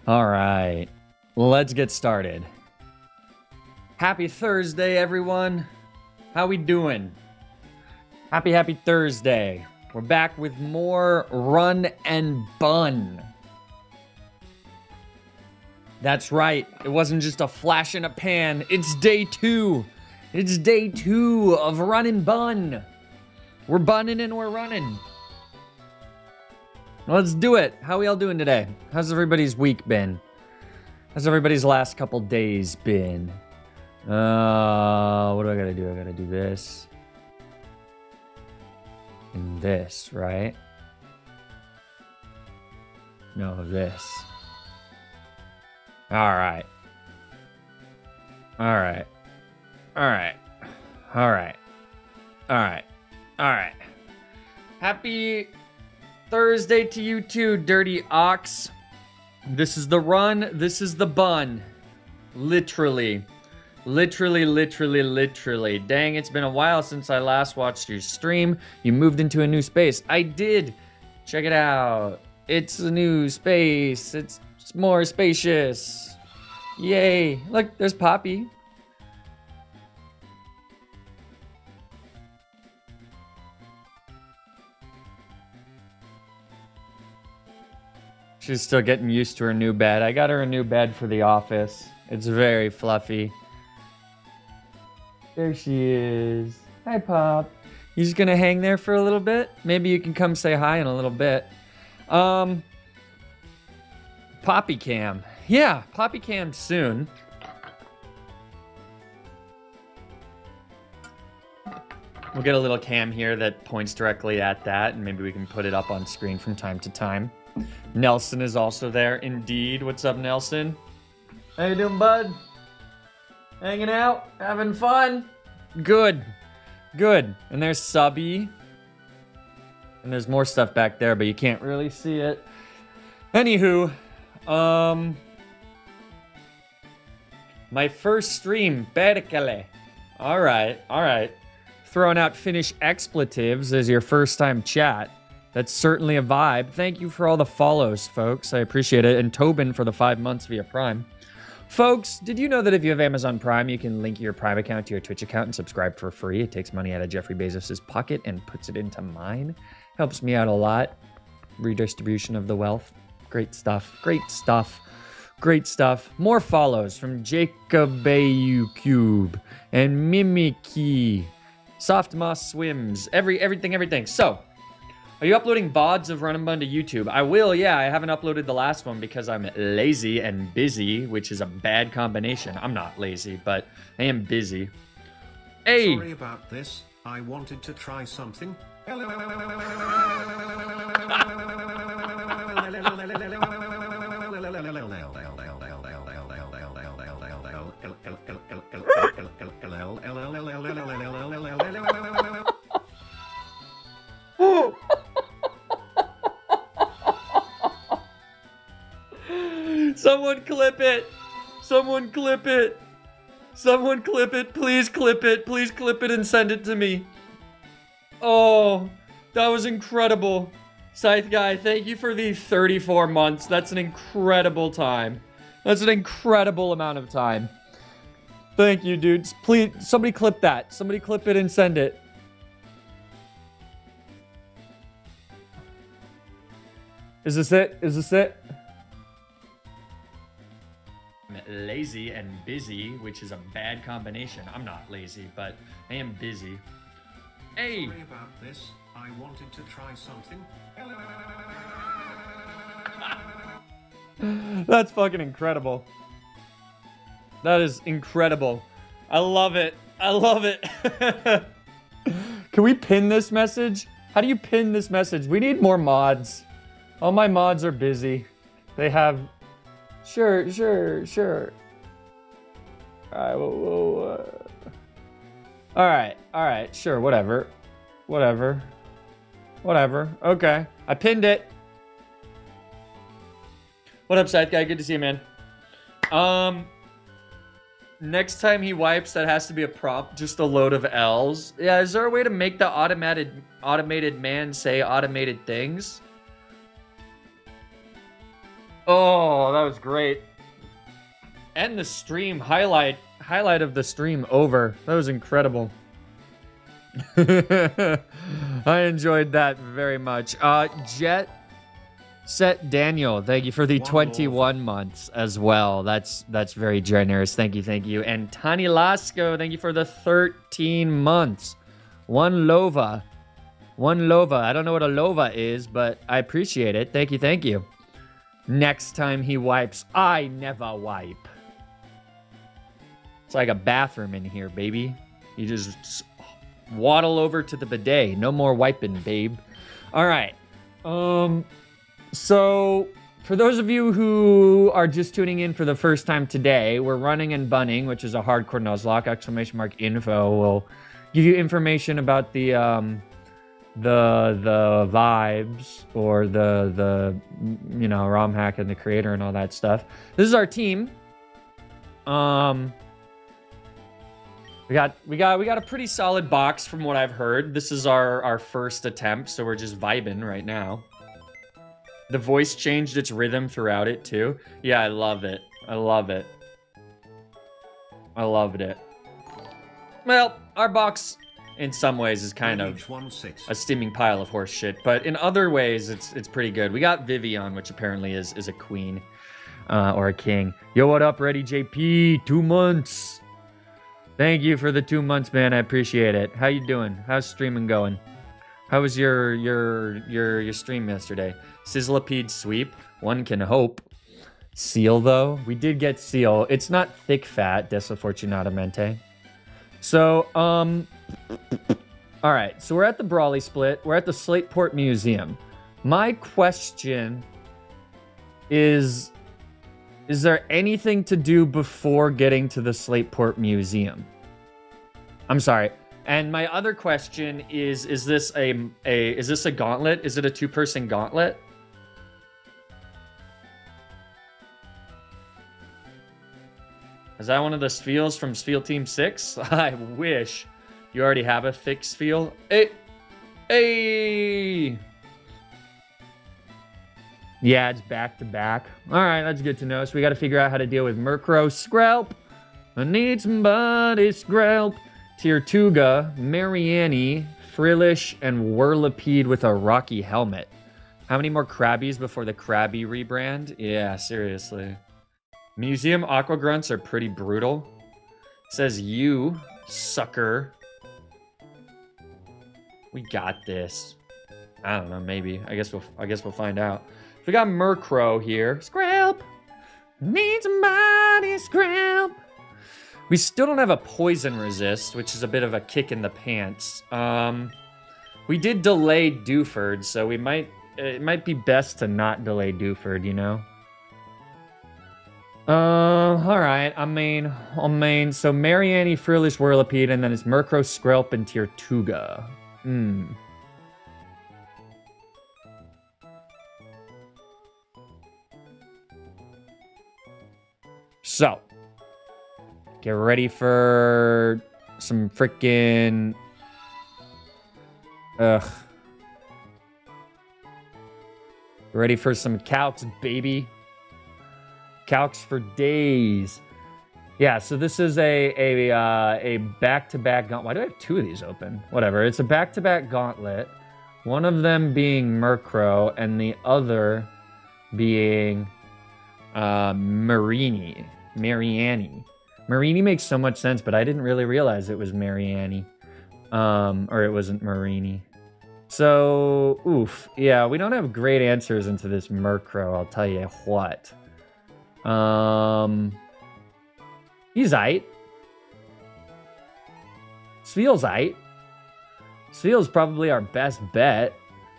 All right, let's get started. Happy Thursday, everyone. How we doing? Happy Thursday. We're back with more Run and Bun. That's right. It wasn't just a flash in a pan. It's day 2. It's day 2 of Run and Bun. We're bunning and we're running. Let's do it. How we all doing today? How's everybody's week been? How's everybody's last couple days been? What do I gotta do? I gotta do this. And this, right? No, this. Alright. Alright. Alright. Alright. Alright. Alright. Happy Thursday to you too, Dirty Ox. This is the run. This is the bun. Literally. Literally. Dang, it's been a while since I last watched your stream. You moved into a new space. I did. Check it out. It's a new space. It's more spacious. Yay. Look, there's Poppy. She's still getting used to her new bed. I got her a new bed for the office. It's very fluffy. There she is. Hi, Pop. You just gonna hang there for a little bit? Maybe you can come say hi in a little bit. Poppy Cam. Yeah, Poppy Cam soon. We'll get a little cam here that points directly at that, and maybe we can put it up on screen from time to time. Nelson is also there, indeed. What's up, Nelson? How you doing, bud? Hanging out? Having fun? Good. Good. And there's Subby. And there's more stuff back there, but you can't really see it. Anywho, my first stream, Perkele. Alright. Throwing out Finnish expletives as your first time chat. That's certainly a vibe. Thank you for all the follows, folks. I appreciate it. And Tobin for the 5 months via Prime. Folks, did you know that if you have Amazon Prime, you can link your Prime account to your Twitch account and subscribe for free? It takes money out of Jeffrey Bezos' pocket and puts it into mine. Helps me out a lot. Redistribution of the wealth. Great stuff. Great stuff. Great stuff. More follows from Jacob Bayu Cube and Mimiki. Soft Moss Swims. Everything. So, are you uploading VODs of Run and Bun to YouTube? I will, yeah. I haven't uploaded the last one because I'm lazy and busy, which is a bad combination. I'm not lazy, but I am busy. Hey! Sorry about this. I wanted to try something. Someone clip it. Someone clip it. Someone clip it. Please clip it. Please clip it and send it to me. Oh, that was incredible. Scythe Guy, thank you for the 34 months. That's an incredible time. That's an incredible amount of time. Thank you, dudes. Please, somebody clip that. Somebody clip it and send it. Is this it? Is this it? I'm lazy and busy, which is a bad combination. I'm not lazy, but I am busy. Hey! Sorry about this. I wanted to try something. That's fucking incredible. That is incredible. I love it. I love it. Can we pin this message? How do you pin this message? We need more mods. All my mods are busy. They have... Sure. Alright, sure, whatever. Okay, I pinned it. What up, Scythe Guy? Good to see you, man. Next time he wipes, that has to be a prompt, just a load of L's. Yeah, is there a way to make the automated man say automated things? Oh, that was great. And the stream highlight of the stream over. That was incredible. I enjoyed that very much. Jet Set Daniel, thank you for the 21 months as well. That's very generous. Thank you. And Tani Lasco, thank you for the 13 months. One Lova. I don't know what a Lova is, but I appreciate it. Thank you. Next time he wipes, I never wipe. It's like a bathroom in here, baby. You just waddle over to the bidet. No more wiping, babe. All right. So for those of you who are just tuning in for the first time today, we're running and bunning, which is a hardcore Nuzlocke, !info will give you information about the vibes or the ROM hack and the creator and all that stuff. This is our team. We got a pretty solid box from what I've heard. This is our first attempt, so we're just vibing right now. The voice changed its rhythm throughout it too. Yeah, I love it. I loved it. Well, our box in some ways is kind of a steaming pile of horse shit, but in other ways it's pretty good. We got Vivian, which apparently is a queen or a king. Yo, what up, Ready JP? 2 months. Thank you for the 2 months, man. I appreciate it. How you doing? How's streaming going? How was your stream yesterday? Sizzlipede sweep. One can hope. Seal though, we did get seal. It's not thick fat. Desafortunadamente. So all right. So we're at the Brawly Split. We're at the Slateport Museum. My question is there anything to do before getting to the Slateport Museum? I'm sorry. And my other question is this a gauntlet? Is it a 2-person gauntlet? Is that one of the Spheals from Spheal Team 6? I wish. You already have a thick Spheal. Hey! Yeah, it's back to back. All right, that's good to know. So we got to figure out how to deal with Murkrow, Skrelp. I need somebody, Skrelp. Tirtuga, Mariani, Frillish, and Whirlipede with a Rocky helmet. How many more Krabbies before the Krabby rebrand? Yeah, seriously. Museum Aqua Grunts are pretty brutal. Says you, sucker. We got this. I don't know, maybe. I guess we'll find out. So we got Murkrow here. Skrelp! Need somebody, Skrelp! We still don't have a poison resist, which is a bit of a kick in the pants. We did delay Dewford, so it might be best to not delay Dewford, you know? Alright, I mean, so Mariani, Frillish, Whirlipede, and then it's Murkrow, Skrelp, and Tirtuga. So, get ready for some freaking... Ready for some calcs, baby. Calcs for days. Yeah, so this is a back-to-back gauntlet. Why do I have 2 of these open? Whatever. It's a back-to-back gauntlet. One of them being Murkrow, and the other being Mariani. Marini makes so much sense, but I didn't really realize it was Mariani. Or it wasn't Marini. So, oof. Yeah, we don't have great answers into this Murkrow, I'll tell you what. He's aight. Spheal's aight. Spheal's probably our best bet.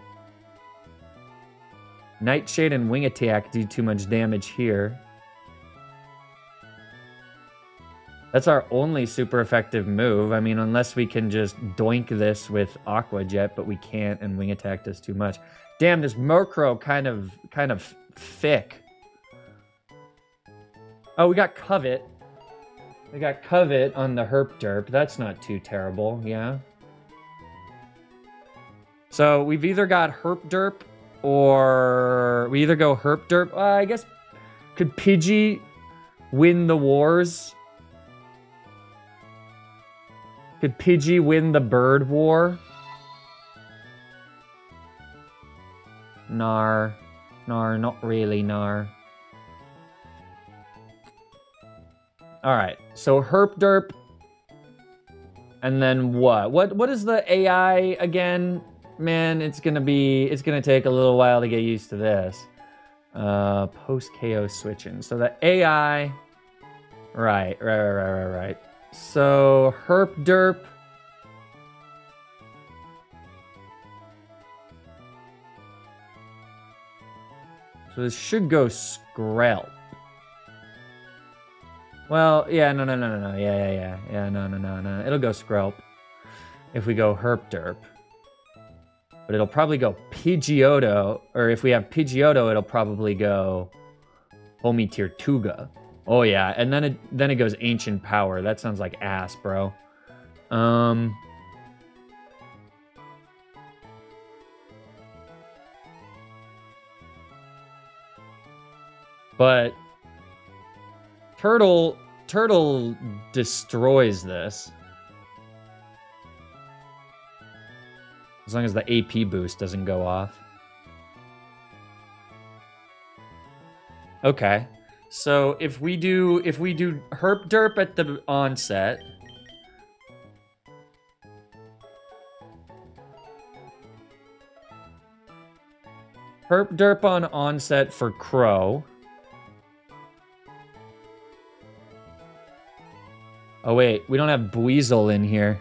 Nightshade and Wing Attack do too much damage here. That's our only super effective move. I mean, unless we can just doink this with Aqua Jet, but we can't, and Wing Attack does too much. Damn, this Murkrow kind of thick. Oh, we got Covet. We got Covet on the Herp Derp. That's not too terrible, yeah. So we've either got Herp Derp or we either go Herp Derp. I guess could Pidgey win the wars? Could Pidgey win the bird war? Nar, not really, nar. All right, so Herp Derp, and then what? What is the AI again? Man, it's gonna take a little while to get used to this. Post KO switching. So the AI, right. So Herp Derp. So this should go Skrelp. Well, yeah, no. Yeah, no. It'll go Skrelp if we go Herp Derp. But it'll probably go Pidgeotto, or if we have Pidgeotto, it'll probably go Homie Tirtuga. Oh yeah, and then it goes Ancient Power. That sounds like ass, bro. But Turtle destroys this. As long as the AP boost doesn't go off. Okay. So if we do Herp Derp at the onset. Herp Derp on onset for Crow. Oh wait, we don't have Buizel in here.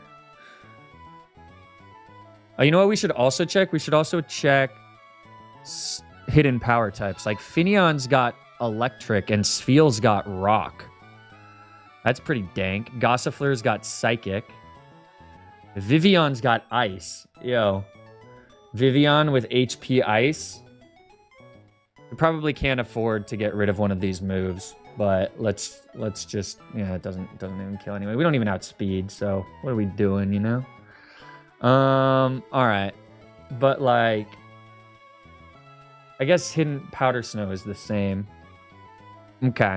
Oh, you know what we should also check? We should also check hidden power types. Like Finneon's got Electric and Spheel's got Rock. That's pretty dank. Gossifler's got Psychic. Vivion's got Ice. Yo. Vivian with HP Ice. We probably can't afford to get rid of one of these moves, but let's just, yeah, it doesn't even kill anyway. We don't even outspeed, so what are we doing, you know? All right. But like, I guess Hidden Powder Snow is the same. Okay.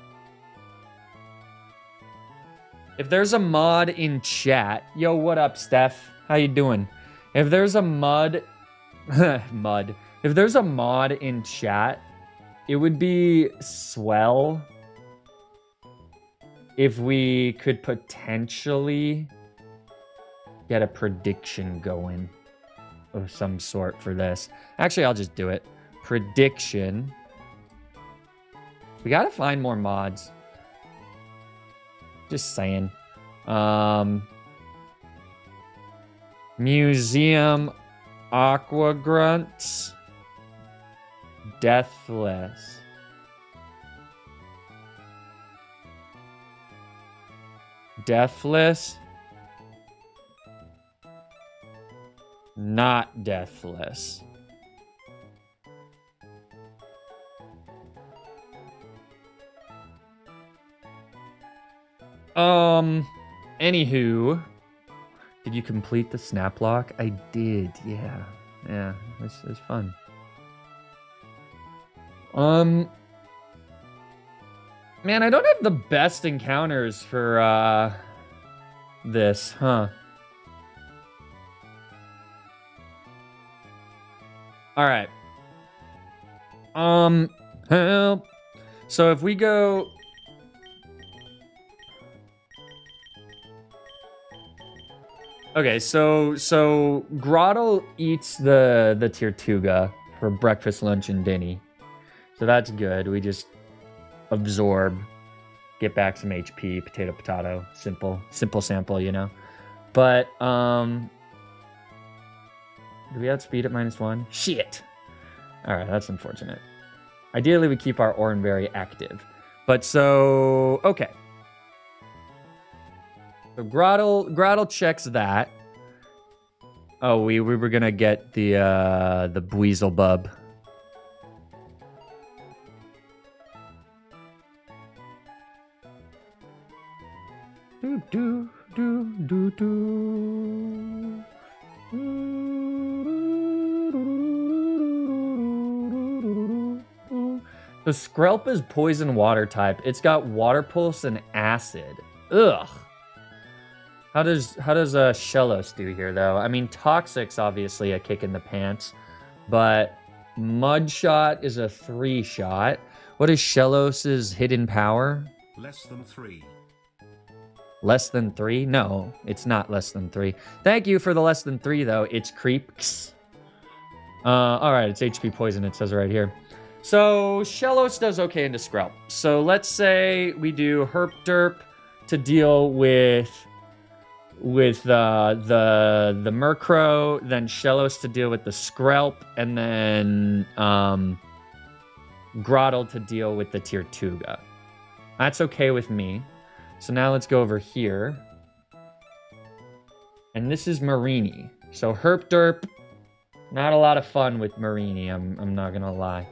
If there's a mod in chat, yo, what up, Steph? How you doing? If there's a if there's a mod in chat, it would be swell if we could potentially get a prediction going of some sort for this. Actually, I'll just do it. Prediction. We gotta find more mods. Just saying. Museum Aqua Grunts. Deathless. Deathless. Not deathless. Anywho, did you complete the snap lock? I did, yeah. Yeah, it was fun. Man, I don't have the best encounters for, this, huh? All right. Help. So if we go... Okay, so Grottle eats the Tirtuga for breakfast, lunch, and dinner. So that's good. We just absorb, get back some HP, potato. Simple sample, you know? But, do we outspeed at -1? Shit! Alright, that's unfortunate. Ideally, we keep our Oranberry active. But so, okay. So Grottle checks that. Oh, we were gonna get the Buizel Bub. Do. The Skrelp is poison water type. It's got water pulse and acid. Ugh. How does Shellos do here though? I mean, Toxic's obviously a kick in the pants, but Mud Shot is a 3-shot. What is Shellos's hidden power? Less than 3. Less than 3? No, it's not less than 3. Thank you for the less than 3 though. It's Creeps. All right, it's HP poison. It says right here. So Shellos does okay into Skrelp. So let's say we do Herp Derp to deal with the Murkrow, then Shellos to deal with the Skrelp, and then Grottle to deal with the Tirtuga. That's okay with me. So now let's go over here. And this is Marini. So Herp Derp, not a lot of fun with Marini, I'm not gonna lie.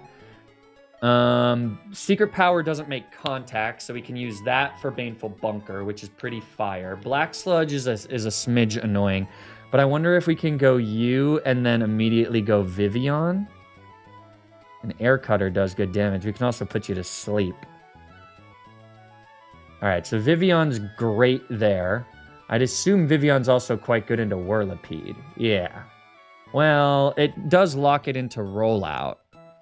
Secret Power doesn't make contact, so we can use that for Baneful Bunker, which is pretty fire. Black Sludge is a smidge annoying, but I wonder if we can go U and then immediately go Vivian. An Air Cutter does good damage. We can also put you to sleep. Alright, so Vivian's great there. I'd assume Vivian's also quite good into Whirlipede. Yeah. Well, it does lock it into Rollout.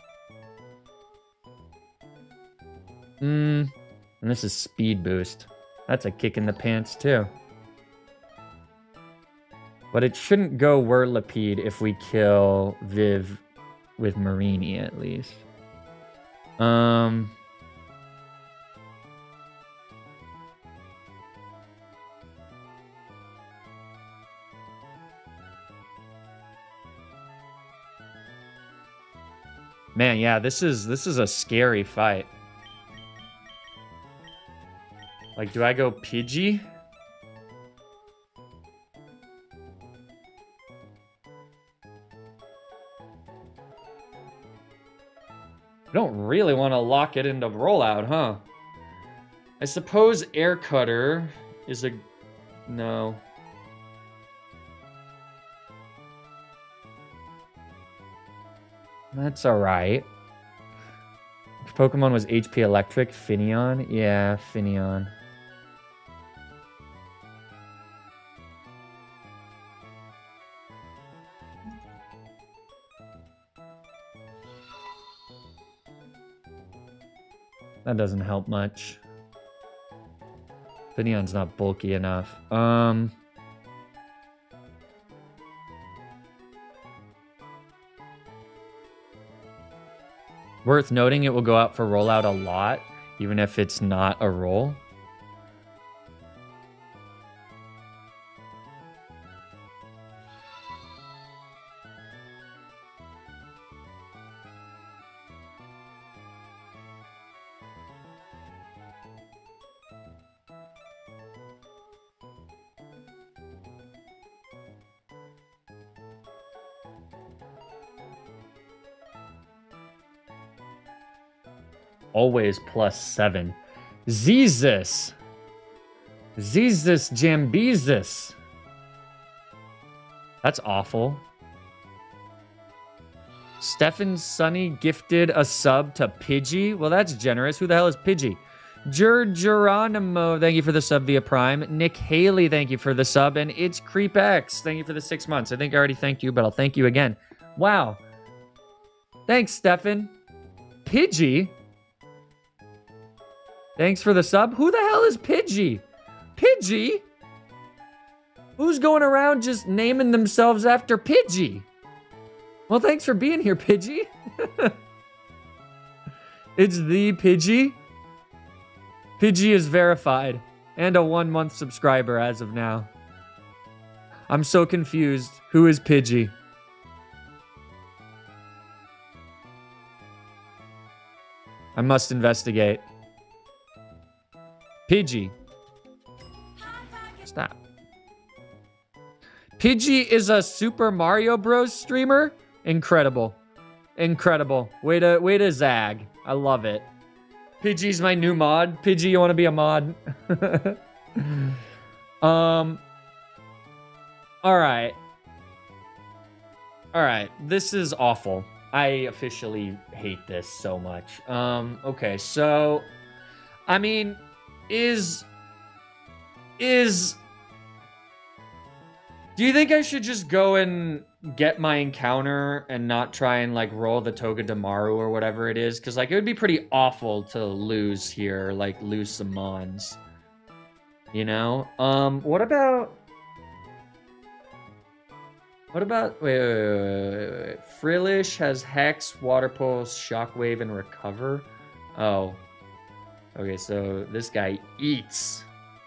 And this is Speed Boost. That's a kick in the pants, too. But it shouldn't go Whirlipede if we kill Viv with Marini, at least. Man, yeah, this is a scary fight. Like, do I go Pidgey? I don't really want to lock it into Rollout, huh? I suppose Air Cutter is a... No. That's alright. If Pokemon was HP Electric, Finneon? Yeah, Finneon. That doesn't help much. Finneon's not bulky enough. Worth noting, it will go out for Rollout a lot, even if it's not a roll. Always +7. Zezus. Zezus Jambezus. That's awful. Stefan Sunny gifted a sub to Pidgey. Well, that's generous. Who the hell is Pidgey? Geronimo, thank you for the sub via Prime. Nick Haley, thank you for the sub. And it's CreepX, thank you for the 6 months. I think I already thanked you, but I'll thank you again. Wow. Thanks, Stefan. Pidgey? Thanks for the sub. Who the hell is Pidgey? Pidgey? Who's going around just naming themselves after Pidgey? Well, thanks for being here, Pidgey. It's the Pidgey. Pidgey is verified and a 1-month subscriber as of now. I'm so confused. Who is Pidgey? I must investigate. Pidgey. Stop. Pidgey is a Super Mario Bros. Streamer? Incredible. Incredible. Way to zag. I love it. Pidgey's my new mod. Pidgey, you want to be a mod? Alright. Alright, this is awful. I officially hate this so much. Okay, so I mean, is do you think I should just go and get my encounter and not try and like roll the Togedemaru or whatever it is? Because like it would be pretty awful to lose here, like lose some mons. You know? What about wait. Frillish has Hex, Water Pulse, Shockwave, and Recover. Oh. Okay, so this guy eats.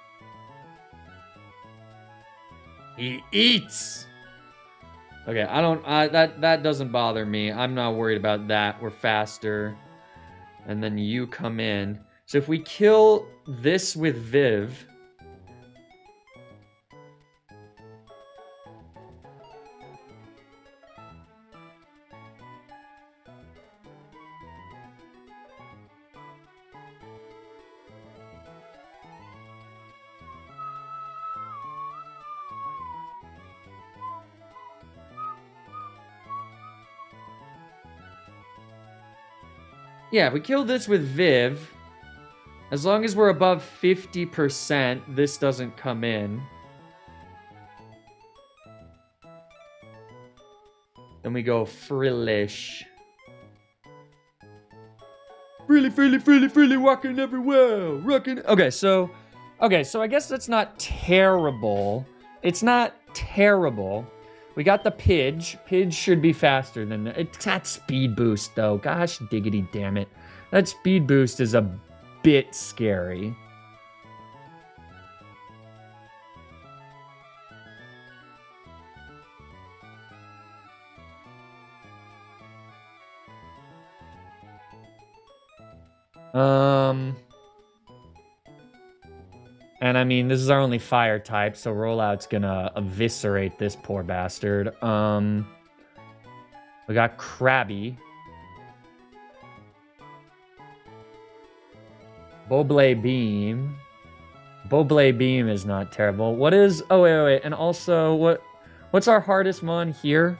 He eats. Okay, that doesn't bother me. I'm not worried about that. We're faster. And then you come in. So if we kill this with Viv, yeah, if we kill this with Viv, as long as we're above 50%, this doesn't come in. Then we go Frillish. Frilly, walking everywhere, rocking. Okay, so I guess that's not terrible. It's not terrible. We got the Pidge. Pidge should be faster than it's that speed boost though. Gosh, diggity damn it. That speed boost is a bit scary. And I mean, this is our only fire type, so Rollout's gonna eviscerate this poor bastard. We got Krabby. Boblé Beam. Boblé Beam is not terrible. What is... Oh, wait. And also, what's our hardest mon here?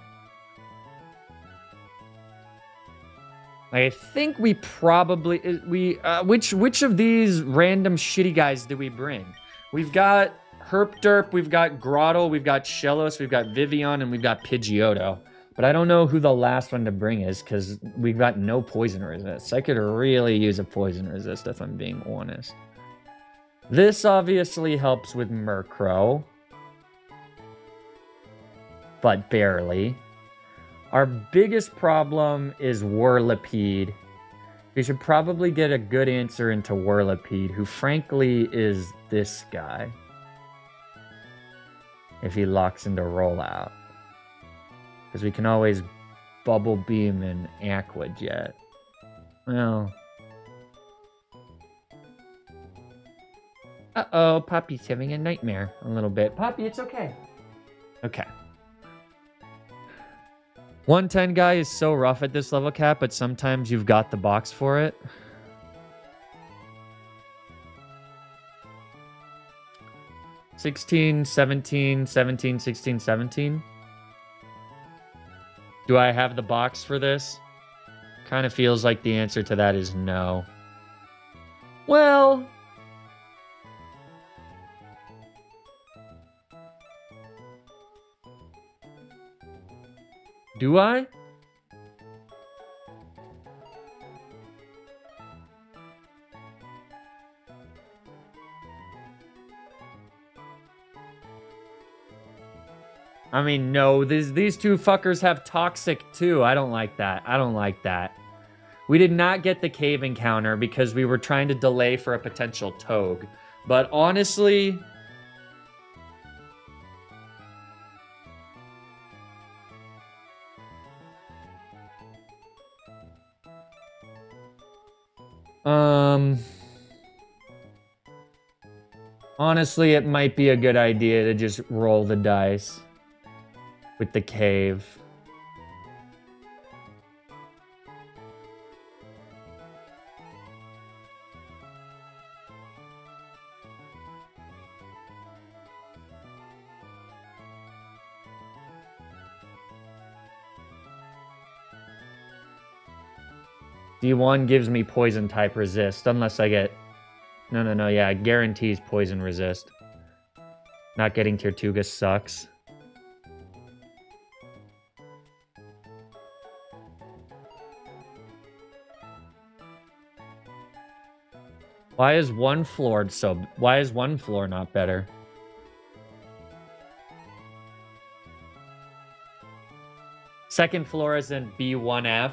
I think we probably... which of these random shitty guys did we bring? We've got Herpderp, we've got Grottle, we've got Shellos, we've got Vivian, and we've got Pidgeotto. But I don't know who the last one to bring is, because we've got no poison resist. I could really use a poison resist, if I'm being honest. This obviously helps with Murkrow. But barely. Our biggest problem is Whirlipede. We should probably get a good answer into Whirlipede, who frankly is this guy. If he locks into Rollout. Because we can always Bubble Beam and Aqua Jet. Well. Uh-oh, Poppy's having a nightmare a little bit. Poppy, it's okay. Okay. 110 guy is so rough at this level cap, but sometimes you've got the box for it. $16, $17, $17, $16, $17. Do I have the box for this? Kind of feels like the answer to that is no. Well... Do I? I mean, no, these two fuckers have Toxic too. I don't like that. I don't like that. We did not get the cave encounter because we were trying to delay for a potential Togue. But honestly... Honestly, it might be a good idea to just roll the dice with the cave. D1 gives me poison type resist, unless I get... No, yeah, it guarantees poison resist. Not getting Tirtuga sucks. Why is one floor not better? Second floor is in B1F.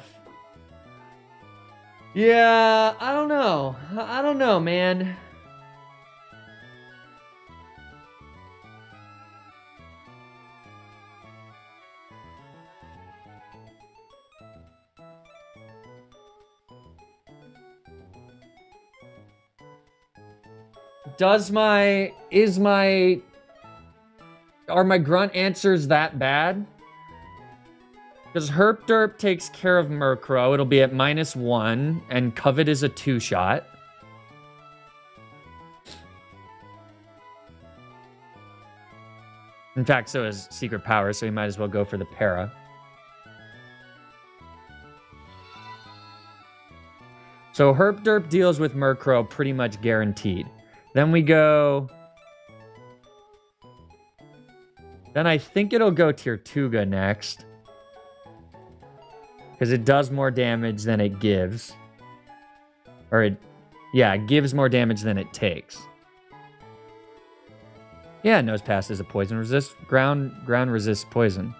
Yeah, I don't know. I don't know, man. Are my grunt answers that bad? Because Herp Derp takes care of Murkrow. It'll be at -1, and Covet is a 2-shot. In fact, so is Secret Power, so we might as well go for the Para. So Herp Derp deals with Murkrow pretty much guaranteed. Then we go... Then I think it'll go Tirtuga next. Because it does more damage than it gives. Or it gives more damage than it takes. Yeah, Nose Pass is a poison resist. Ground resists poison.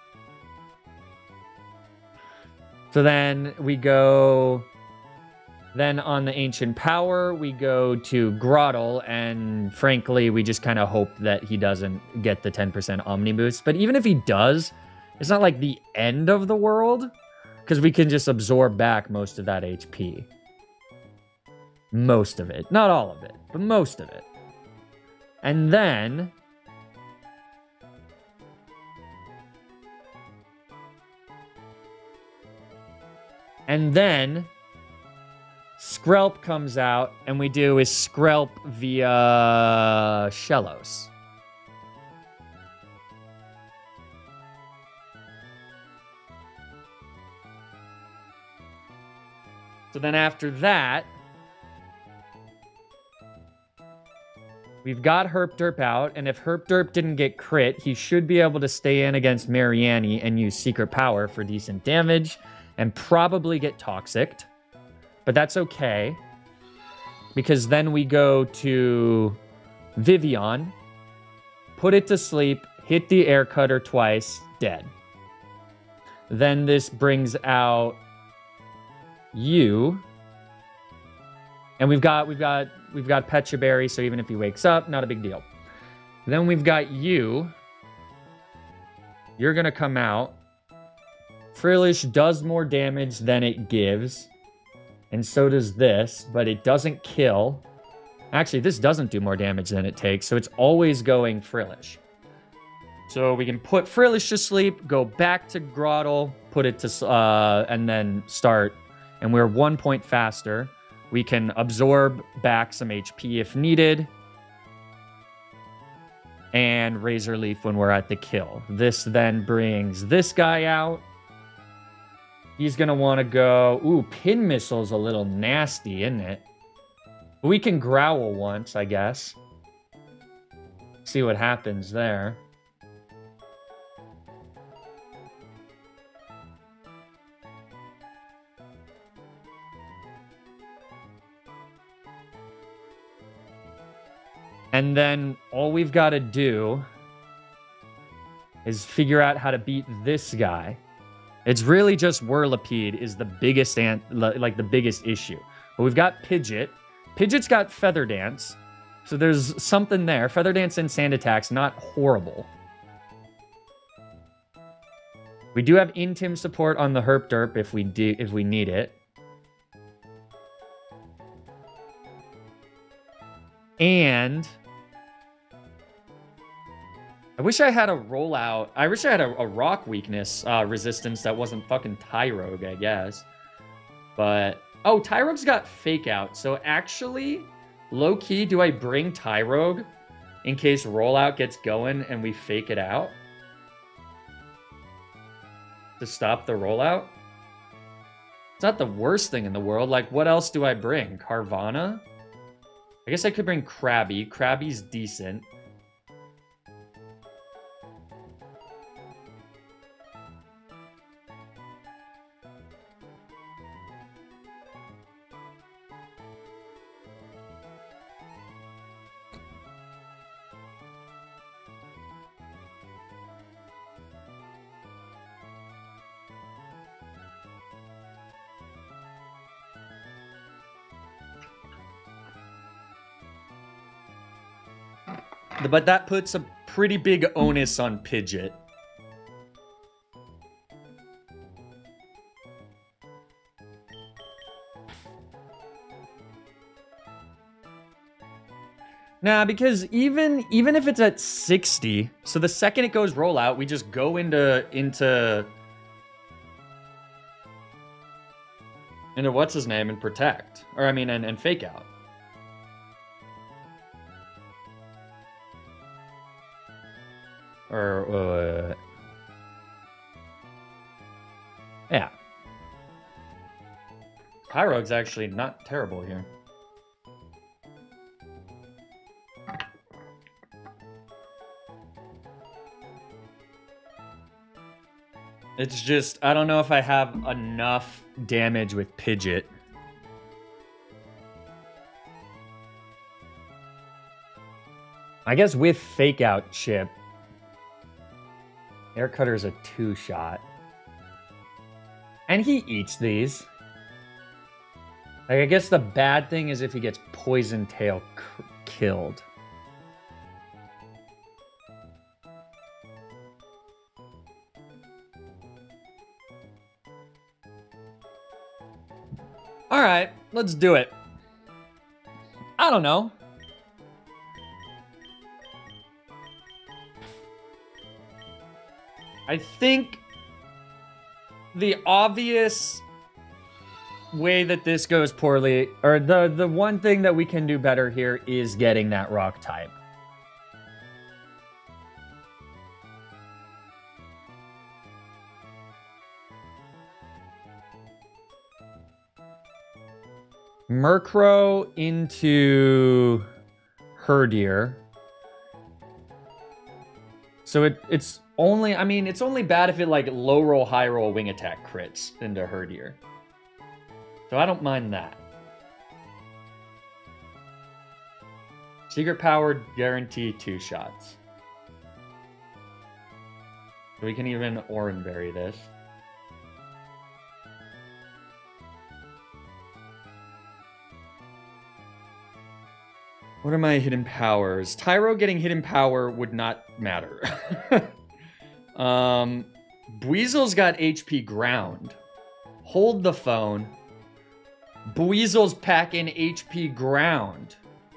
So then we go... Then on the Ancient Power, we go to Grottle, and frankly, we just kind of hope that he doesn't get the 10% Omni boost. But even if he does, it's not like the end of the world. Because we can just absorb back most of that HP. Most of it. Not all of it, but most of it. And then... Skrelp comes out, and we do is Skrelp via Shellos. So then after that, we've got Herp Derp out, and if Herp Derp didn't get crit, he should be able to stay in against Mariani and use Secret Power for decent damage, and probably get Toxicked. But that's okay, because then we go to Vivian, put it to sleep, hit the Air Cutter twice, dead. Then this brings out you, and we've got Pecha Berry, so even if he wakes up, not a big deal. Then we've got you. You're gonna come out. Frillish does more damage than it gives, and so does this, but it doesn't kill. Actually, this doesn't do more damage than it takes, so it's always going Frillish. So we can put Frillish to sleep, go back to Grottle, put it to, and then start. And we're 1 point faster. We can absorb back some HP if needed. And Razor Leaf when we're at the kill. This then brings this guy out. He's going to want to go... Ooh, Pin Missile's a little nasty, isn't it? We can Growl once, I guess. See what happens there. And then all we've got to do is figure out how to beat this guy. It's really just Whirlipede is the biggest the biggest issue. But we've got Pidgeot. Pidgeot's got Feather Dance, so there's something there. Feather Dance and Sand Attack's not horrible. We do have Intim support on the Herp Derp if we need it. And I wish I had a rollout. I wish I had a rock weakness resistance that wasn't fucking Tyrogue, I guess. But, oh, Tyrogue's got Fake Out. So actually, low-key, do I bring Tyrogue in case rollout gets going and we fake it out? To stop the rollout? It's not the worst thing in the world. Like, what else do I bring? Carvana? I guess I could bring Krabby. Krabby's decent. But that puts a pretty big onus on Pidgeot. Nah, because even if it's at 60, so the second it goes rollout, we just go into what's his name and protect. Or I mean and fake out. Or, yeah. Pyrogue's actually not terrible here. It's just, I don't know if I have enough damage with Pidgeot. I guess with Fake Out Chip, Air Cutter's a 2-shot. And he eats these. Like, I guess the bad thing is if he gets Poison Tail killed. Alright, let's do it. I don't know. I think the obvious way that this goes poorly, or the one thing that we can do better here is getting that rock type. Murkrow into Herdier. So it's only, I mean, it's only bad if it like low roll, high roll, wing attack crits into Herdier. So I don't mind that. Secret Power guarantee 2 shots. So we can even Oranberry this. What are my hidden powers? Tyro getting hidden power would not matter. Buizel's got HP ground. Hold the phone. Buizel's packing HP ground.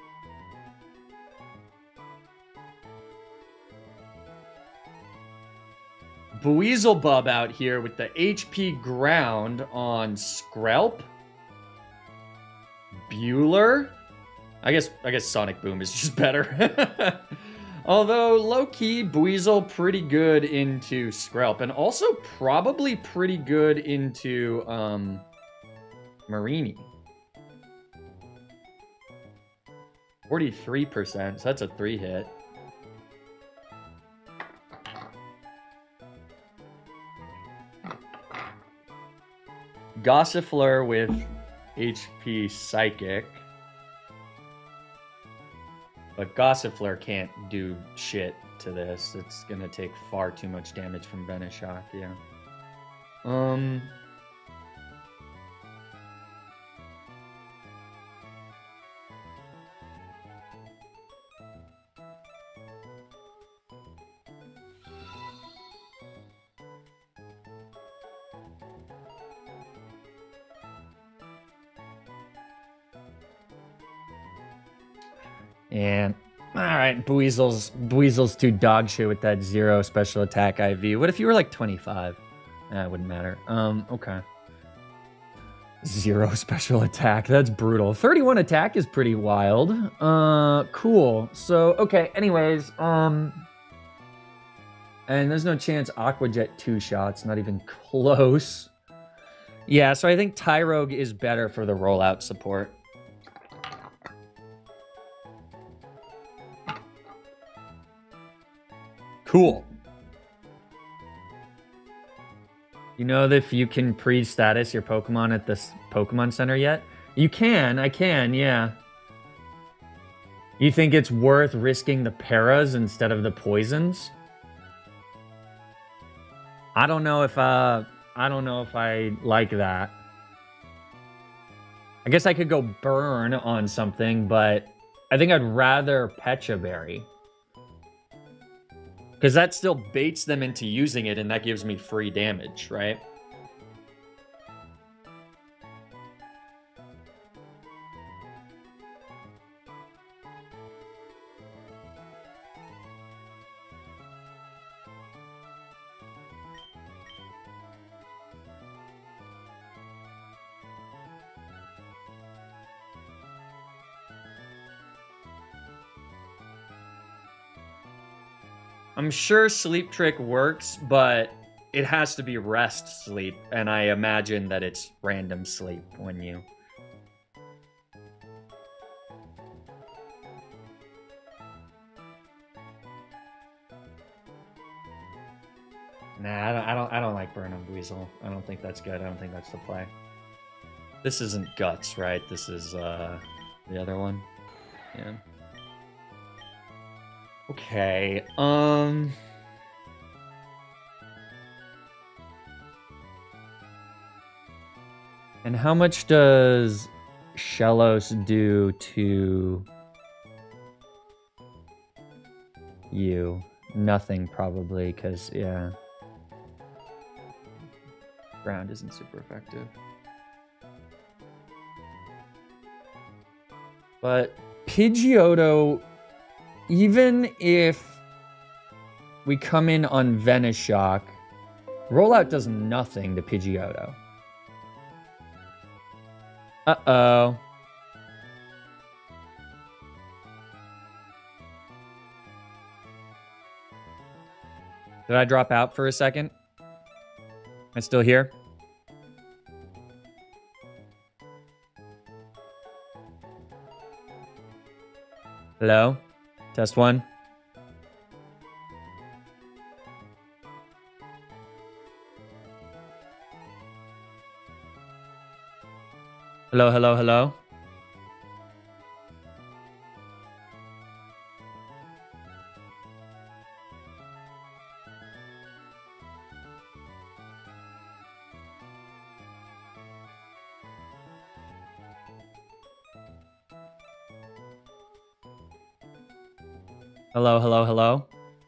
Buizelbub out here with the HP ground on Skrelp. Bueller. I guess Sonic Boom is just better. Although, low-key, Buizel pretty good into Skrelp. And also probably pretty good into Marini. 43%, so that's a 3-hit. Gossifleur with HP Psychic. But Gossifleur can't do shit to this. It's gonna take far too much damage from Venoshock, yeah. And alright, Buizel's too dog shit with that 0 special attack IV. What if you were like 25? That wouldn't matter. Okay. 0 special attack. That's brutal. 31 attack is pretty wild. Cool. So, okay, anyways, and there's no chance Aqua Jet 2 shots, not even close. Yeah, so I think Tyrogue is better for the rollout support. Cool. You know if you can pre-status your Pokemon at this Pokemon Center yet? You can, I can, yeah. You think it's worth risking the paras instead of the poisons? I don't know if I like that. I guess I could go burn on something, but I think I'd rather Pecha Berry. Because that still baits them into using it, and that gives me free damage, right? I'm sure Sleep Trick works, but it has to be rest sleep, and I imagine that it's random sleep when you... Nah, I don't like Burn on Weasel. I don't think that's good. I don't think that's the play. This isn't Guts, right? This is the other one. Yeah. Okay, and how much does Shellos do to you? Nothing, probably, because, yeah. Ground isn't super effective. But Pidgeotto... Even if we come in on Venoshock, Rollout does nothing to Pidgeotto. Uh-oh. Did I drop out for a second? Am I still here? Hello? Test one. Hello, hello, hello. Hello, hello, hello.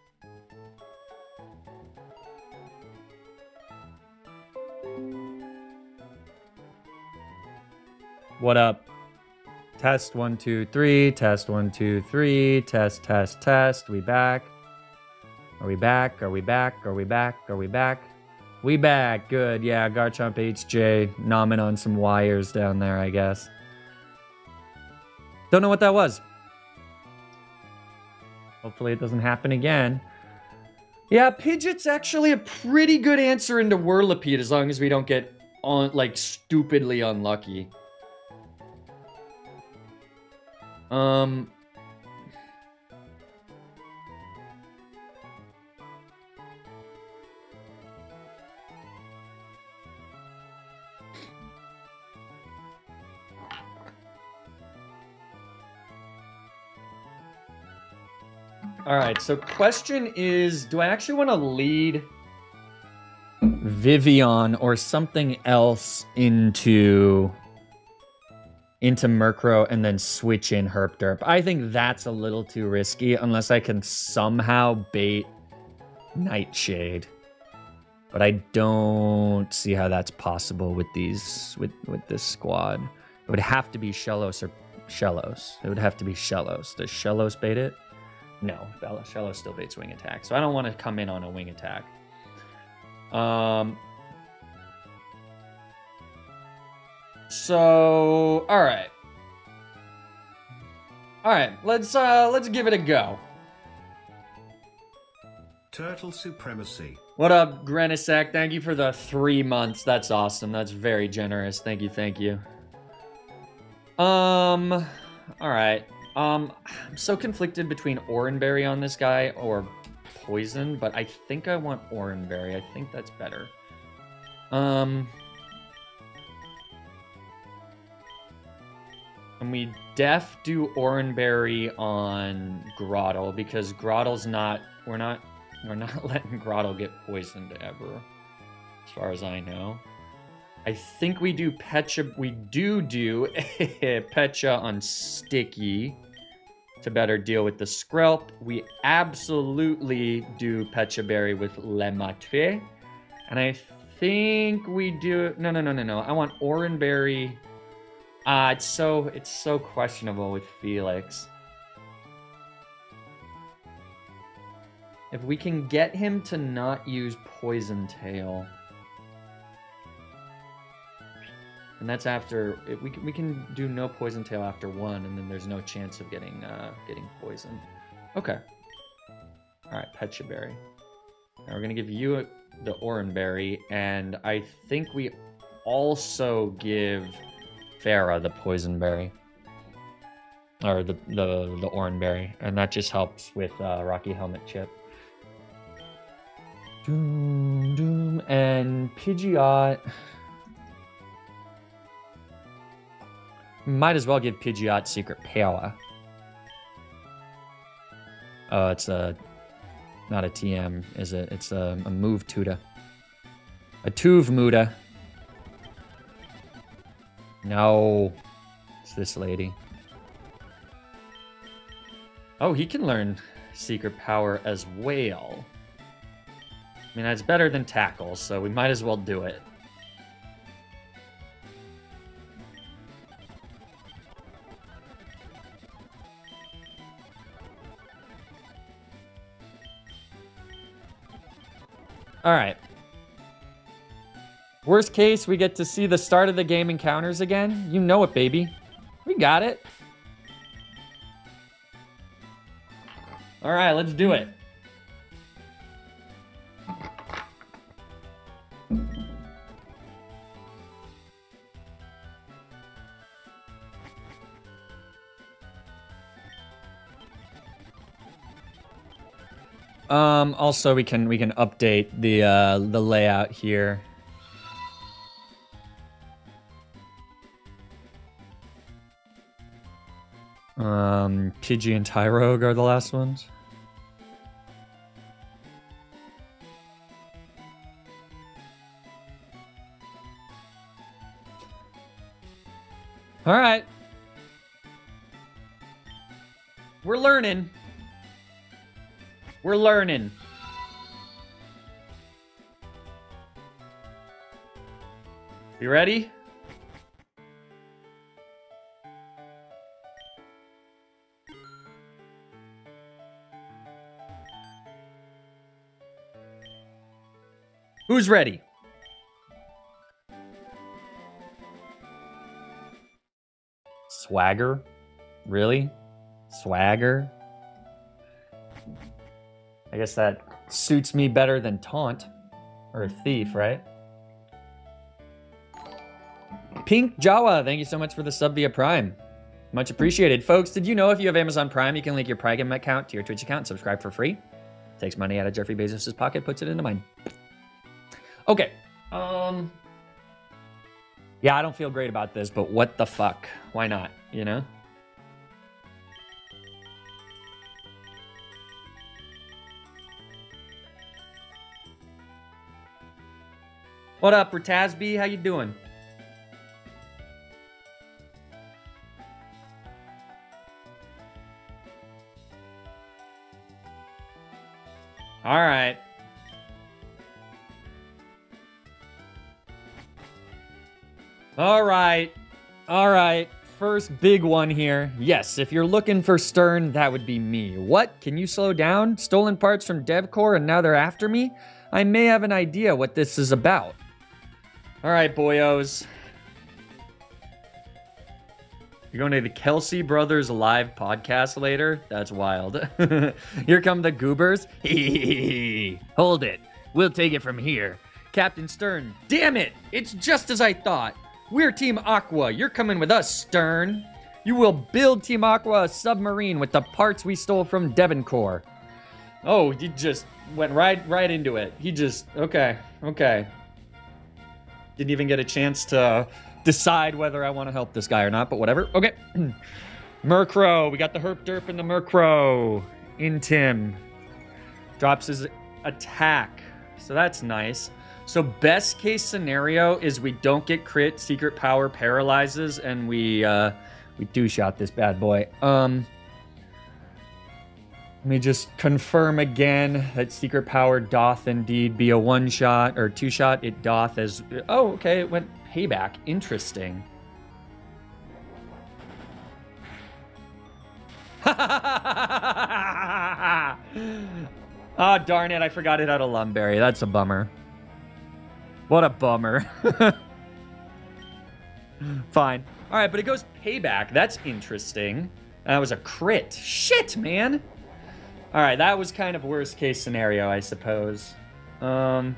What up? Test 1, 2, 3. Test 1, 2, 3. Test, test, test. We back? Are we back? Are we back? Are we back? Are we back? We back. Good. Yeah, Garchomp HJ nomming on some wires down there, I guess. Don't know what that was. Hopefully it doesn't happen again. Yeah, Pidgeot's actually a pretty good answer into Whirlipede as long as we don't get on like stupidly unlucky. All right, so question is, do I actually want to lead Vivian or something else into Murkrow and then switch in Herpderp? I think that's a little too risky unless I can somehow bait Nightshade. But I don't see how that's possible with these with this squad. It would have to be Shellos or Shellos. It would have to be Shellos. Does Shellos bait it? No, Shellos still baits wing attack. So I don't want to come in on a wing attack. So, all right. All right, let's give it a go. Turtle supremacy. What up, Grenisek? Thank you for the 3 months. That's awesome. That's very generous. Thank you, thank you. All right. I'm so conflicted between Oranberry on this guy or Poison, but I think I want Oranberry. I think that's better. And we do Oranberry on Grottle because Grottle's not. We're not letting Grottle get poisoned ever, as far as I know. I think we do Pecha. We do Pecha on Sticky to better deal with the Skrelp. We absolutely do Pecha Berry with Le Matre. And I think we do... No. I want Oranberry. It's so questionable with Felix. If we can get him to not use Poison Tail... And that's after we can do no Poison Tail after 1, and then there's no chance of getting poisoned. Okay. All right, Pecha Berry. Now we're gonna give you the Oranberry, and I think we also give Farah the Poison Berry, or the Oranberry, and that just helps with Rocky Helmet Chip. Doom and Pidgeot. Might as well give Pidgeot Secret Power. Oh, it's not a TM, is it? It's a move Tuda. A Tuve Muda. No. It's this lady. Oh, he can learn Secret Power as well. I mean, that's better than Tackle, so we might as well do it. All right. Worst case, we get to see the start of the game encounters again. You know it, baby. We got it. All right, let's do it. Also we can update the layout here. Pidgey and Tyrogue are the last ones. All right. We're learning. We're learning. You ready? Who's ready? Swagger? Really? Swagger? I guess that suits me better than Taunt. Or Thief, right? Pink Jawa, thank you so much for the sub via Prime. Much appreciated. Folks, did you know if you have Amazon Prime, you can link your Prime account to your Twitch account and subscribe for free? Takes money out of Jeffrey Bezos' pocket, puts it into mine. Okay. Yeah, I don't feel great about this, but what the fuck? Why not, you know? What up, Ratasby? How you doing? All right. All right. All right. First big one here. Yes, if you're looking for Stern, that would be me. What? Can you slow down? Stolen parts from DevCore and now they're after me? I may have an idea what this is about. All right, boyos. You're going to the Kelsey Brothers live podcast later? That's wild. Here come the goobers. Hold it. We'll take it from here. Captain Stern, damn it! It's just as I thought. We're Team Aqua. You're coming with us, Stern. You will build Team Aqua a submarine with the parts we stole from Devoncore. Oh, he just went right into it. He just, okay. Didn't even get a chance to decide whether I want to help this guy or not, but whatever. Okay. Murkrow. We got the Herp Derp and the Murkrow. In Tim. Drops his attack. So that's nice. So best case scenario is we don't get crit, secret power paralyzes, and we two-shot this bad boy. Let me just confirm again that secret power doth indeed be a one-shot or two-shot. It doth as... Oh, okay, it went payback. Interesting. Ah, darn it, I forgot it had a Lumberry. That's a bummer. What a bummer. Fine. All right, but it goes payback. That's interesting. That was a crit. Shit, man. All right, that was kind of worst case scenario, I suppose. Well,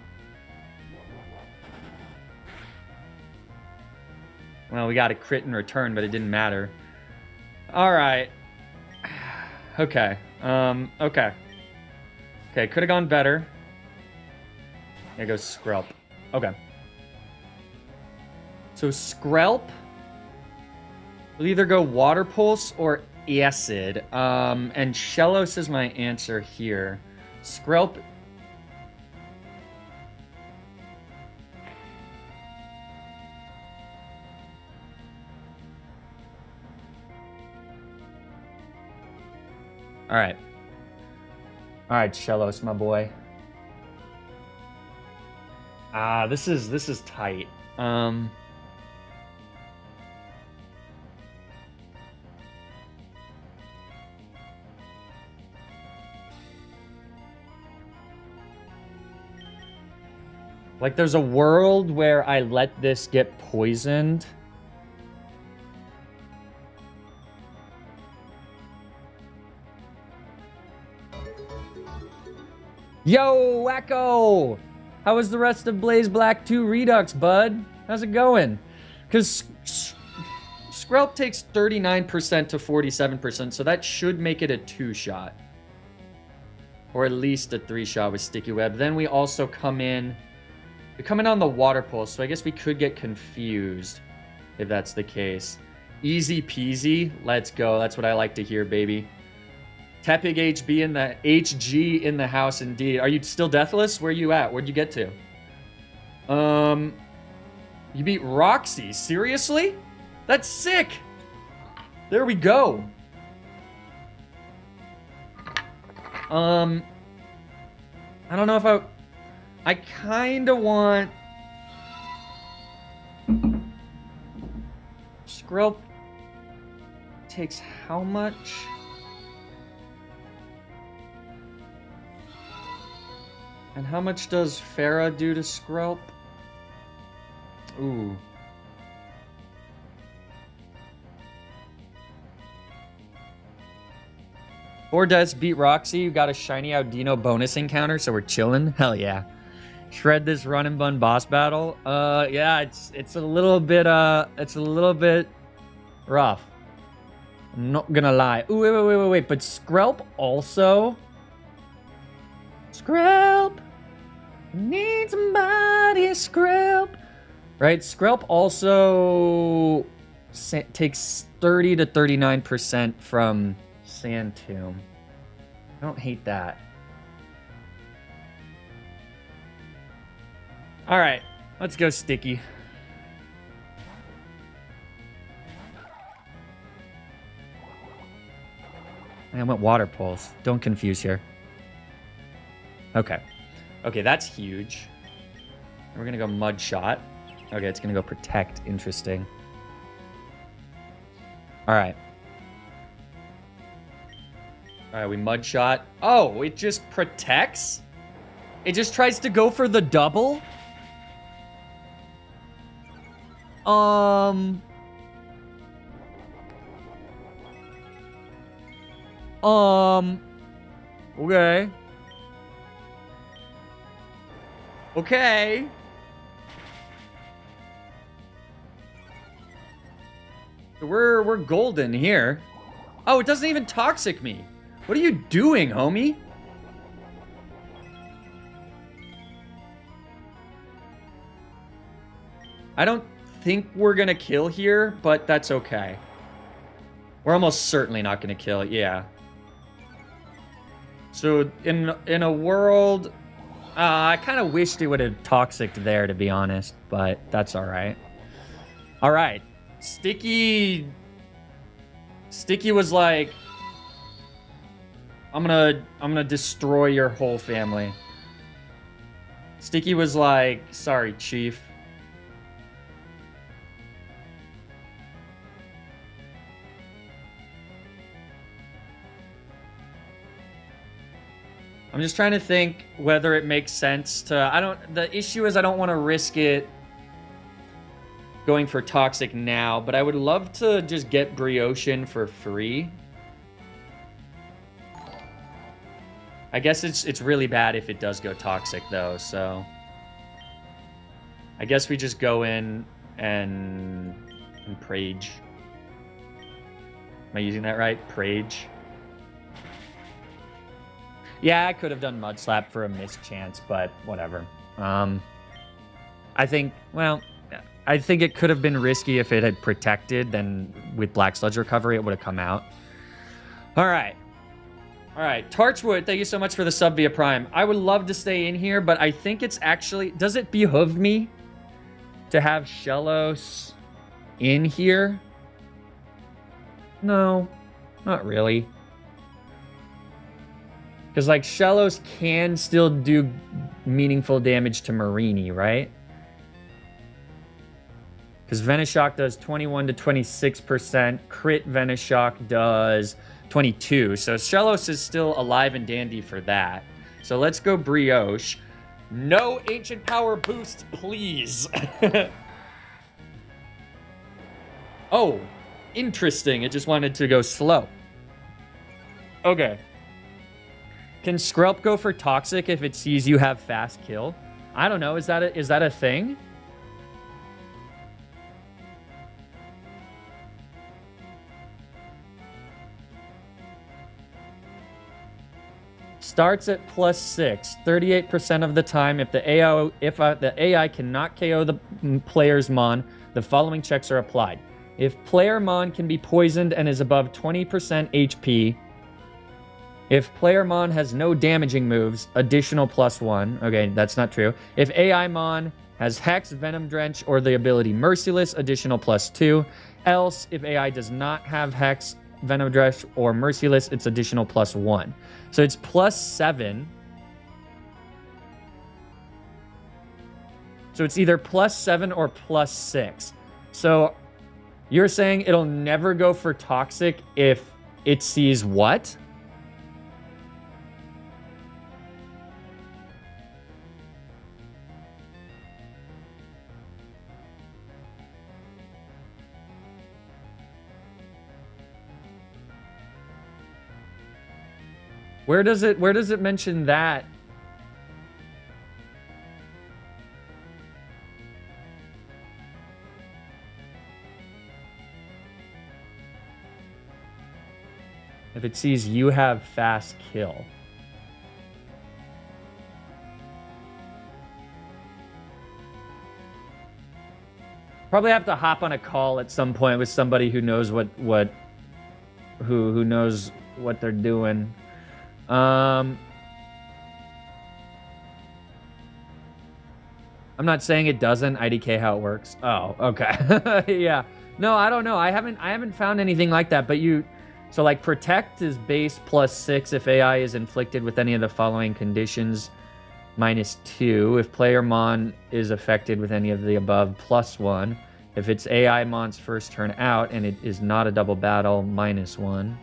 we got a crit in return, but it didn't matter. All right. Okay. Okay, could have gone better. There goes Skrelp. Okay. So Skrelp will either go Water Pulse or Acid. And Shellos is my answer here. Skrelp... Alright. Alright, Shellos, my boy. This is tight. Like, there's a world where I let this get poisoned. Yo, Wacko! How was the rest of Blaze Black 2 Redux, bud? How's it going? Because Skrelp takes 39% to 47%, so that should make it a 2-shot. Or at least a 3-shot with Sticky Web. Then we also come in... We come in on the Water Pulse, so I guess we could get confused if that's the case. Easy peasy. Let's go. That's what I like to hear, baby. Tepig HG in the house, indeed. Are you still deathless? Where are you at? Where'd you get to? You beat Roxy. Seriously? That's sick. There we go. I don't know if I kind of want... Skrelp takes how much? And how much does Farah do to Skrelp? Ooh. Bordes beat Roxy. You got a shiny Audino bonus encounter, so we're chilling. Hell yeah. Shred this Run and Bun boss battle. Yeah, it's a little bit rough. I'm not gonna lie. Ooh, wait. But Skrelp also. Skrelp! Need somebody, Skrelp! Right? Skrelp also takes 30 to 39% from Sand Tomb. I don't hate that. Alright, let's go Sticky. I went Water Pulse. Don't confuse here. Okay. Okay, that's huge. We're gonna go Mud Shot. Okay, it's gonna go Protect. Interesting. Alright. Alright, we Mud Shot. Oh, it just protects? It just tries to go for the double? Okay. Okay. We're golden here. Oh, it doesn't even toxic me. What are you doing, homie? I don't think we're gonna kill here, but that's okay. We're almost certainly not gonna kill, yeah. So in a world, I kind of wished it would have toxic there, to be honest, but that's all right. All right, Sticky was like, I'm gonna destroy your whole family. Sticky was like, sorry, Chief. I'm just trying to think whether it makes sense to... The issue is I don't want to risk it going for Toxic now, but I would love to just get Brioche for free. I guess it's really bad if it does go Toxic, though, so... I guess we just go in and Prage. Am I using that right? Prage. Yeah, I could have done Mud Slap for a missed chance, but whatever. I think it could have been risky if it had protected, then with Black Sludge Recovery, it would have come out. All right. Torchwood, thank you so much for the sub via Prime. I would love to stay in here, but I think it's actually... Does it behoove me to have Shellos in here? No, not really. Because, like, Shellos can still do meaningful damage to Marini, right? Because Venoshock does 21 to 26%. Crit Venoshock does 22. So Shellos is still alive and dandy for that. So let's go Brioche. No Ancient Power boost, please. Oh, interesting. It just wanted to go slow. Okay. Can Skrelp go for Toxic if it sees you have fast kill? I don't know. Is that a thing? Starts at +6, 38% of the time. If the AI cannot KO the player's Mon, the following checks are applied. If player Mon can be poisoned and is above 20% HP. If player Mon has no damaging moves, additional +1. Okay, that's not true. If AI Mon has Hex, Venom Drench, or the ability Merciless, additional +2. Else, if AI does not have Hex, Venom Drench, or Merciless, it's additional +1. So it's +7. So it's either +7 or +6. So you're saying it'll never go for Toxic if it sees what? Where does it mention that? If it sees you have fast kill. Probably have to hop on a call at some point with somebody who knows who knows what they're doing. I'm not saying it doesn't. IDK how it works. Oh, okay. Yeah. No, I don't know. I haven't found anything like that. But so like Protect is base +6 if AI is inflicted with any of the following conditions, -2. If player Mon is affected with any of the above, +1. If it's AI Mon's first turn out and it is not a double battle, -1.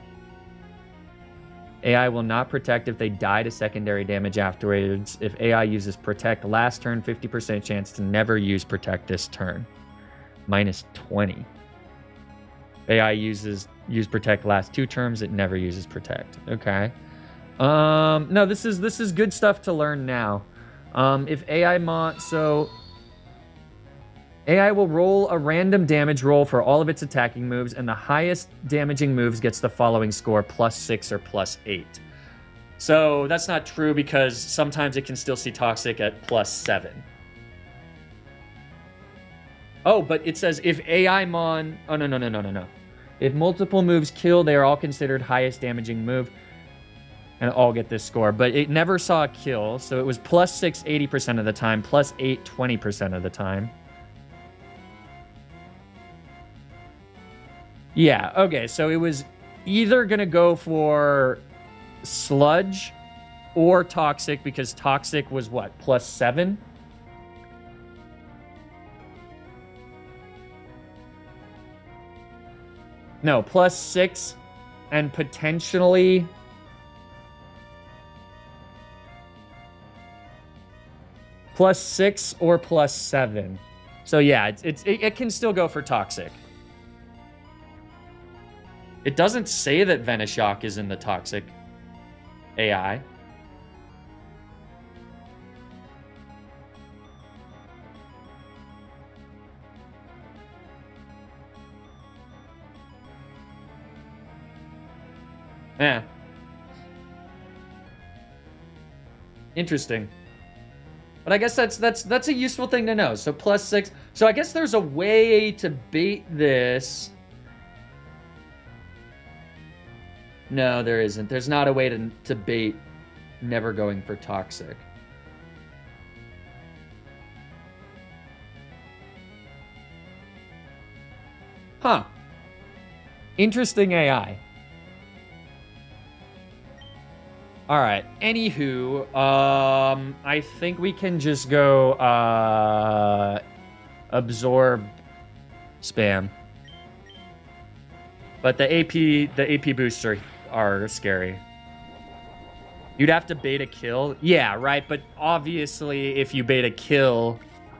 AI will not protect if they die to secondary damage afterwards. If AI uses Protect last turn, 50% chance to never use Protect this turn. -20. AI use Protect last 2 turns, it never uses Protect. Okay. No, this is good stuff to learn now. If so AI will roll a random damage roll for all of its attacking moves, and the highest damaging moves gets the following score, +6 or +8. So that's not true because sometimes it can still see Toxic at +7. Oh, but it says if AI Mon... Oh, no. If multiple moves kill, they are all considered highest damaging move and all get this score. But it never saw a kill, so it was +6 80% of the time, +8 20% of the time. Yeah, okay, so it was either going to go for Sludge or Toxic, because Toxic was what, +7? No, +6 and potentially... +6 or +7. So yeah, it can still go for Toxic. It doesn't say that Venoshock is in the Toxic AI. Yeah. Interesting. But I guess that's a useful thing to know. So +6. So I guess there's a way to bait this. No, there isn't. There's not a way to bait never going for Toxic. Huh. Interesting AI. All right. Anywho, I think we can just go absorb spam. But the AP booster are scary. You'd have to bait a kill. Yeah, right. But obviously, if you bait a kill,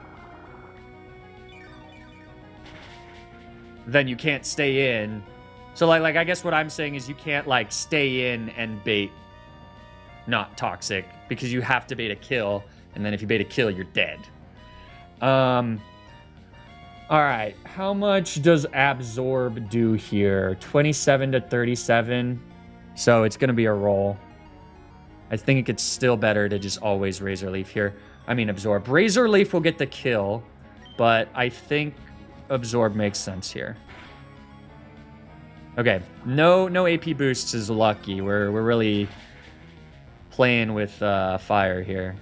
then you can't stay in. So like I guess what I'm saying is you can't like stay in and bait not Toxic, because you have to bait a kill, and then if you bait a kill, you're dead. All right, how much does Absorb do here? 27 to 37, so it's gonna be a roll. I think it's still better to just always Razor Leaf here. I mean Absorb. Razor Leaf will get the kill, but I think Absorb makes sense here. Okay, no AP boosts is lucky. We're really playing with fire here.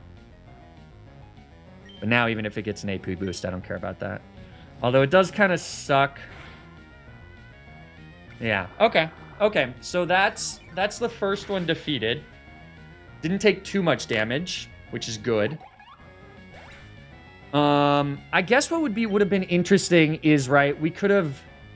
But now even if it gets an AP boost, I don't care about that. Although it does kind of suck. Yeah, okay. Okay, so that's the first one defeated. Didn't take too much damage, which is good. I guess what would have been interesting is, right, we could have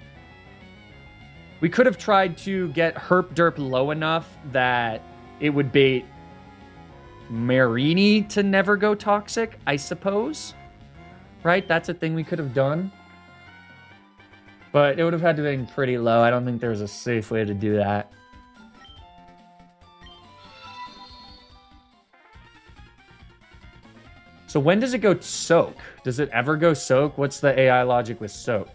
tried to get Herp Derp low enough that it would bait Marini to never go Toxic, I suppose. Right? That's a thing we could have done. But it would have had to be pretty low. I don't think there was a safe way to do that. So when does it go Soak? Does it ever go Soak? What's the AI logic with Soak?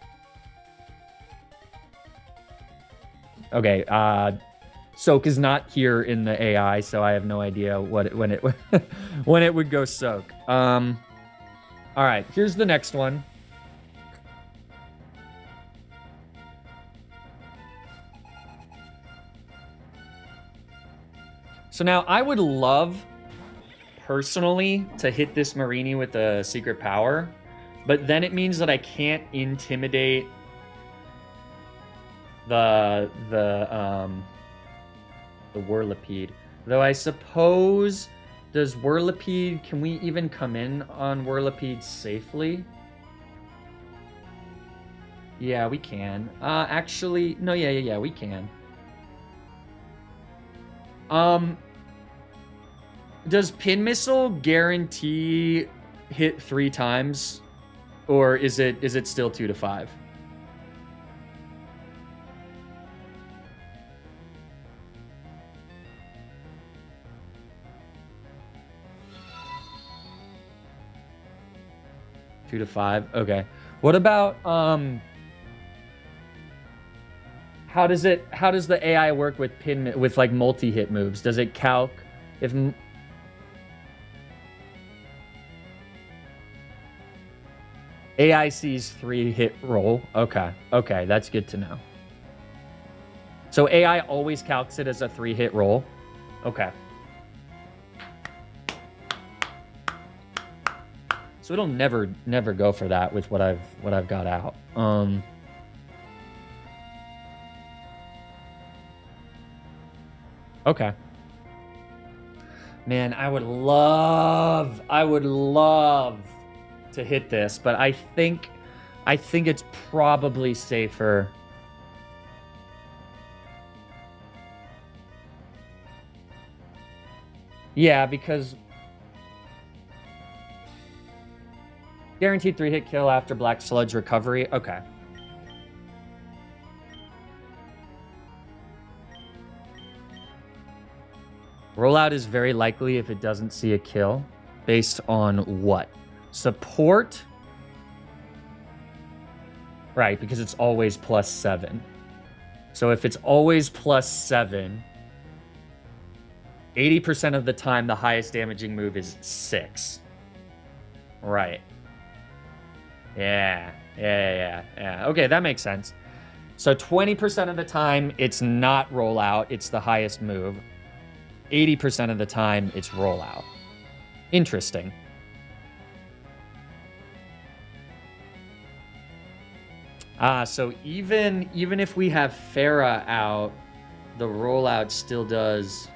Okay, Soak is not here in the AI, so I have no idea when it when it would go Soak. All right, here's the next one. So now I would love, personally, to hit this Marini with a secret power, but then it means that I can't intimidate the Whirlipede. Though I suppose, does Whirlipede, can we even come in on Whirlipede safely? Yeah, we can. Actually, no, yeah, we can. Does Pin Missile guarantee hit 3 times? Or is it still 2 to 5? 2 to 5. Okay. What about how does the AI work with like multi-hit moves? Does it calc if AI sees 3-hit roll? Okay. Okay, that's good to know. So AI always calcs it as a 3-hit roll. Okay. So it'll never go for that with what I've got out. Okay. Man, I would love to hit this, but I think it's probably safer. Yeah, because guaranteed 3-hit kill after Black Sludge recovery. Okay. Rollout is very likely if it doesn't see a kill. Based on what? Support? Right, because it's always +7. So if it's always +7, 80% of the time the highest damaging move is 6. Right. Yeah. Okay, that makes sense. So 20% of the time it's not rollout, it's the highest move. 80% of the time it's rollout. Interesting. So even if we have Farah out, the rollout still does.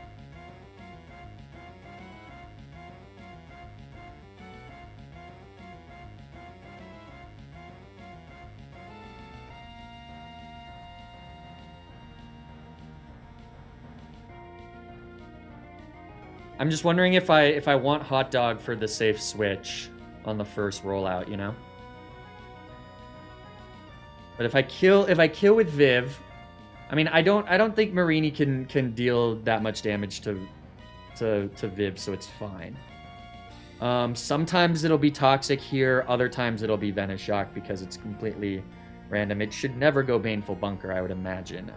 I'm just wondering if I want Hot Dog for the safe switch on the first rollout, you know? But if I kill with Viv, I mean I don't think Marini can deal that much damage to Viv, so it's fine. Sometimes it'll be Toxic here, other times it'll be Venoshock because it's completely random. It should never go Baneful Bunker, I would imagine.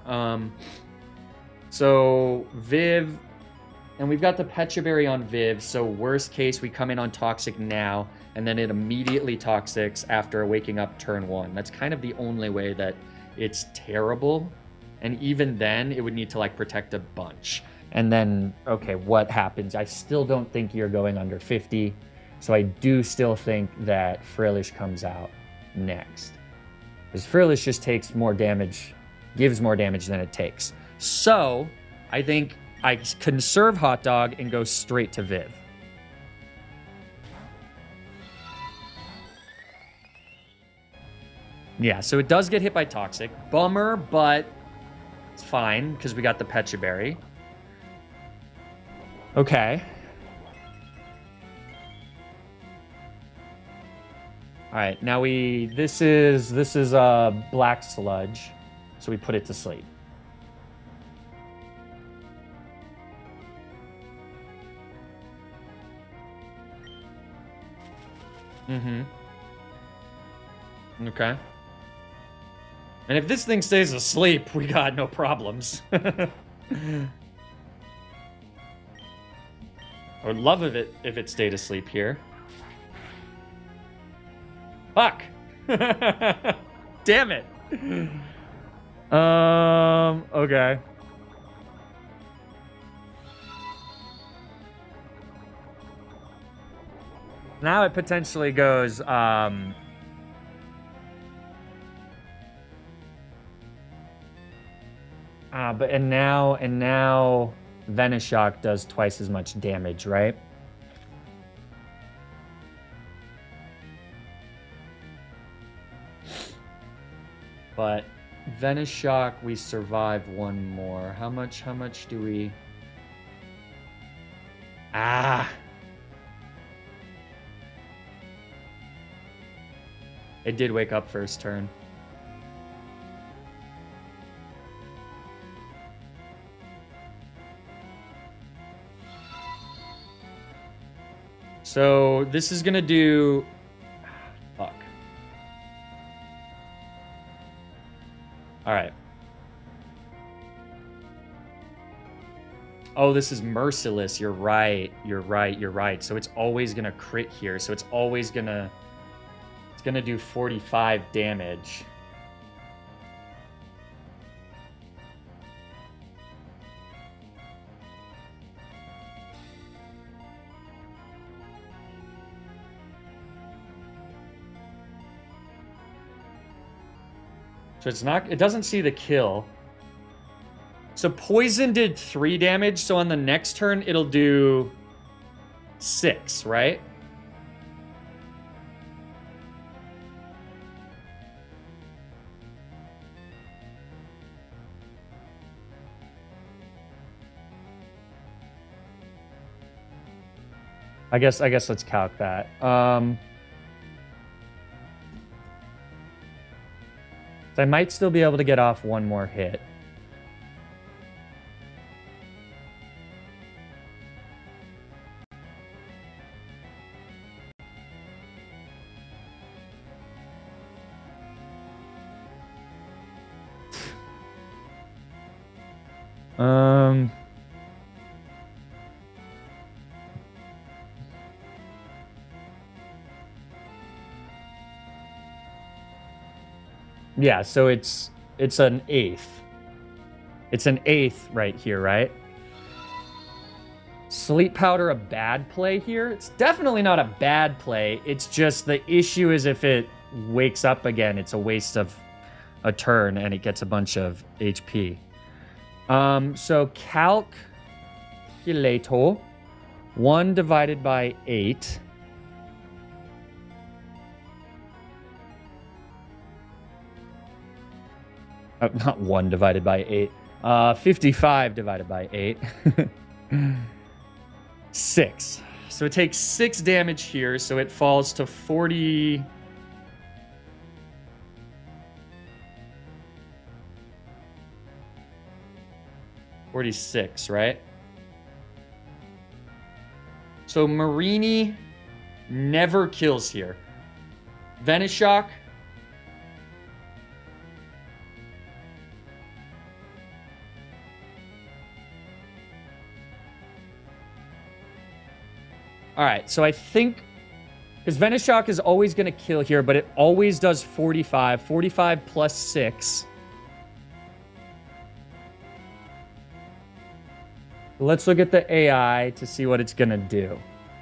So Viv. And we've got the Pecha Berry on Viv, so worst case, we come in on Toxic now, and then it immediately Toxics after waking up turn 1. That's kind of the only way that it's terrible. And even then, it would need to, like, protect a bunch. And then, okay, what happens? I still don't think you're going under 50, so I do still think that Frillish comes out next. Because Frillish just takes more damage, gives more damage than it takes. So, I think I conserve Hot Dog and go straight to Viv. Yeah, so it does get hit by Toxic. Bummer, but it's fine because we got the Pecha Berry. Okay. All right, now this is Black Sludge, so we put it to sleep. Okay. And if this thing stays asleep, we got no problems. I would love if it stayed asleep here. Fuck! Damn it! Okay. Now it potentially goes, but now Venoshock does twice as much damage, right? But Venoshock, we survive one more. How much do we... It did wake up first turn. So this is gonna do... Fuck. All right. Oh, this is merciless. You're right. You're right. You're right. So it's always going to crit here. So it's always going to... It's going to do 45 damage. So it's not... It doesn't see the kill. So poison did 3 damage, so on the next turn it'll do 6, right? I guess let's calc that. So I might still be able to get off one more hit. Yeah, so it's an 1/8. It's an 1/8 right here, right? Sleep powder a bad play here? It's definitely not a bad play. It's just the issue is if it wakes up again, it's a waste of a turn and it gets a bunch of HP. So calculator 1 divided by 8. Oh, not 1 divided by 8. 55 divided by 8. 6. So it takes 6 damage here, so it falls to 40... 46, right? So Marini never kills here. Venoshock. All right, so I think... Because Venoshock is always going to kill here, but it always does 45. 45 plus 6. Let's look at the AI to see what it's going to do.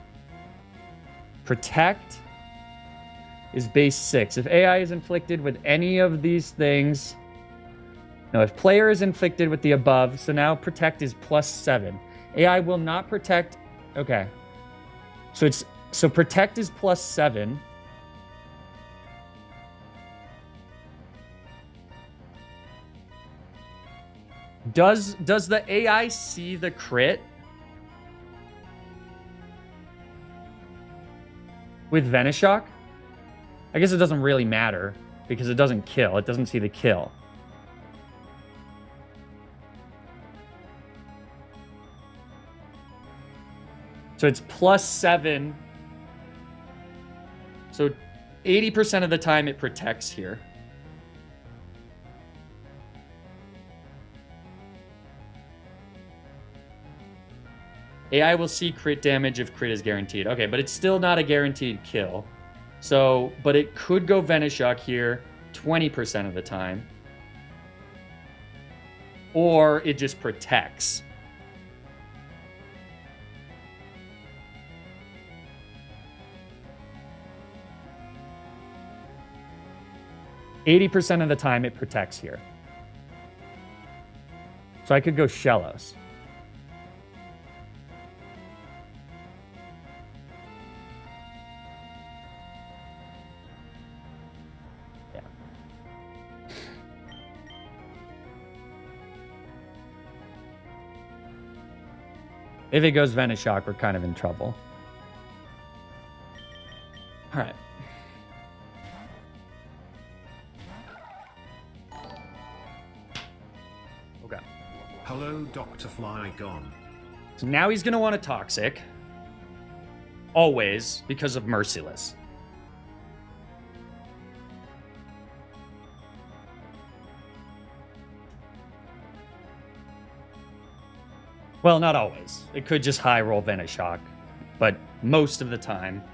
Protect is base 6. If AI is inflicted with any of these things... No, if player is inflicted with the above, so now Protect is plus 7. AI will not protect... Okay. So Protect is plus 7. Does the AI see the crit? With Venoshock? I guess it doesn't really matter because it doesn't kill. It doesn't see the kill. So it's plus 7. So 80% of the time it protects here. AI will see crit damage if crit is guaranteed. Okay, but it's still not a guaranteed kill. So, but it could go Venoshock here 20% of the time. Or it just protects. %80 of the time it protects here. So I could go Shellos. Yeah. If it goes Venoshock, we're kind of in trouble. All right. Hello, Dr. Flygon. So now he's going to want a Toxic. Always, because of Merciless. Well, not always. It could just high roll Venoshock, but most of the time.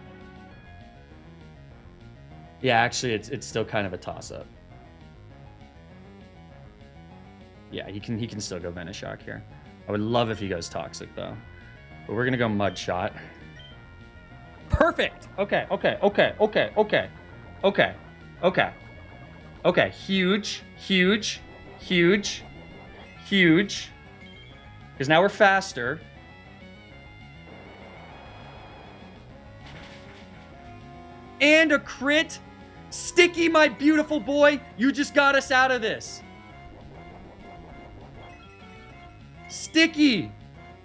Yeah, actually, it's still kind of a toss-up. Yeah, he can still go Venoshock here. I would love if he goes Toxic, though. But we're going to go Mud Shot. Perfect! Okay. Okay, huge. Because now we're faster. And a crit. Sticky, my beautiful boy. You just got us out of this. Sticky.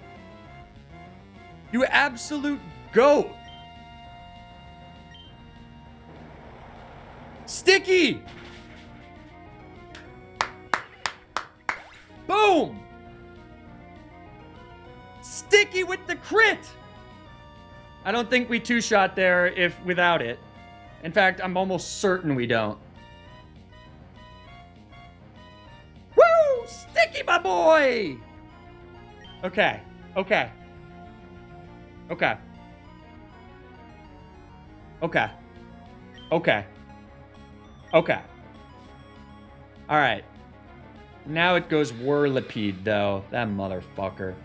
You absolute goat. Sticky. Boom. Sticky with the crit. I don't think we two-shot there without it. In fact, I'm almost certain we don't. Woo! Sticky, my boy! Okay. Alright. Now it goes Whirlipede, though. That motherfucker.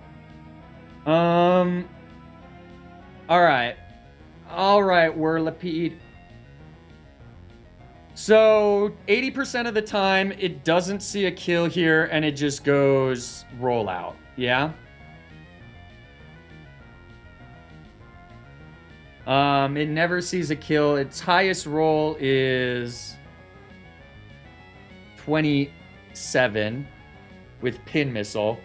Alright, Whirlipede. So, 80% of the time, it doesn't see a kill here, and it just goes rollout. Yeah? It never sees a kill. Its highest roll is 27 with Pin Missile.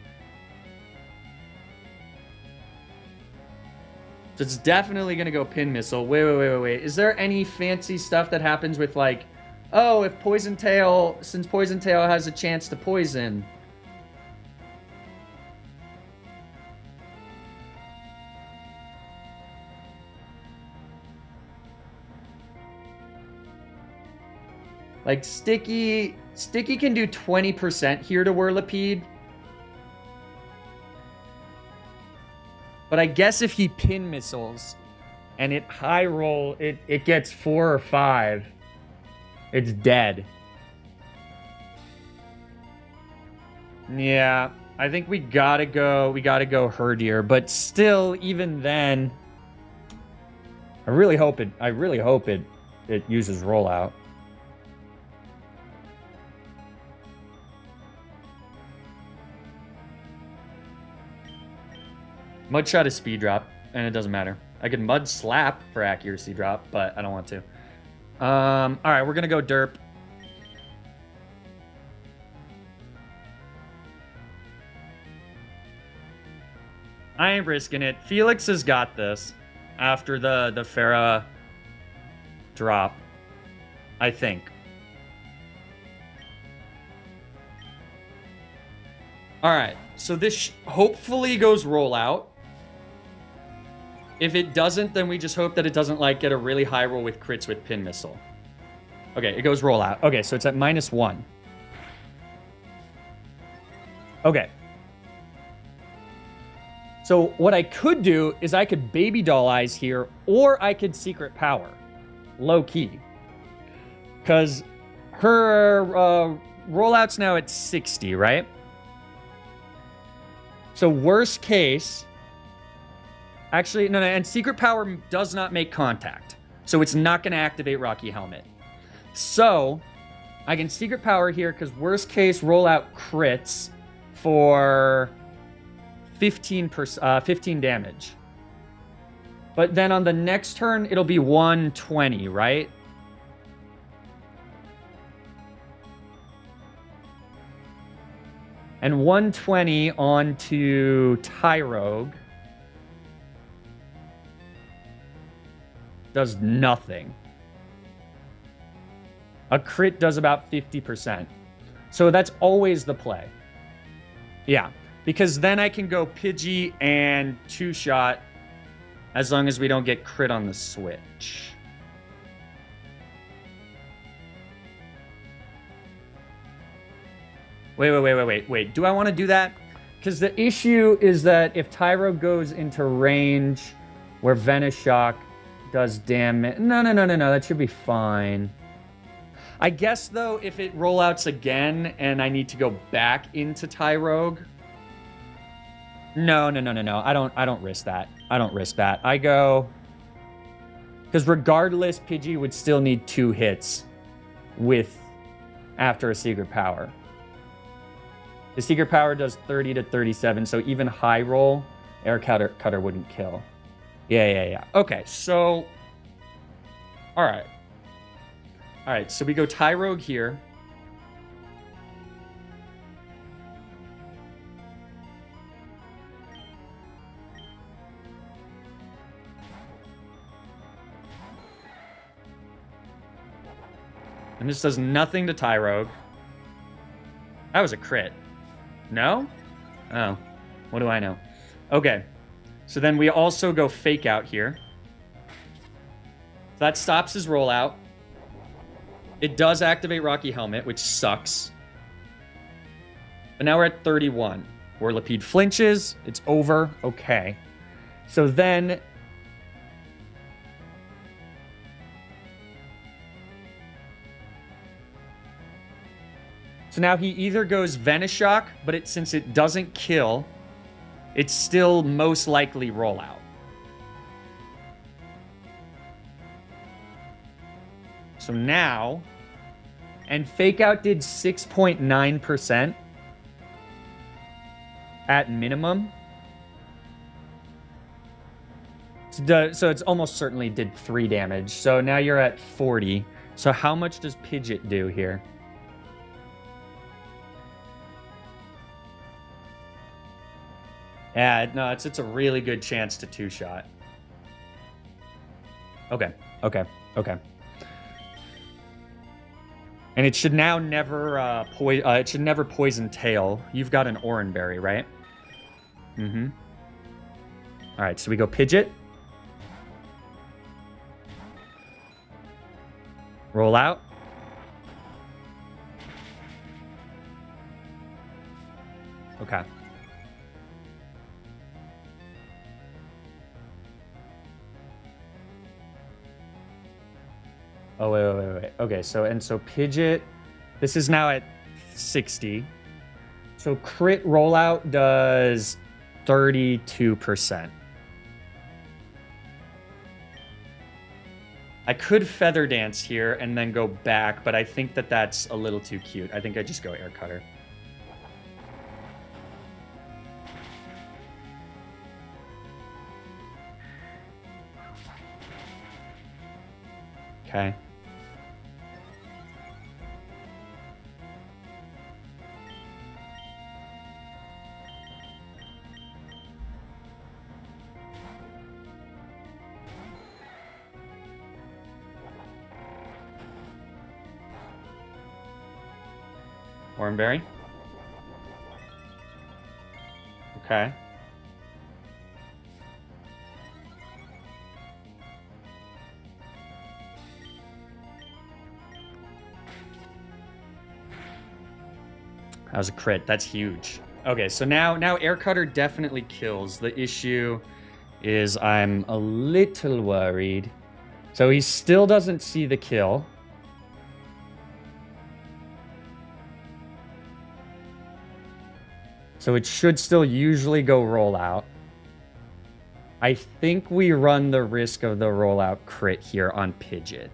So it's definitely going to go Pin Missile. Wait. Is there any fancy stuff that happens with, like, oh, if Poison Tail, since Poison Tail has a chance to poison. Like, Sticky can do 20% here to Whirlipede. But I guess if he Pin Missiles and it high roll, it gets 4 or 5, it's dead. Yeah, I think we gotta go Herdier, but still, even then, I really hope it uses rollout. Mud Shot is speed drop, and it doesn't matter. I could Mud Slap for accuracy drop, but I don't want to. Alright, we're gonna go Derp. I ain't risking it. Felix has got this after the Farah drop, I think. Alright, so this hopefully goes rollout. If it doesn't, then we just hope that it doesn't, like, get a really high roll with crits with Pin Missile. Okay, it goes rollout. Okay, so it's at -1. Okay. So what I could do is I could Baby Doll Eyes here, or I could Secret Power. Low key. Because her rollout's now at 60, right? So worst case... Actually, no, and Secret Power does not make contact. So it's not going to activate Rocky Helmet. So, I can Secret Power here, because worst case, rollout crits for 15 damage. But then on the next turn, it'll be 120, right? And 120 onto Tyrogue. Does nothing. A crit does about 50%. So that's always the play. Yeah, because then I can go Pidgey and two-shot as long as we don't get crit on the switch. Wait. Do I want to do that? Because the issue is that if Tyro goes into range where Venoshock does damage... No, that should be fine. I guess, though, if it rollouts again and I need to go back into Tyrogue... No. I don't risk that. I go... Because regardless, Pidgey would still need 2 hits after a Secret Power. The Secret Power does 30 to 37, so even high roll, Air Cutter wouldn't kill. Yeah. Okay, so... Alright, so we go Tyrogue here. And this does nothing to Tyrogue. That was a crit. No? Oh. What do I know? Okay. So then we also go Fake Out here. So that stops his rollout. It does activate Rocky Helmet, which sucks. But now we're at 31. Whirlipede flinches. It's over. Okay. So then... So now he either goes Venoshock, but since it doesn't kill, it's still most likely rollout. So now, and Fake Out did 6.9% at minimum. So it's almost certainly did 3 damage. So now you're at 40. So how much does Pidgeot do here? Yeah, no, it's a really good chance to 2-shot. Okay. And it should now never it should never poison tail. You've got an Oranberry, right? Mm-hmm. All right, so we go Pidgeot. Roll out. Okay. Oh, wait. Okay, so Pidgeot, this is now at 60. So crit rollout does 32%. I could Feather Dance here and then go back, but I think that's a little too cute. I think I just go Air Cutter. Okay. Oranberry. Okay. That was a crit. That's huge. Okay, so now Air Cutter definitely kills. The issue is I'm a little worried. So he still doesn't see the kill. So it should still usually go rollout. I think we run the risk of the rollout crit here on Pidgeot.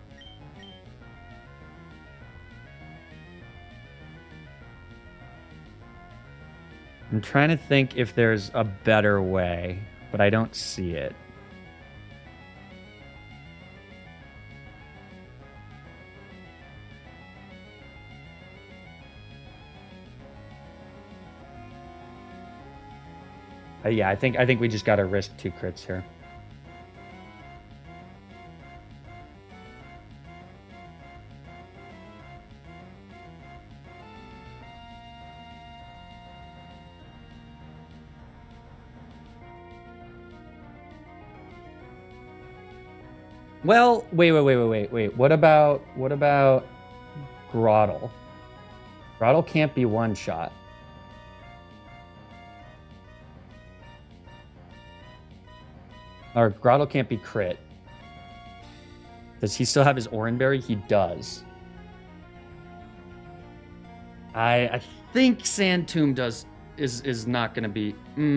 I'm trying to think if there's a better way, but I don't see it. Yeah, I think we just gotta risk 2 crits here. Well, wait. What about Groddle? Groddle can't be 1-shot. Or Grottle can't be crit. Does he still have his Oranberry? He does. I think Sand Tomb is not gonna be.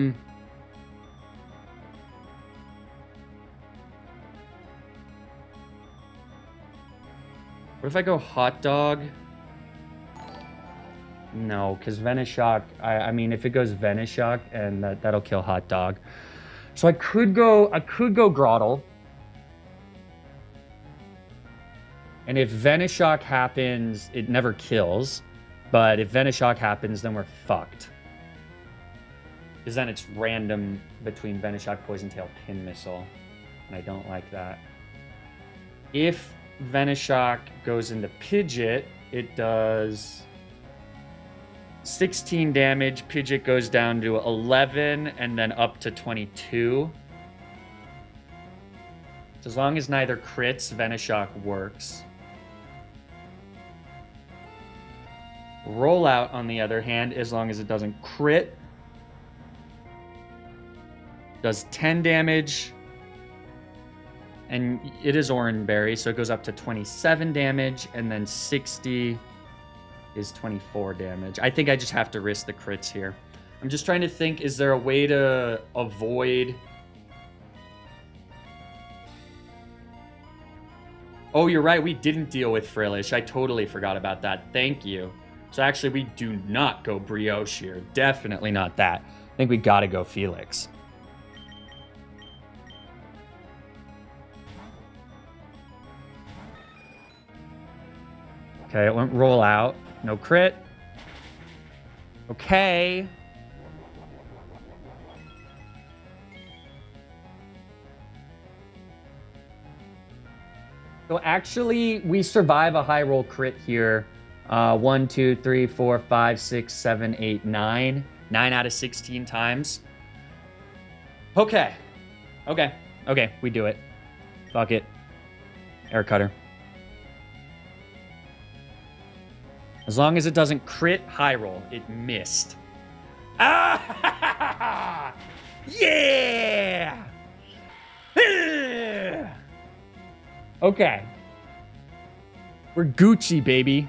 What if I go Hot Dog? No, because Venoshock, I mean, if it goes Venoshock, and that'll kill Hot Dog. So I could go Grottle. And if Venoshock happens, it never kills. But if Venoshock happens, then we're fucked. Because then it's random between Venoshock, Poison Tail, Pin Missile. And I don't like that. If Venoshock goes into Pidgeot, it does 16 damage. Pidgeot goes down to 11 and then up to 22. So as long as neither crits, Venoshock works. Rollout, on the other hand, as long as it doesn't crit, does 10 damage. And it is Oranberry, so it goes up to 27 damage, and then 60 is 24 damage. I think I just have to risk the crits here. I'm just trying to think, is there a way to avoid... Oh, you're right, we didn't deal with Frillish. I totally forgot about that. Thank you. So actually, we do not go Brioche here. Definitely not that. I think we gotta go Felix. Okay, it went roll out. No crit. Okay. So actually, we survive a high roll crit here. 1, 2, 3, 4, 5, 6, 7, 8, 9. 9 out of 16 times. Okay. Okay. Okay, we do it. Fuck it. Air Cutter. As long as it doesn't crit high roll. It missed. Ah! Yeah! Okay. We're Gucci, baby.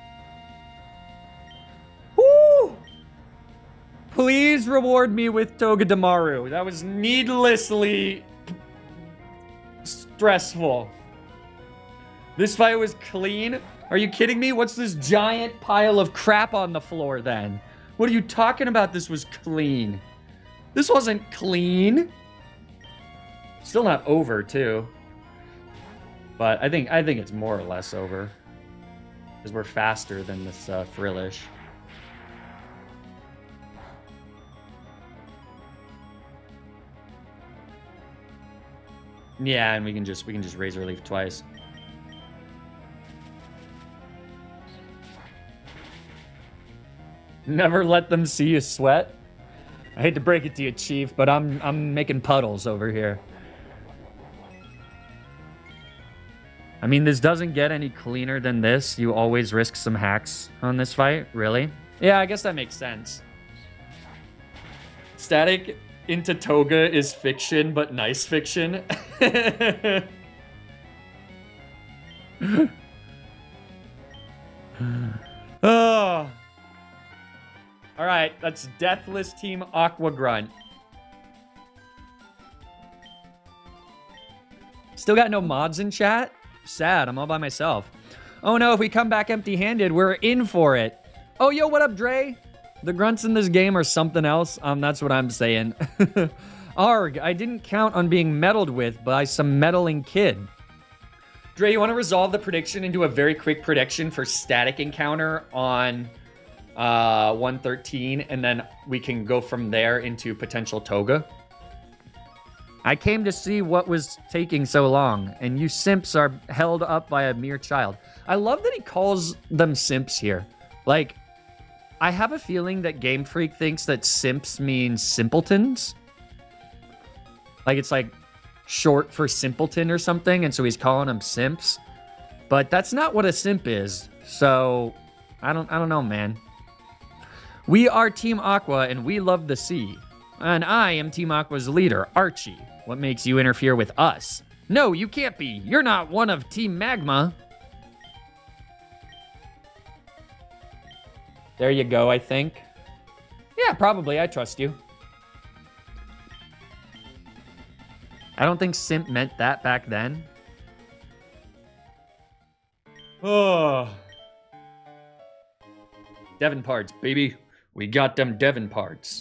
Woo! Please reward me with Togedemaru. That was needlessly stressful. This fight was clean. Are you kidding me? What's this giant pile of crap on the floor then? What are you talking about? This was clean. This wasn't clean. Still not over, too. But I think it's more or less over. Because we're faster than this Frillish. Yeah, and we can just Razor Leaf twice. Never let them see you sweat. I hate to break it to you, Chief, but I'm making puddles over here. I mean, this doesn't get any cleaner than this. You always risk some hacks on this fight, really? Yeah, I guess that makes sense. Static into Toga is fiction, but nice fiction. Oh. All right, that's Deathless Team Aqua Grunt. Still got no mods in chat? Sad, I'm all by myself. Oh no, if we come back empty-handed, we're in for it. Oh, yo, what up, Dre? The grunts in this game are something else. That's what I'm saying. Arg, I didn't count on being meddled with by some meddling kid. Dre, you want to resolve the prediction into a very quick prediction for Static Encounter on 113, and then we can go from there into potential Toga? I came to see what was taking so long, and you simps are held up by a mere child. I love that he calls them simps here. Like, I have a feeling that Game Freak thinks that simps means simpletons. Like, it's like short for simpleton or something, and so he's calling them simps. But that's not what a simp is. So, I don't know, man. We are Team Aqua, and we love the sea. And I am Team Aqua's leader, Archie. What makes you interfere with us? No, you can't be. You're not one of Team Magma. There you go, I think. Yeah, probably. I trust you. I don't think simp meant that back then. Oh. Devon parts, baby. We got them Devon parts.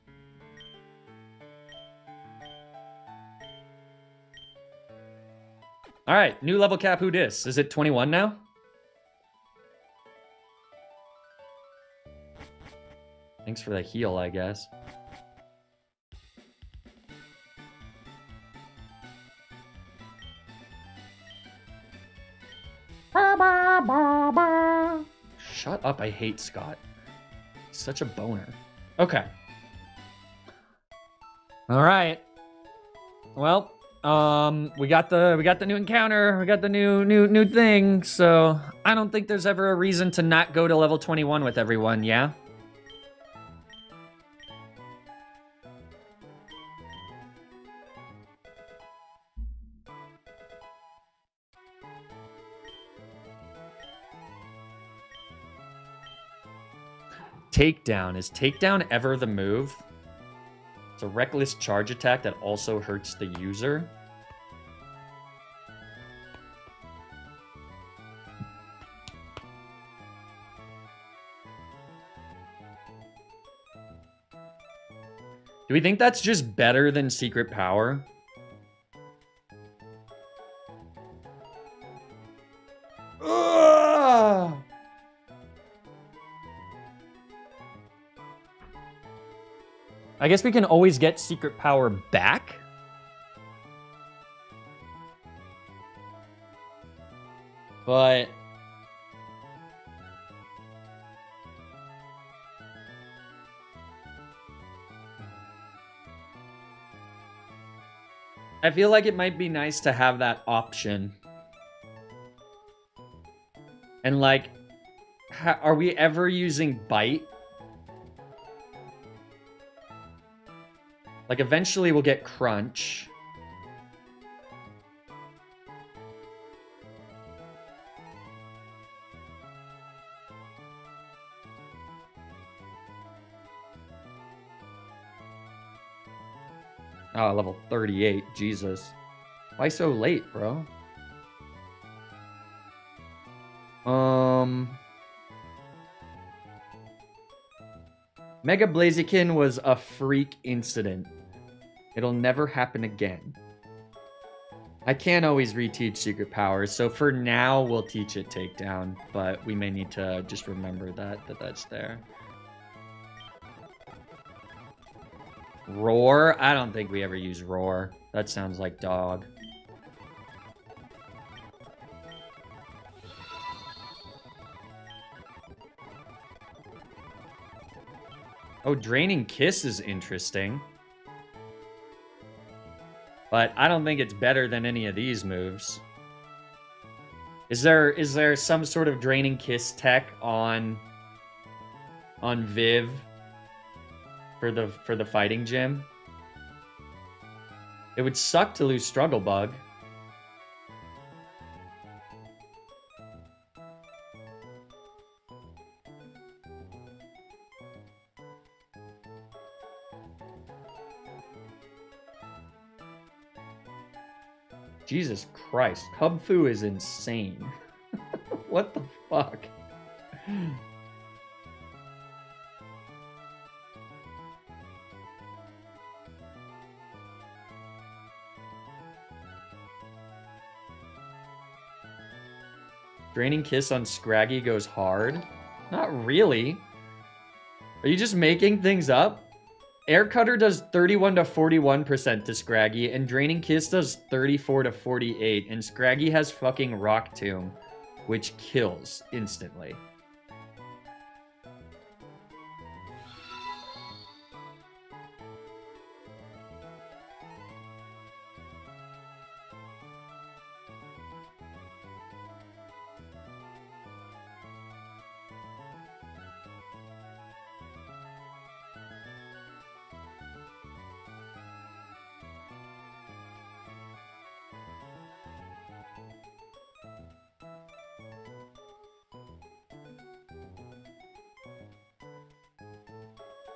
All right, new level cap. Who dis? Is it 21 now? Thanks for the heal, I guess. Shut up, I hate Scott. He's such a boner. Okay. All right. Well, we got the new encounter, we got the new thing, so I don't think there's ever a reason to not go to level 21 with everyone, yeah? Takedown. Is takedown ever the move? It's a reckless charge attack that also hurts the user. Do we think that's just better than secret power? Ugh! I guess we can always get secret power back. But I feel like it might be nice to have that option. And like, are we ever using bite? Like, eventually we'll get crunch. Oh, level 38. Jesus. Why so late, bro? Mega Blaziken was a freak incident. It'll never happen again. I can't always reteach secret powers, so for now we'll teach it takedown, but we may need to just remember that's there. Roar? I don't think we ever use roar. That sounds like dog. Oh, Draining Kiss is interesting. But I don't think it's better than any of these moves. Is there some sort of Draining Kiss tech on Viv for the fighting gym? It would suck to lose Struggle Bug. Jesus Christ, Cub Fu is insane. What the fuck? Draining Kiss on Scraggy goes hard? Not really. Are you just making things up? Air Cutter does 31 to 41% to Scraggy, and Draining Kiss does 34 to 48, and Scraggy has fucking Rock Tomb, which kills instantly.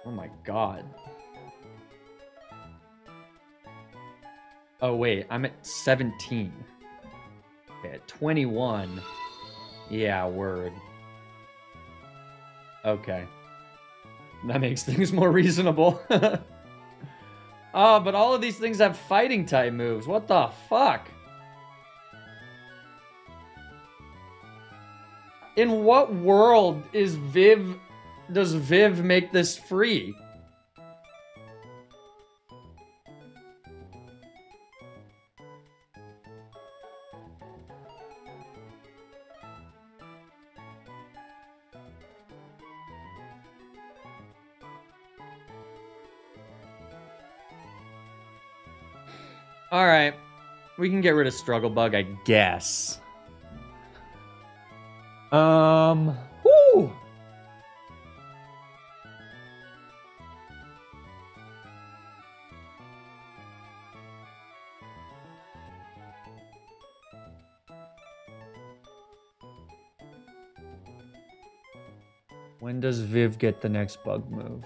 Oh my god. Oh wait, I'm at 17. Okay, at 21. Yeah, word. Okay. That makes things more reasonable. Oh, but all of these things have fighting type moves. What the fuck? In what world does Viv make this free? All right, we can get rid of Struggle Bug, I guess. Whoo! When does Viv get the next bug move?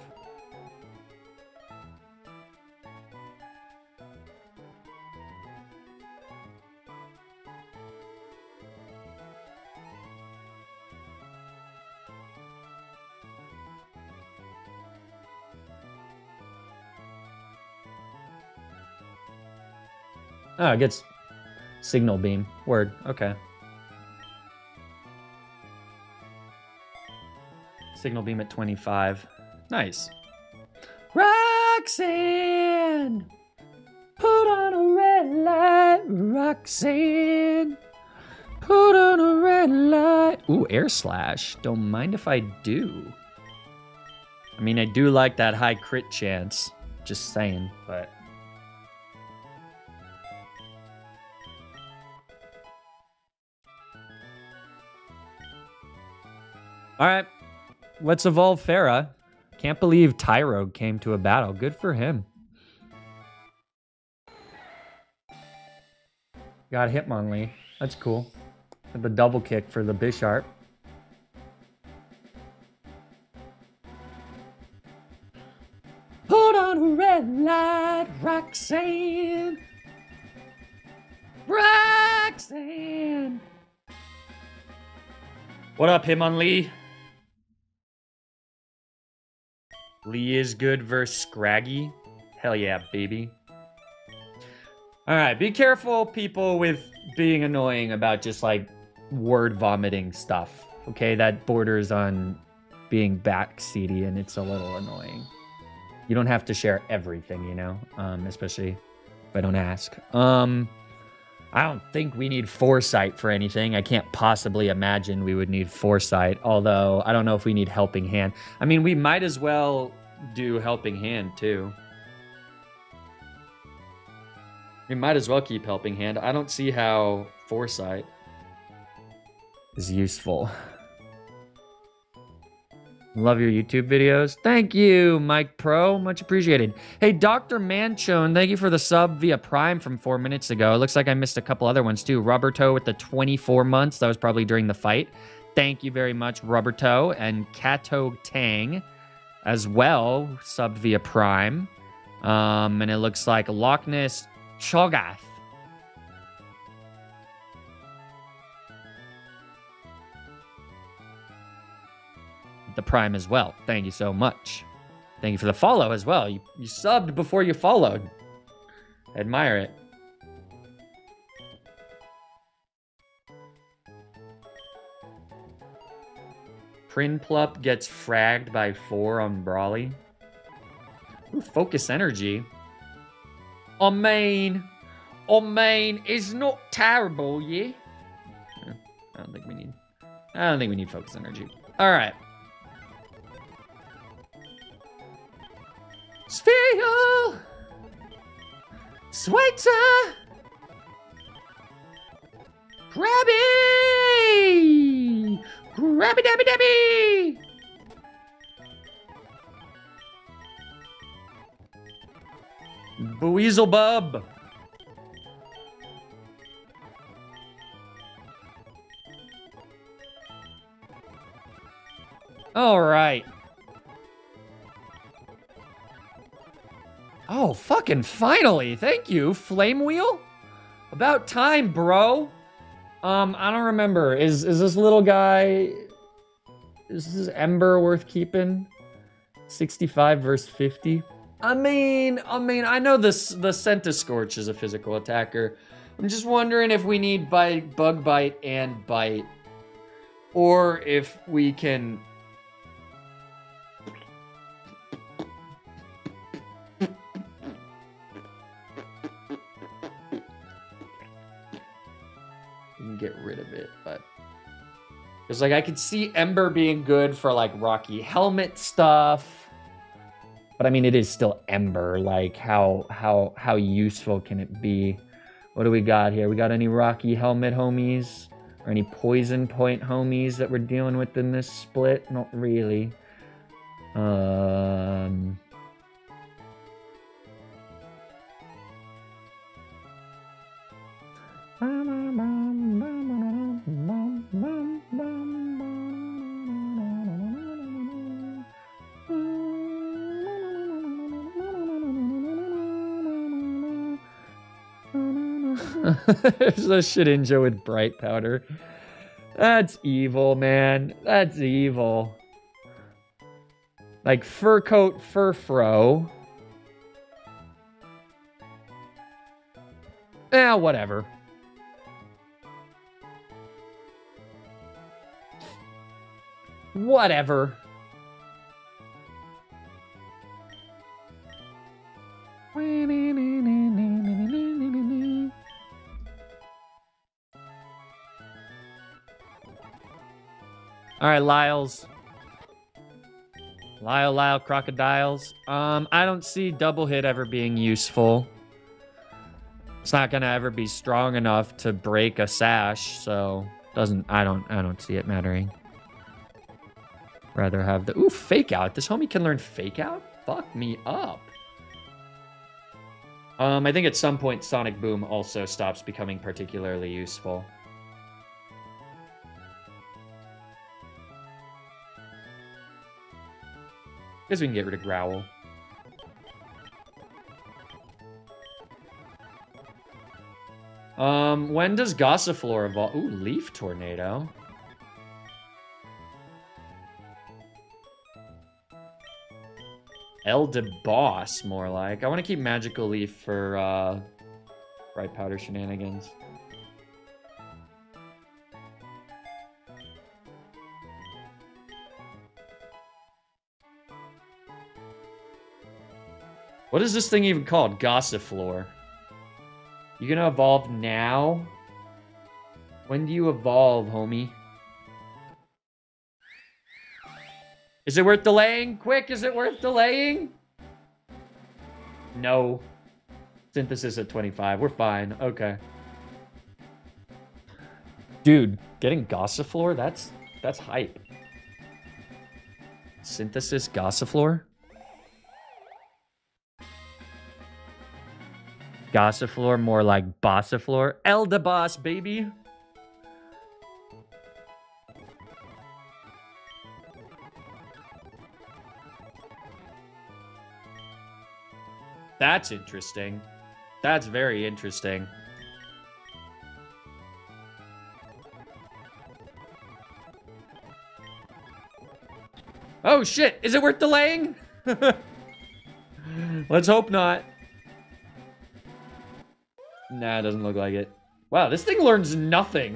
Oh, it gets Signal Beam. Word. Okay. Signal Beam at 25. Nice. Roxanne! Put on a red light, Roxanne. Put on a red light. Ooh, Air Slash. Don't mind if I do. I mean, I do like that high crit chance. Just saying, but... Alright, let's evolve Farah. Can't believe Tyrogue came to a battle. Good for him. Got Hitmonlee. That's cool. The double kick for the Bisharp. Put on a red light, Roxanne. Roxanne. What up, Hitmonlee? Lee is good versus Scraggy. Hell yeah, baby. Alright, be careful, people, with being annoying about just, like, word vomiting stuff. Okay, that borders on being backseaty, and it's a little annoying. You don't have to share everything, you know? Especially if I don't ask. I don't think we need foresight for anything. I can't possibly imagine we would need foresight, although I don't know if we need helping hand. I mean, we might as well do helping hand, too. We might as well keep helping hand. I don't see how foresight is useful. Love your YouTube videos. Thank you, Mike Pro. Much appreciated. Hey, Dr. Manchone, thank you for the sub via Prime from 4 minutes ago. It looks like I missed a couple other ones, too. Roberto with the 24 months. That was probably during the fight. Thank you very much, Roberto. And Kato Tang as well, sub via Prime. And it looks like Loch Ness Cho'Gath. The Prime as well. Thank you so much. Thank you for the follow as well. You subbed before you followed. Admire it. Prinplup gets fragged by 4 on Brawly. Ooh, Focus Energy. I mean, it's not terrible, yeah? I don't think we need Focus Energy. Alright. Sphere! Sweater! Grabby! Grabby dabby dabby! Bueazelbub! Alright. Oh, fucking finally. Thank you, Flame Wheel. About time, bro. I don't remember. Is this little guy... Is this Ember worth keeping? 65 versus 50? I mean, I know this the Centiscorch is a physical attacker. I'm just wondering if we need Bug Bite and Bite. Or if we can... We can get rid of it, but... Because, like, I could see Ember being good for, like, Rocky Helmet stuff. But, I mean, it is still Ember. Like, how useful can it be? What do we got here? We got any Rocky Helmet homies? Or any Poison Point homies that we're dealing with in this split? Not really. There's a Shedinja with Bright Powder. That's evil, man. That's evil. Like Fur Coat Furfro. Eh, whatever. Whatever. All right, Lyles. Lyle, crocodiles. I don't see double hit ever being useful. It's not gonna ever be strong enough to break a sash, so I don't see it mattering. Rather have the fake out. This homie can learn fake out? Fuck me up. I think at some point Sonic Boom also stops becoming particularly useful. Guess we can get rid of Growl. When does Gossifleur evolve? Ooh, Leaf Tornado. Eldeboss, more like. I want to keep Magical Leaf for, Bright Powder shenanigans. What is this thing even called? Gossifleur. You gonna evolve now? When do you evolve, homie? Is it worth delaying? Quick, is it worth delaying? No. Synthesis at 25. We're fine. Okay. Dude, getting Gossifleur? That's hype. Synthesis Gossifleur? Gossifleur, more like Bossifleur. Eldeboss, baby. That's interesting. That's very interesting. Oh shit, is it worth delaying? Let's hope not. Nah, it doesn't look like it. Wow, this thing learns nothing.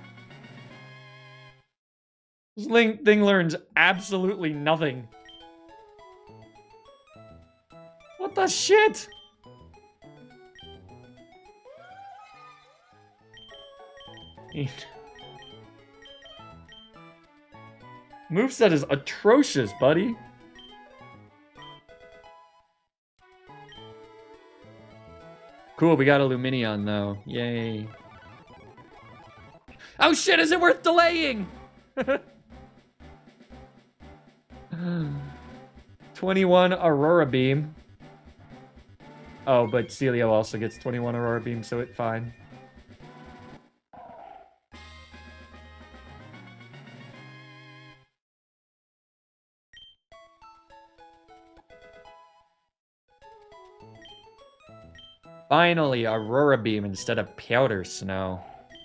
This thing learns absolutely nothing. What the shit? Moveset is atrocious, buddy. Cool, we got a Luminion, though. Yay. Oh shit, is it worth delaying? 21 Aurora Beam. Oh, but Celio also gets 21 Aurora Beam, so it's fine. Finally, Aurora Beam instead of Powder Snow.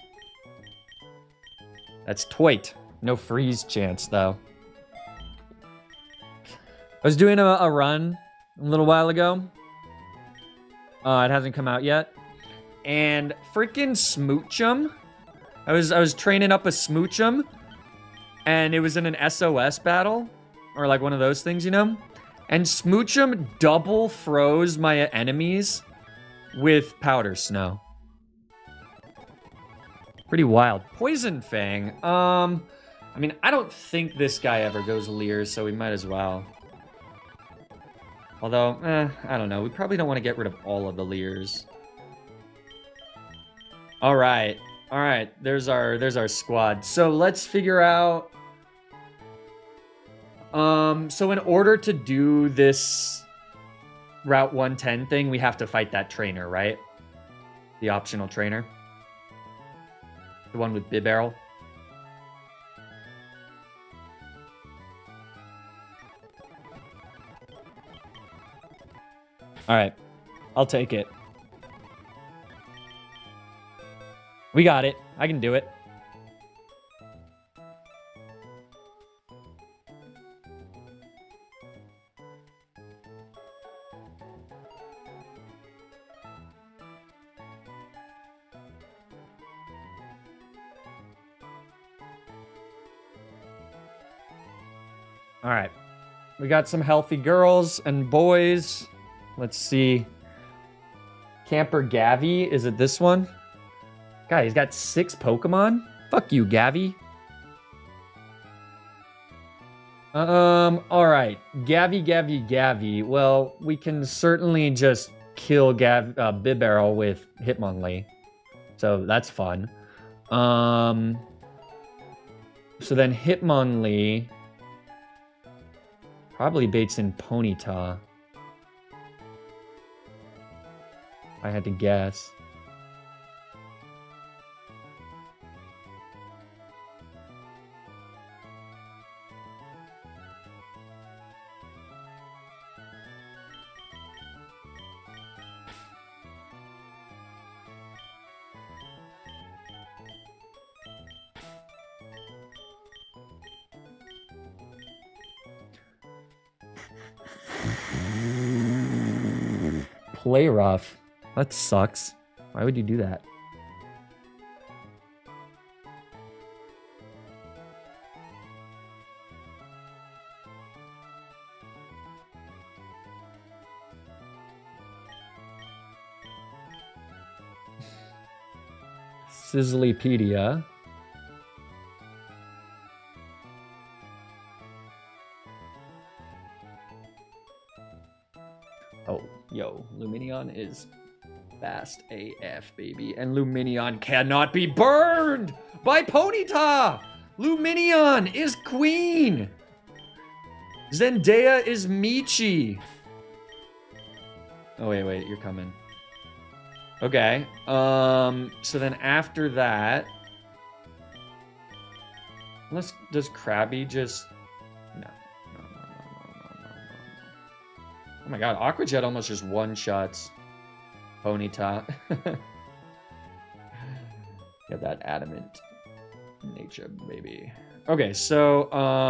That's Toit. No freeze chance, though. I was doing a run a little while ago. It hasn't come out yet. And freaking Smoochum. I was training up a Smoochum. And it was in an SOS battle. Or like one of those things, you know? And Smoochum double froze my enemies with Powder Snow. Pretty wild. Poison Fang. I mean, I don't think this guy ever goes Leers, so we might as well. Although, I don't know. We probably don't want to get rid of all of the Leers. All right. All right. There's our squad. So let's figure out... so in order to do this Route 110 thing, we have to fight that trainer, right? The optional trainer. The one with Bibarel. All right. I'll take it. We got it. I can do it. All right. We got some healthy girls and boys. Let's see. Camper Gavi. Is it this one? God, he's got 6 Pokemon? Fuck you, Gavi. All right. Gavi. Well, we can certainly just kill Bibarel with Hitmonlee. So that's fun. So then Hitmonlee probably baits in Ponyta. I had to guess. Play rough. That sucks. Why would you do that? Sizzlypedia. Oh, yo, Lumineon is fast AF, baby. And Lumineon cannot be burned by Ponyta! Lumineon is queen! Zendaya is Michi! Oh, wait, you're coming. Okay, so then after that... Does Krabby just... No. Oh my god, Aqua Jet almost just one-shots Ponyta. Get that adamant nature, baby. Okay, so,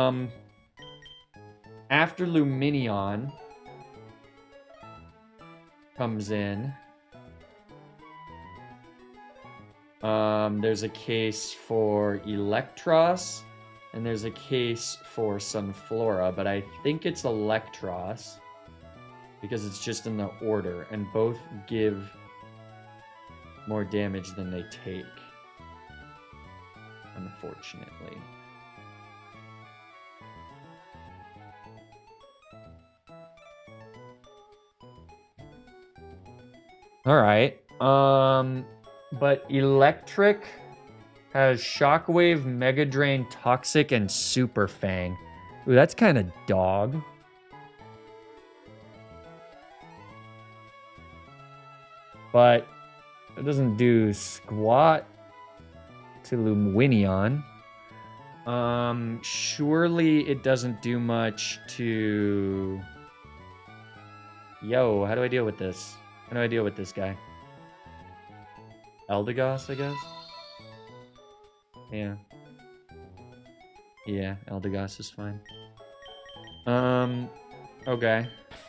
after Lumineon comes in, there's a case for Electros, and there's a case for Sunflora, but I think it's Electros, because it's just in the order, and both give more damage than they take, unfortunately. All right, but Electric has Shockwave, Mega Drain, Toxic, and Super Fang. Ooh, that's kind of dog. But it doesn't do squat to Lumineon. Surely it doesn't do much to... Yo, how do I deal with this? How do I deal with this guy? Eldegoss, I guess? Yeah. Yeah, Eldegoss is fine. Okay.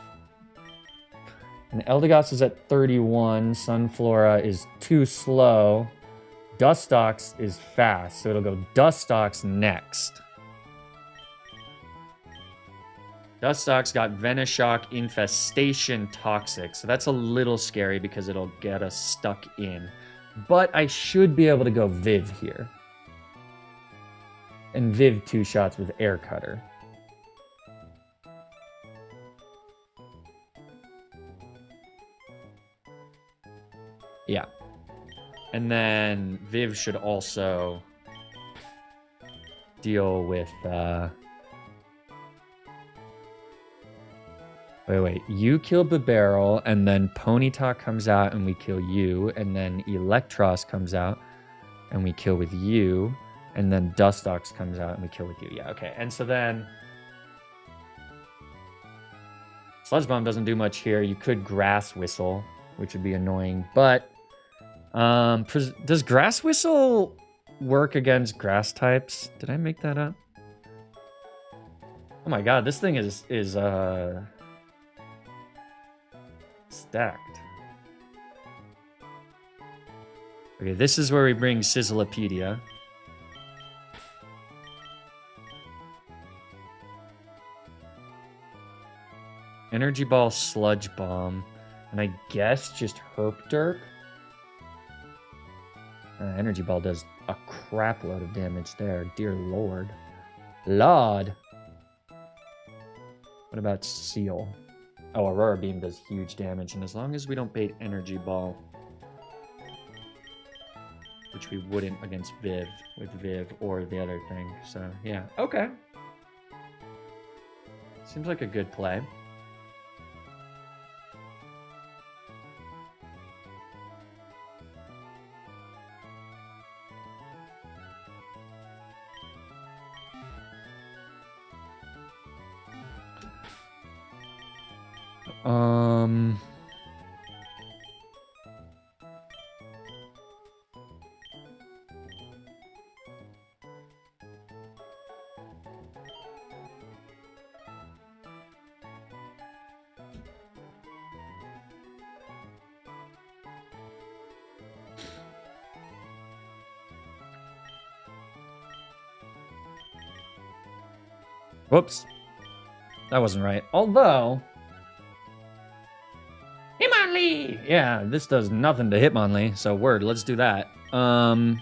And Eldegoss is at 31. Sunflora is too slow. Dustox is fast, so it'll go Dustox next. Dustox got Venoshock, Infestation, Toxic, so that's a little scary because it'll get us stuck in. But I should be able to go Viv here. And Viv 2 shots with Air Cutter. Yeah. And then Viv should also deal with... Wait. You kill Bibarel, and then Ponyta comes out and we kill you, and then Electros comes out and we kill with you, and then Dustox comes out and we kill with you. Yeah, okay. And so then... Sludge Bomb doesn't do much here. You could Grass Whistle, which would be annoying, but... does Grass Whistle work against grass types? Did I make that up? Oh my god, this thing is stacked. Okay, this is where we bring Sizzlopedia. Energy Ball, Sludge Bomb, and I guess just Herp Derp. Energy Ball does a crap load of damage there. Dear Lord. Lord. What about Seal? Oh, Aurora Beam does huge damage, and as long as we don't bait Energy Ball, which we wouldn't against Viv, with Viv or the other thing. So, yeah. Okay. Seems like a good play. Whoops. That wasn't right. Although... Hitmonlee! Yeah, this does nothing to Hitmonlee, so word, let's do that. And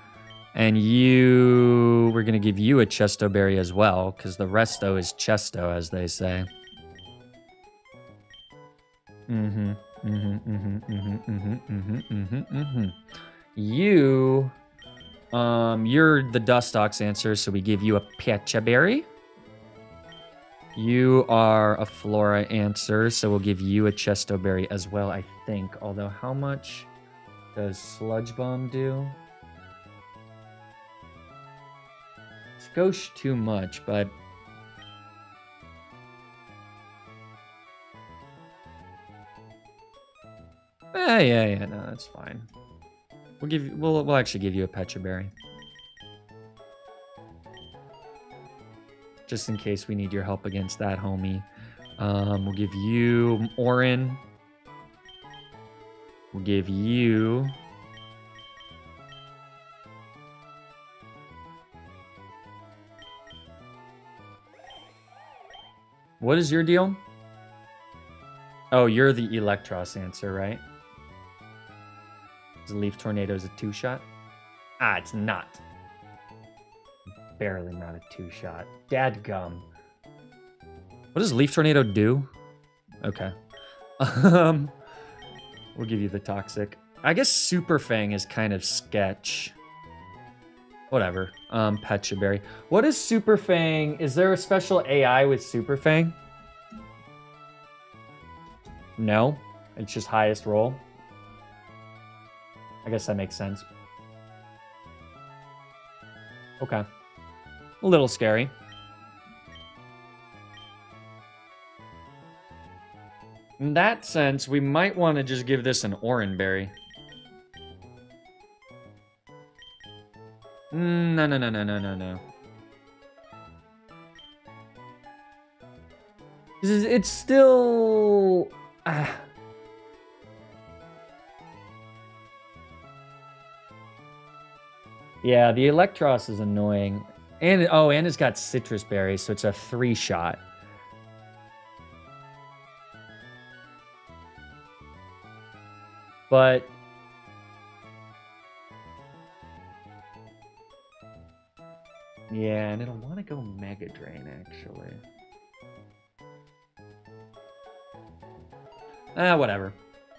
you... We're going to give you a Chesto Berry as well, because the resto is Chesto, as they say. You... you're the Dustox answer, so we give you a Pecha Berry. You are a Flora answer, so we'll give you a Chesto Berry as well, I think. Although, how much does Sludge Bomb do? Skosh too much, but... Yeah, no, that's fine. We'll actually give you a Pecha Berry. Just in case we need your help against that, homie. We'll give you Orin. We'll give you... What is your deal? Oh, you're the Electros answer, right? Is Leaf Tornado's a 2-shot? Ah, it's not. Barely not a 2-shot. Dadgum. What does Leaf Tornado do? Okay. We'll give you the Toxic. I guess Super Fang is kind of sketch. Whatever. Pecha Berry. What is Super Fang? Is there a special AI with Super Fang? No? It's just highest roll? I guess that makes sense. Okay. A little scary. In that sense, we might want to just give this an Oran Berry. No, no, no, no, no, no, no. It's still... Yeah, the Electros is annoying. And, oh, and it's got citrus berries, so it's a 3-shot. But... yeah, and it'll want to go Mega Drain, actually. Whatever.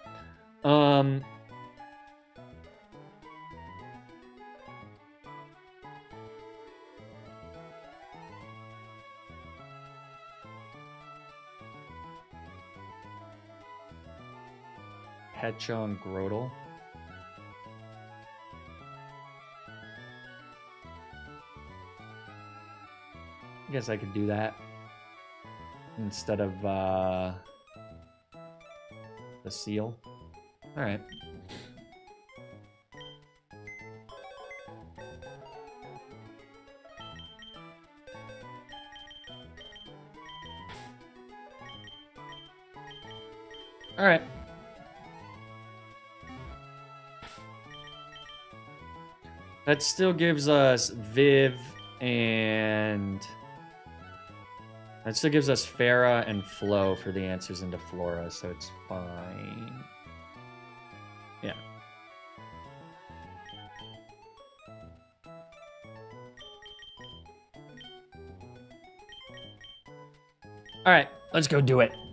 Pecha and Grotle. I guess I could do that instead of the seal. All right. All right. That still gives us Viv and... that still gives us Farah and Flo for the answers into Flora, so it's fine. Yeah. All right, let's go do it.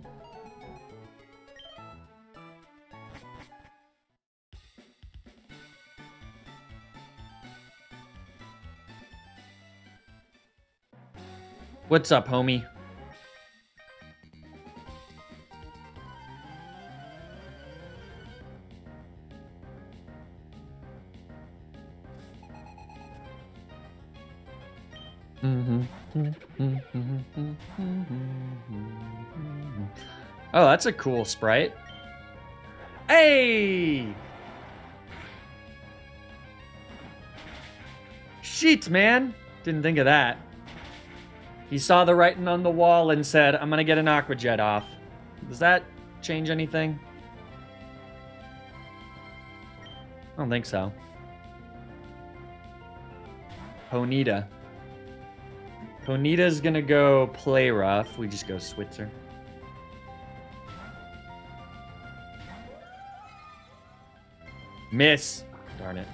What's up, homie? Oh, that's a cool sprite. Hey! Shit, man. Didn't think of that. He saw the writing on the wall and said, I'm gonna get an Aqua Jet off. Does that change anything? I don't think so. Ponyta. Ponyta's gonna go play rough. We just go Switzer. Miss. Darn it.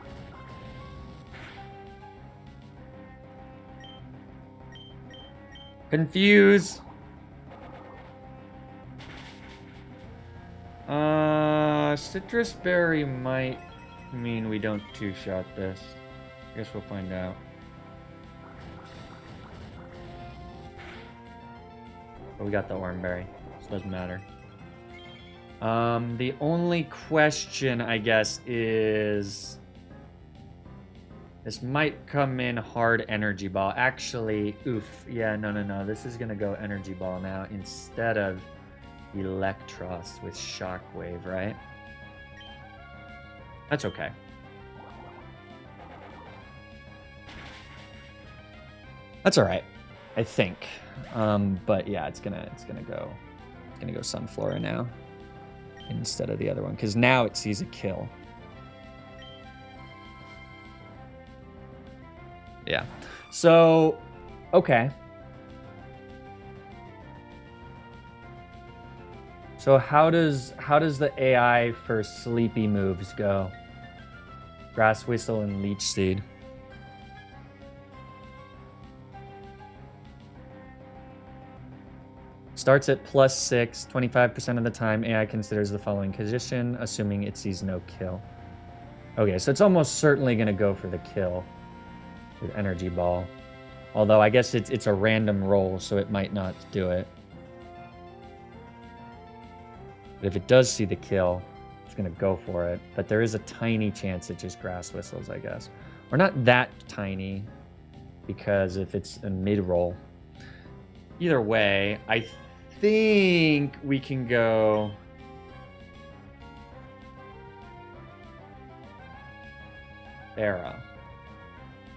Confuse. Citrus Berry might mean we don't two-shot this. I guess we'll find out. But we got the Oranberry, so it doesn't matter. The only question, I guess, is... this might come in hard Energy Ball. Actually, oof. Yeah, no. This is going to go Energy Ball now instead of Electros with Shockwave, right? That's okay. That's all right, I think. But yeah, it's gonna go Sunflora now instead of the other one because now it sees a kill. Yeah. So, okay. So how does the AI for sleepy moves go? Grass Whistle and Leech Seed. Starts at +6, 25% of the time AI considers the following condition, assuming it sees no kill. Okay, so it's almost certainly going to go for the kill with Energy Ball. Although I guess it's a random roll, so it might not do it. But if it does see the kill, it's going to go for it. But there is a tiny chance it just Grass Whistles, I guess. Or not that tiny, because if it's a mid-roll. Either way, I think we can go... Farah.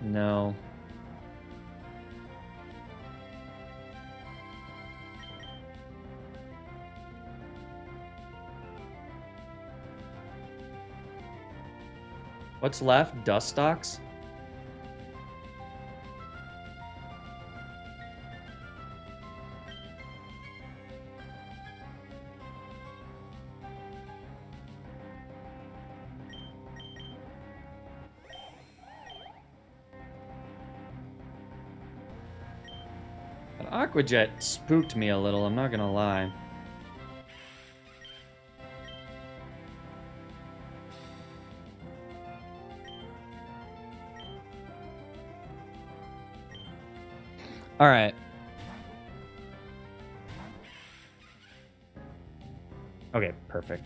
No. What's left? Dustox? That Aquajet spooked me a little, I'm not gonna lie. All right. Okay, perfect.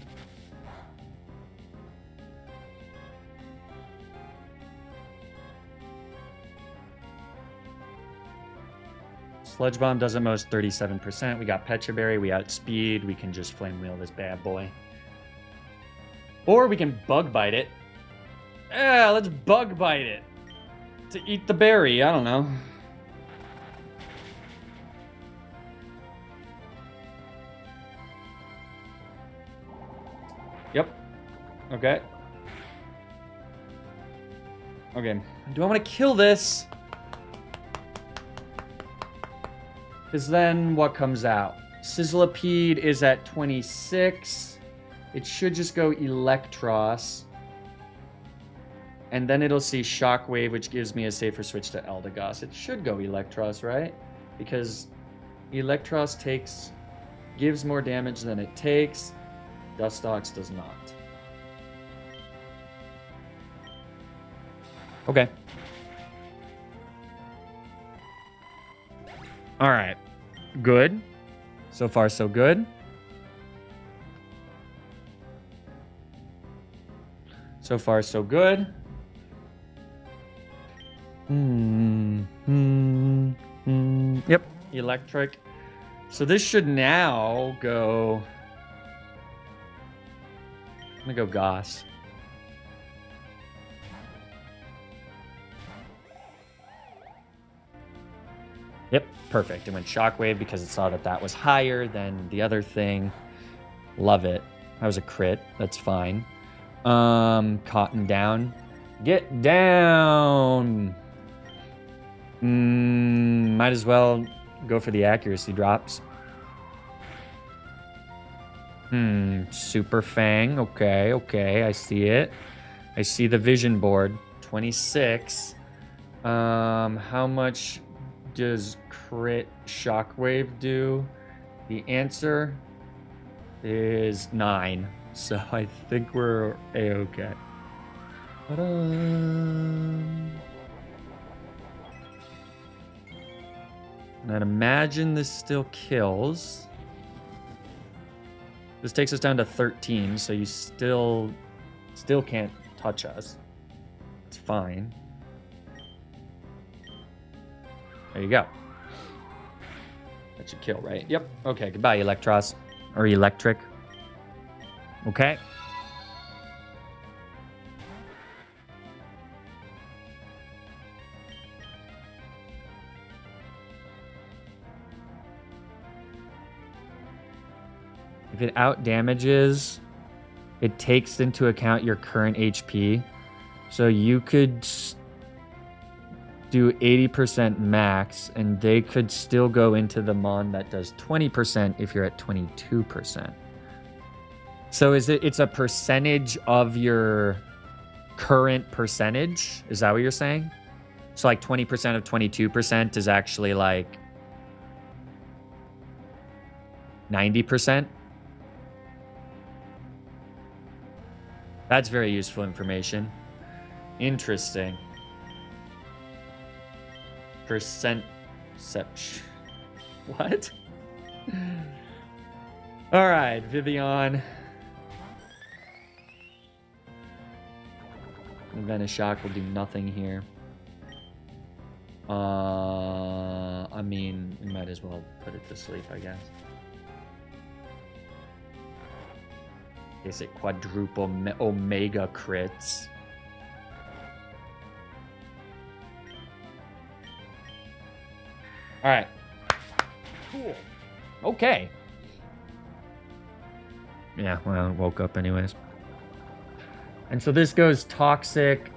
Sludge Bomb does at most 37%. We got Petra Berry, we outspeed, we can just Flame Wheel this bad boy. Or we can Bug Bite it. Yeah, let's Bug Bite it. To eat the berry, I don't know. Yep. Okay. Okay. Do I want to kill this? Because then what comes out? Sizzlipede is at 26. It should just go Electros. And then it'll see Shockwave, which gives me a safer switch to Eldegoss. It should go Electros, right? Because Electros gives more damage than it takes. Dustox does not. Okay. All right. Good. So far, so good. So far, so good. Yep. Electric. So this should now go... I'm gonna go Goss. Yep, perfect. It went Shockwave because it saw that that was higher than the other thing. Love it. That was a crit. That's fine. Cotton down. Get down! Might as well go for the accuracy drops. Super Fang. Okay, okay, I see it. I see the vision board. 26. How much does crit Shockwave do? The answer is 9. So I think we're a-okay. And I'd imagine this still kills. This takes us down to 13, so you still can't touch us. It's fine. There you go. That should kill, right? Yep. Okay, goodbye, Electros. Or Electric. Okay. If it out damages, it takes into account your current HP. So you could do 80% max, and they could still go into the mon that does 20% if you're at 22%. So it's a percentage of your current percentage? Is that what you're saying? So like 20% of 22% is actually like 90%? That's very useful information. Interesting. Perception. What? All right, Vivian. And Venoshock will do nothing here. I mean, we might as well put it to sleep, I guess. Is it quadruple omega crits? All right. Cool. Okay. Yeah, well, I woke up anyways. And so this goes toxic.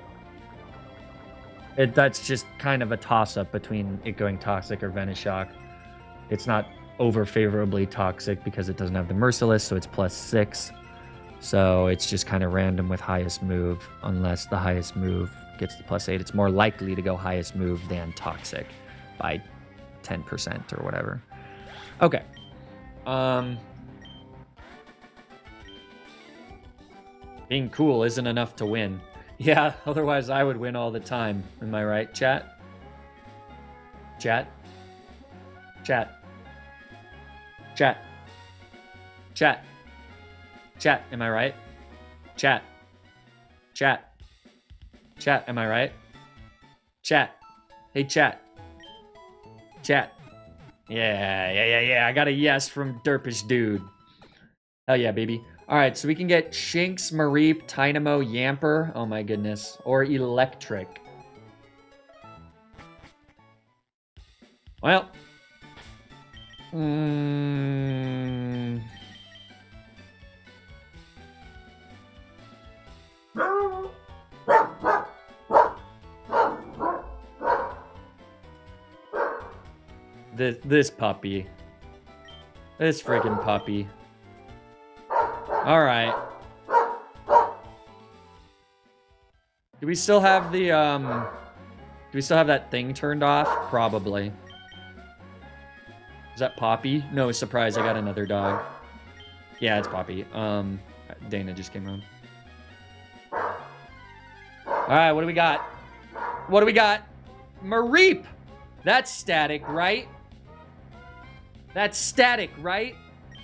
That's just kind of a toss-up between it going toxic or Venoshock. It's not over favorably toxic because it doesn't have the Merciless, so it's +6. So it's just kind of random with highest move, unless the highest move gets the +8. It's more likely to go highest move than toxic by 10% or whatever. Okay. Being cool isn't enough to win. Yeah, otherwise I would win all the time. Am I right, chat? Chat? Chat. Chat. Chat. Chat, am I right? Chat. Chat. Chat, am I right? Chat. Hey, chat. Chat. Yeah. I got a yes from Derpish Dude. Hell yeah, baby. All right, so we can get Shinx, Mareep, Tynamo, Yamper. Oh my goodness. Or Electric. Well. This puppy. This freaking puppy. All right. Do we still have the do we still have that thing turned off? Probably. Is that Poppy? No, surprise, I got another dog. Yeah, it's Poppy. Dana just came around. All right, what do we got? What do we got? Mareep! That's static, right? That's static, right?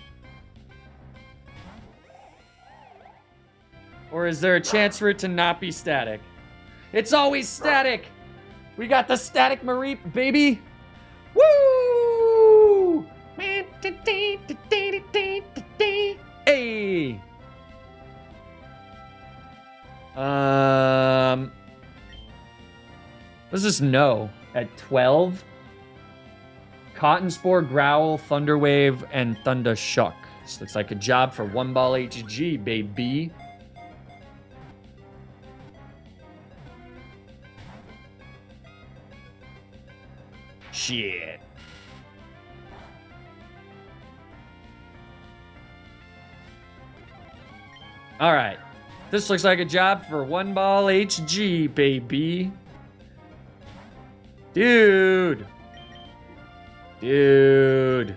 Or is there a chance for it to not be static? It's always static! We got the static Mareep, baby! Woo! Hey! What's this no? At 12? Cotton Spore, Growl, Thunderwave, and Thunder Shock. So it's like a job for 1 ball HG, baby. Shit. All right. This looks like a job for 1 ball HG, baby. Dude. Dude.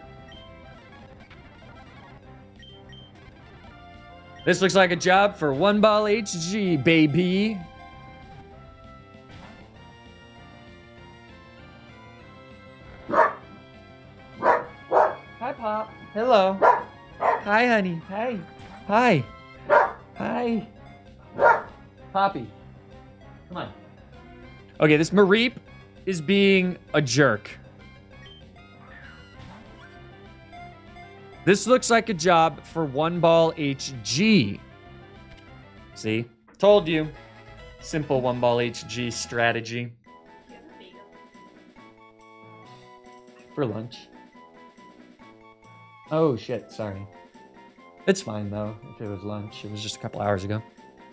This looks like a job for 1 ball HG, baby. Hi, Pop. Hello. Hi, honey. Hi. Hi. Hi. Poppy. Come on. Okay, this Mareep is being a jerk. This looks like a job for 1 ball HG. See? Told you. Simple 1 ball HG strategy. For lunch. Oh shit, sorry. It's fine though, if it was lunch. It was just a couple hours ago.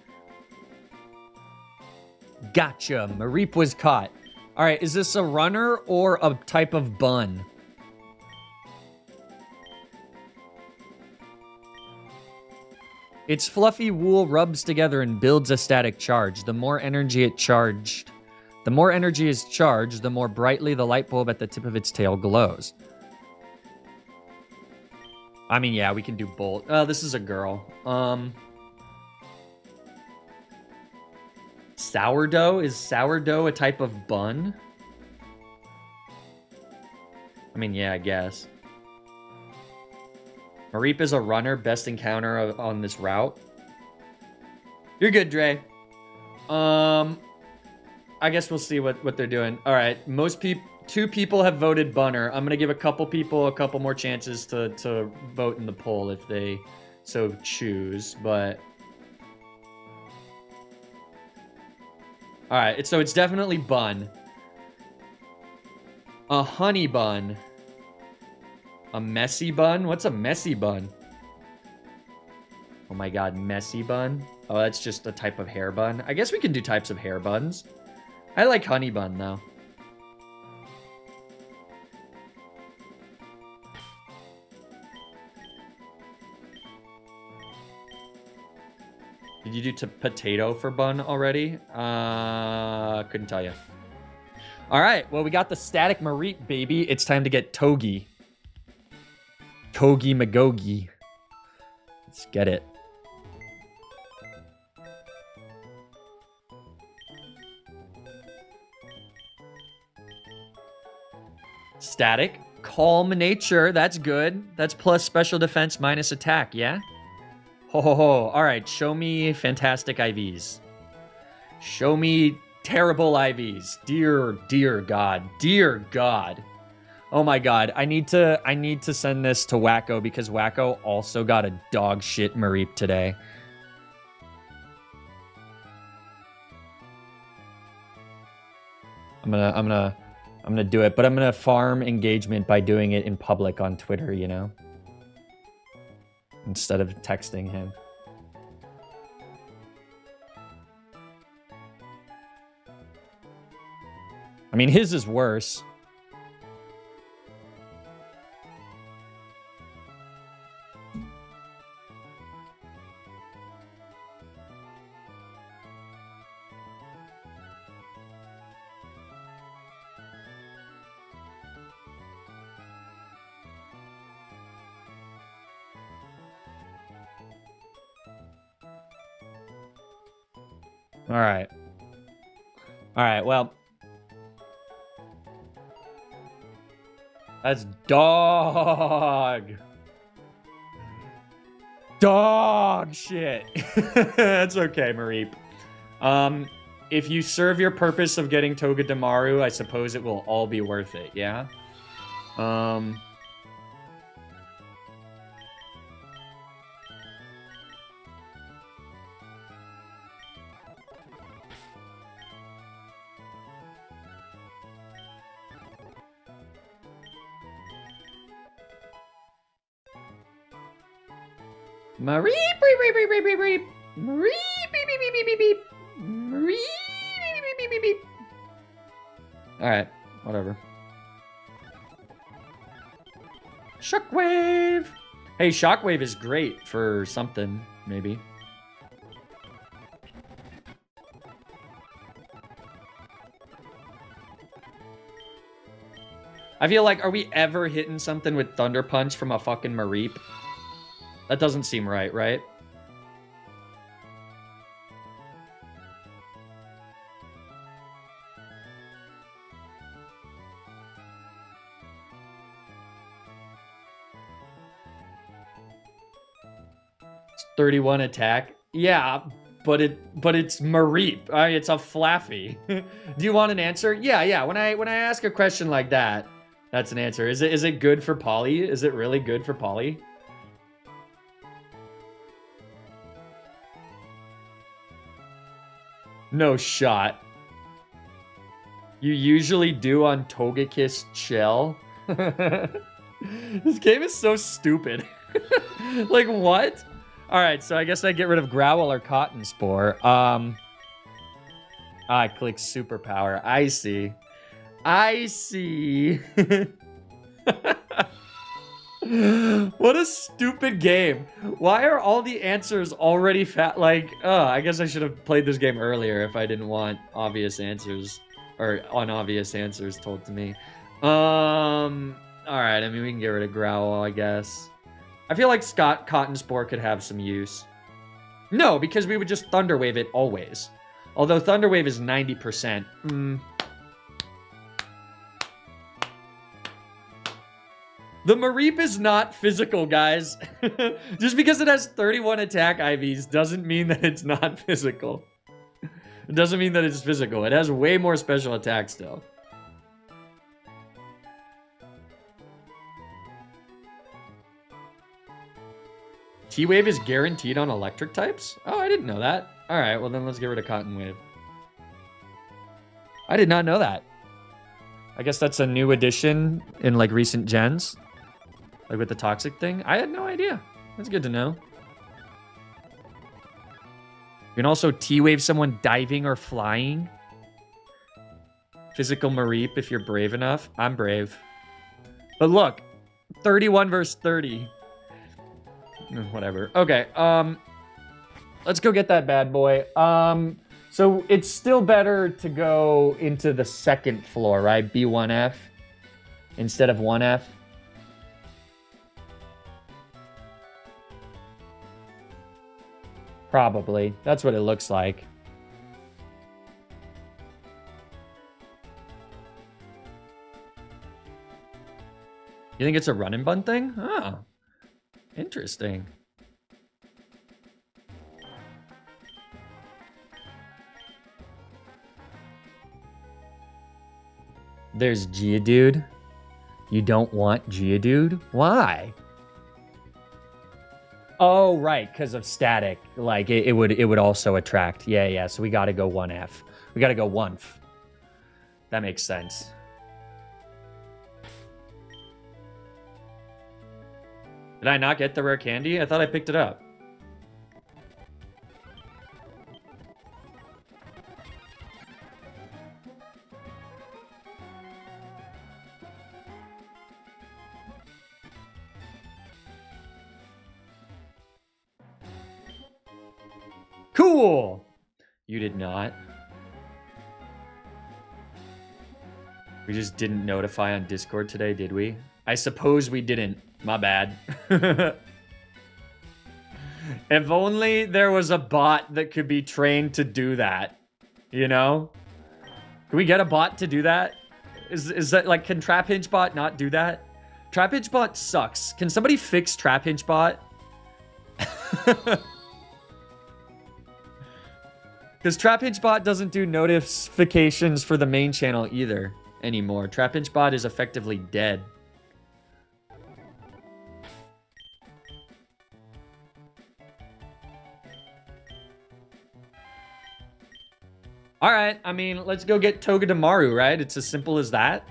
Gotcha, Mareep was caught. All right, is this a runner or a type of bun? Its fluffy wool rubs together and builds a static charge. The more energy is charged, the more brightly the light bulb at the tip of its tail glows. I mean, yeah, we can do both. Oh, this is a girl. Sourdough? Is sourdough a type of bun? I mean, yeah, I guess. Mareep is a runner, best encounter on this route. You're good, Dre. I guess we'll see what they're doing. All right, 2 people have voted Bunner. I'm gonna give a couple people a couple more chances to vote in the poll if they so choose, but... All right, so it's definitely Bun. A honey bun. A messy bun? What's a messy bun? Oh my god, messy bun? Oh, that's just a type of hair bun. I guess we can do types of hair buns. I like honey bun, though. Did you do potato for bun already? Couldn't tell you. All right, well, we got the static Mareep, baby. It's time to get Togi. Togi Magogi. Let's get it. Static. Calm nature. That's good. That's plus special defense minus attack, yeah? Ho ho ho. All right, show me fantastic IVs. Show me terrible IVs. Dear God. Dear God. Oh my God. I need to send this to Wacko because Wacko also got a dog shit Mareep today. I'm gonna do it, but I'm gonna farm engagement by doing it in public on Twitter, you know? Instead of texting him. I mean, his is worse. All right. All right, well. That's dog. Dog shit. That's okay, Mareep. If you serve your purpose of getting Togedemaru, I suppose it will all be worth it, yeah? Mareep, reep, reep, reep, reep, reep, reep. Mareep, beep, beep, beep, beep, beep, beep. Mareep, beep, beep, beep, beep, beep. Alright, whatever. Shockwave! Hey, Shockwave is great for something, maybe. I feel like, are we ever hitting something with Thunder Punch from a fucking Mareep? That doesn't seem right, right? It's 31 attack. Yeah, but it's Mareep. It's a Flaffy. Do you want an answer? Yeah. When I ask a question like that, that's an answer. Is it good for Poly? Is it really good for Poly? No shot. You usually do on Togekiss Shell. This game is so stupid. Like, what? Alright, so I guess I get rid of Growl or Cotton Spore. I click Superpower. I see. I see. What a stupid game. Why are all the answers already like, I guess I should have played this game earlier if I didn't want obvious answers or unobvious answers told to me. All right, I mean, we can get rid of Growl, I guess. I feel like Cotton Spore could have some use. No, because we would just Thunder Wave it always. Although Thunder Wave is 90%. The Mareep is not physical, guys. Just because it has 31 attack IVs doesn't mean that it's not physical. It doesn't mean that it's physical. It has way more special attack still. T-Wave is guaranteed on electric types? Oh, I didn't know that. All right, well then let's get rid of Cotton Wave. I did not know that. I guess that's a new addition in like recent gens. Like with the toxic thing. I had no idea. That's good to know. You can also T-wave someone diving or flying. Physical Mareep if you're brave enough. I'm brave. But look, 31 versus 30. Whatever. Okay, let's go get that bad boy. So it's still better to go into the second floor, right? B1F instead of 1F. Probably. That's what it looks like. You think it's a run and bun thing? Oh, interesting. There's Geodude. You don't want Geodude? Why? Oh, right, because of static. Like, it would also attract. Yeah, so we gotta go 1F. We gotta go 1F. That makes sense. Did I not get the rare candy? I thought I picked it up. Cool! You did not. We just didn't notify on Discord today, did we? I suppose we didn't. My bad. If only there was a bot that could be trained to do that. You know? Can we get a bot to do that? Is that like, can Trapinch Bot not do that? Trapinch Bot sucks. Can somebody fix Trapinch Bot? Because Trapinch Bot doesn't do notifications for the main channel either anymore. Trapinch Bot is effectively dead. All right, I mean, let's go get Togedemaru, right? It's as simple as that.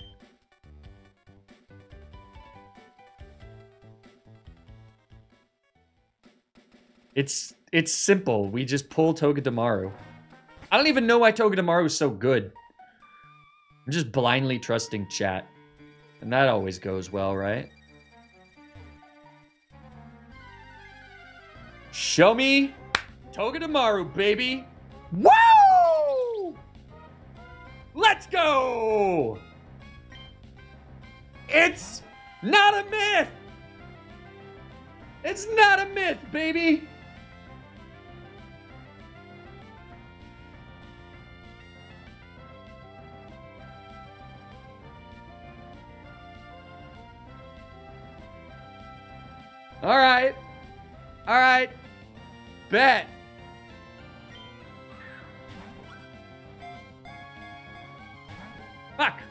It's simple. We just pull Togedemaru. I don't even know why Togedemaru is so good. I'm just blindly trusting chat. And that always goes well, right? Show me Togedemaru, baby. Woo! Let's go! It's not a myth! It's not a myth, baby! All right. All right. Bet. Fuck.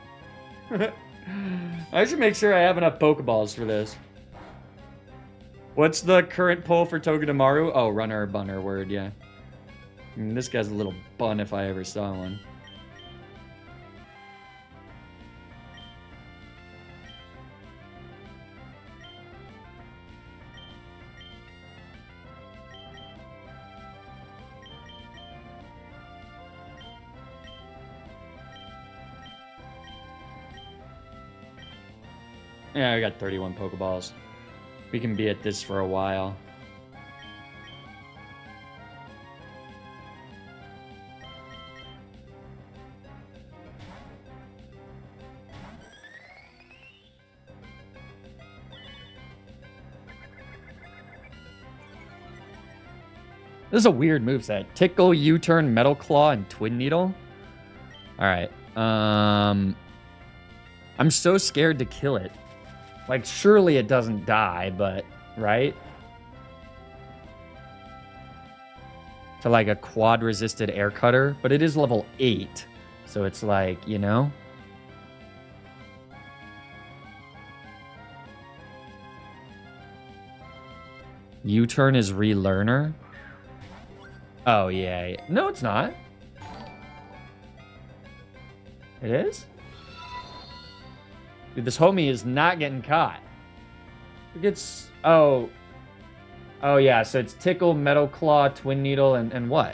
I should make sure I have enough Pokeballs for this. What's the current pull for Togedemaru? Oh, runner or bunner word, yeah. This guy's a little bun if I ever saw one. Yeah, I got 31 Pokeballs. We can be at this for a while. This is a weird moveset. Tickle, U-turn, Metal Claw, and Twin Needle. Alright. I'm so scared to kill it. Like, surely it doesn't die, but... Right? To, like, a quad-resisted air cutter. But it is level 8. So it's like, you know? U-turn is relearner? Oh, yeah. No, it's not. It is? Dude, this homie is not getting caught. It gets... Oh. Oh, yeah. So it's Tickle, Metal Claw, Twin Needle, and what?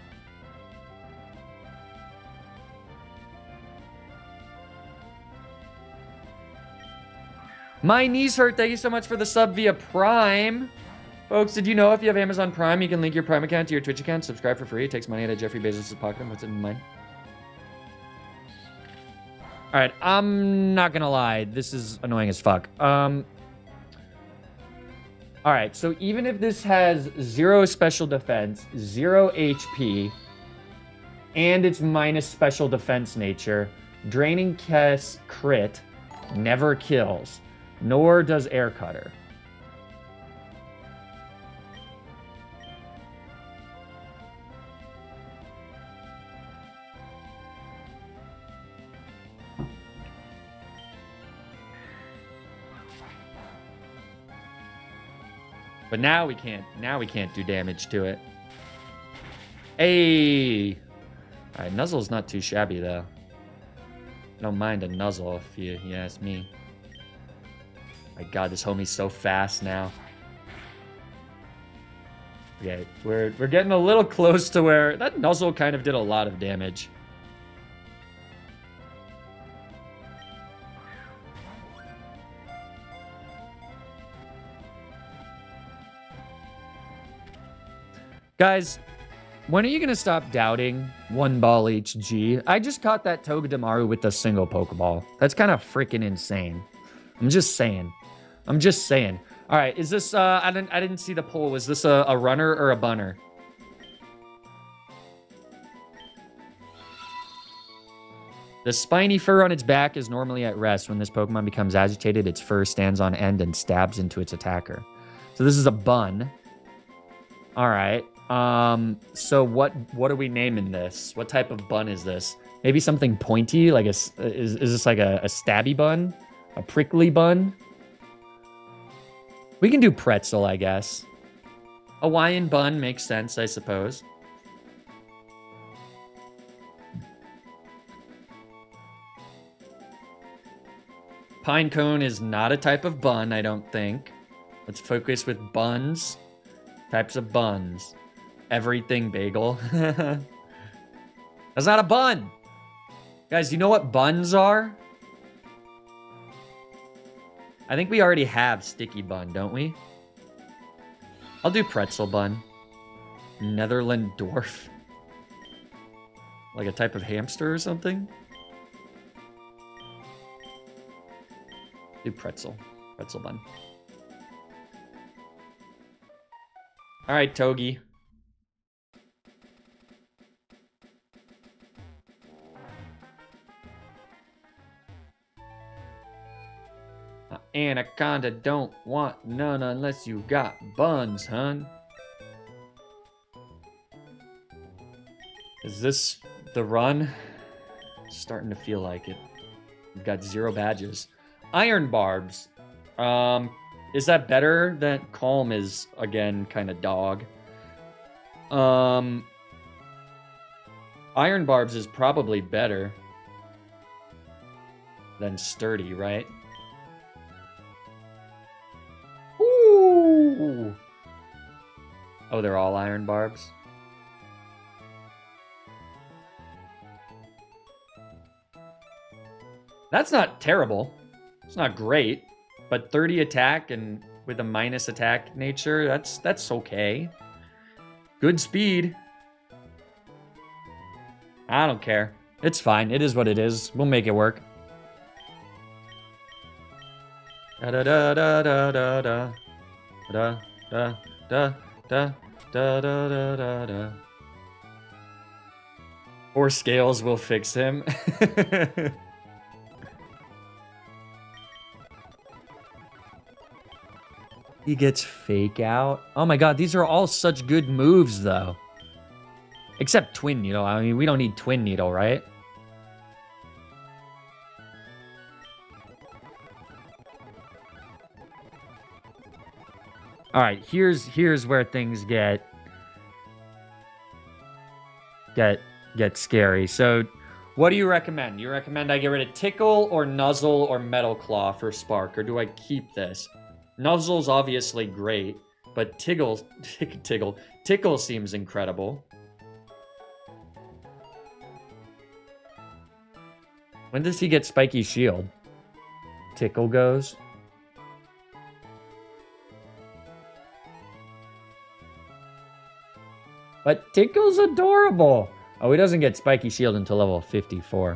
My knees hurt. Thank you so much for the sub via Prime. Folks, did you know if you have Amazon Prime, you can link your Prime account to your Twitch account, subscribe for free. It takes money out of Jeffrey Bezos' pocket and puts it in mine. All right, I'm not gonna lie. This is annoying as fuck. All right, so even if this has 0 special defense, 0 HP, and it's minus special defense nature, Draining Kiss crit never kills, nor does Air Cutter. But now we can't do damage to it. Hey! Alright, Nuzzle's not too shabby, though. I don't mind a Nuzzle, if you ask me. My god, this homie's so fast now. Okay, we're getting a little close to where... That Nuzzle kind of did a lot of damage. Guys, when are you going to stop doubting one ball HG? I just caught that Togedemaru with a single Pokeball. That's kind of freaking insane. I'm just saying. I'm just saying. All right, is this, I didn't see the poll. Was this a runner or a bunner? The spiny fur on its back is normally at rest. When this Pokemon becomes agitated, its fur stands on end and stabs into its attacker. So this is a bun. All right. So what are we naming this? What type of bun is this? Maybe something pointy, like is this like a stabby bun? A prickly bun? We can do pretzel, I guess. Hawaiian bun makes sense, I suppose. Pine cone is not a type of bun, I don't think. Let's focus with buns. Types of buns. Everything bagel. That's not a bun. Guys, you know what buns are? I think we already have sticky bun, don't we? I'll do pretzel bun. Netherland dwarf. Like a type of hamster or something? Do pretzel. Pretzel bun. All right, Togi. Anaconda don't want none unless you got buns, hun. Is this the run? Starting to feel like it. We've got 0 badges. Iron Barbs. Is that better? That Calm is, again, kind of dog. Iron Barbs is probably better than Sturdy, right? Ooh. Oh, they're all Iron Barbs? That's not terrible. It's not great. But 30 attack and with a minus attack nature, that's okay. Good speed. I don't care. It's fine. It is what it is. We'll make it work. Da da da da da da da da da da da da da da da. 4 scales will fix him. He gets Fake Out. Oh my god, these are all such good moves, though. Except Twin Needle. I mean, we don't need Twin Needle, right? All right, here's where things get scary. So What do you recommend? You recommend I get rid of Tickle or Nuzzle or Metal Claw for Spark, or do I keep this? Nuzzle's obviously great, but Tickle seems incredible. When does he get Spiky Shield? Tickle goes. But Tickle's adorable. Oh, he doesn't get Spiky Shield until level 54.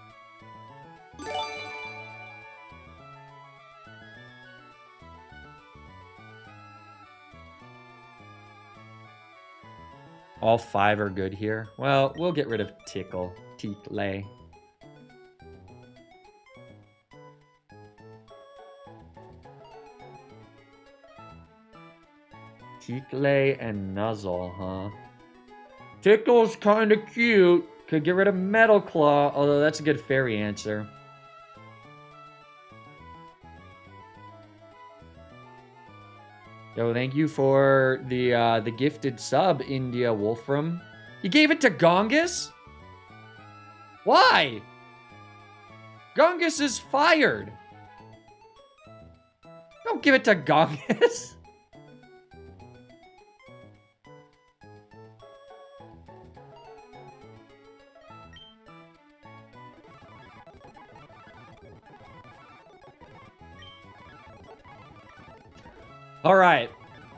All 5 are good here. Well, we'll get rid of Tickle. Tickle. Tickle and Nuzzle, huh? Tickle's kind of cute. Could get rid of Metal Claw, although that's a good fairy answer. Yo, thank you for the gifted sub, India Wolfram. You gave it to Gongus? Why? Gongus is fired. Don't give it to Gongus. All right.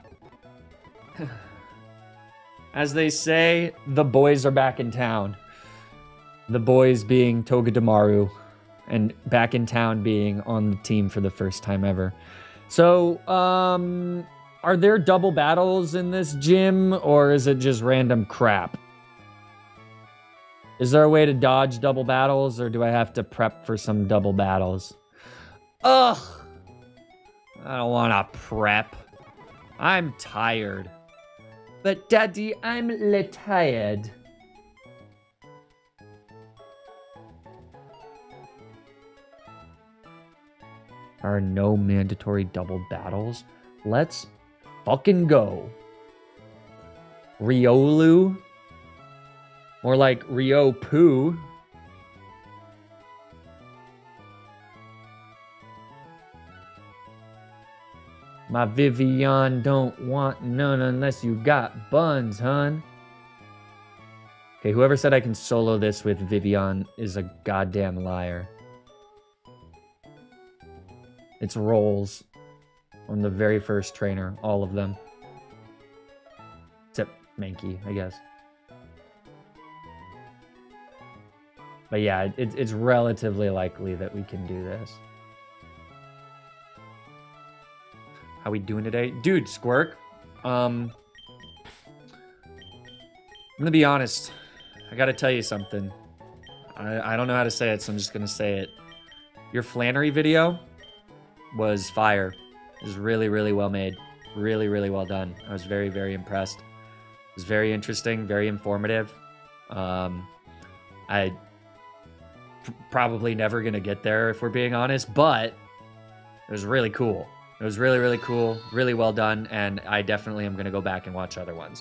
As they say, the boys are back in town. The boys being Togedemaru, and back in town being on the team for the first time ever. So, are there double battles in this gym, or is it just random crap? Is there a way to dodge double battles, or do I have to prep for some double battles? Ugh! I don't want to prep. I'm tired. But Daddy, I'm tired. There are no mandatory double battles. Let's fucking go. Riolu? More like Rio Poo. My Vivian don't want none unless you got buns, hun. Okay, whoever said I can solo this with Vivian is a goddamn liar. It's rolls on the very first trainer, all of them. Except Mankey, I guess. But yeah, it's relatively likely that we can do this. How we doing today? Dude, Squirk. I'm gonna be honest. I gotta tell you something. I don't know how to say it, so I'm just gonna say it. Your Flannery video was fire. It was really, really well made. Really, really well done. I was very, very impressed. It was very interesting, very informative. I probably never gonna get there if we're being honest, but it was really cool. It was really, really cool, really well done, and I definitely am going to go back and watch other ones.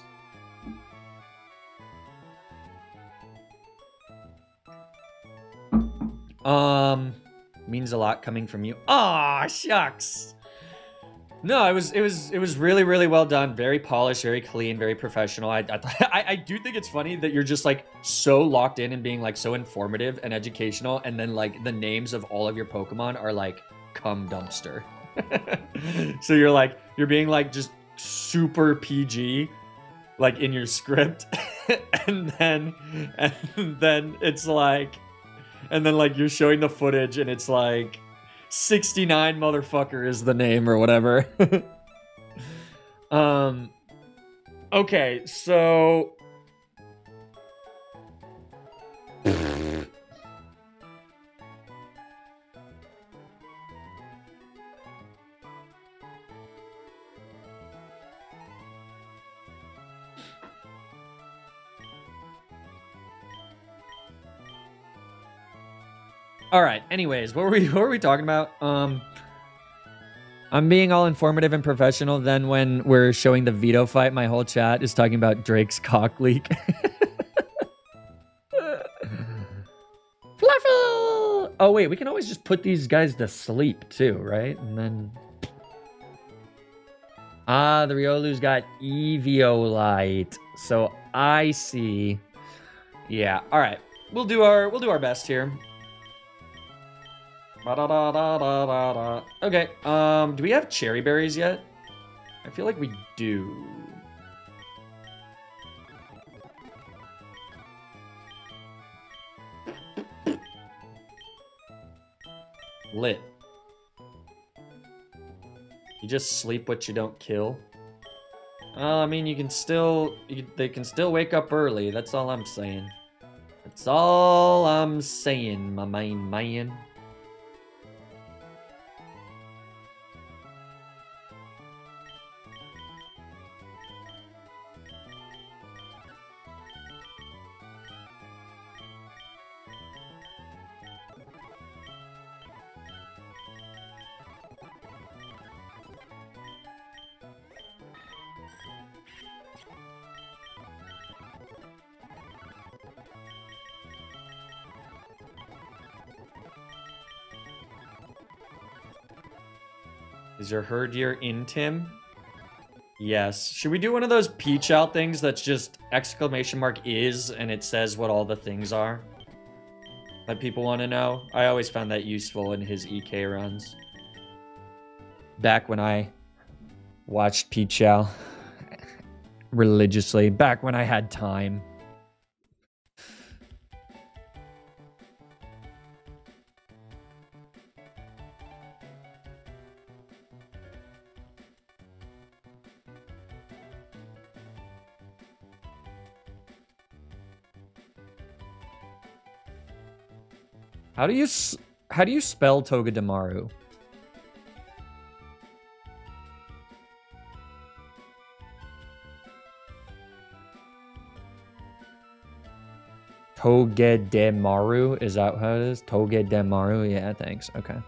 Means a lot coming from you. Aw, shucks. No, it was really, really well done. Very polished, very clean, very professional. I do think it's funny that you're just like so locked in and being like so informative and educational, and then like the names of all of your Pokemon are like cum dumpster. So you're being like just super PG, like in your script, and then it's like, and then like you're showing the footage and it's like 69 motherfucker is the name or whatever. Okay, so all right, anyways, what were we talking about? I'm being all informative and professional. Then when we're showing the veto fight, my whole chat is talking about Drake's cock leak. Waffle! Oh, wait, we can always just put these guys to sleep, too, right? And then... Ah, the Riolu's got Eviolite. So I see. Yeah, all right. We'll do our best here. Ba-da-da-da-da-da-da. Okay, do we have cherry berries yet? I feel like we do. Lit. You just sleep what you don't kill. I mean, you can still... they can still wake up early. That's all I'm saying. That's all I'm saying, my main man. Is your herdier in, Tim? Yes. Should we do one of those peach out things that's just exclamation mark is and it says what all the things are that people want to know? I always found that useful in his EK runs. Back when I watched Peach Chow religiously. Back when I had time. How do you spell Togedemaru? Togedemaru, is that how it is? Togedemaru, yeah, thanks. Okay.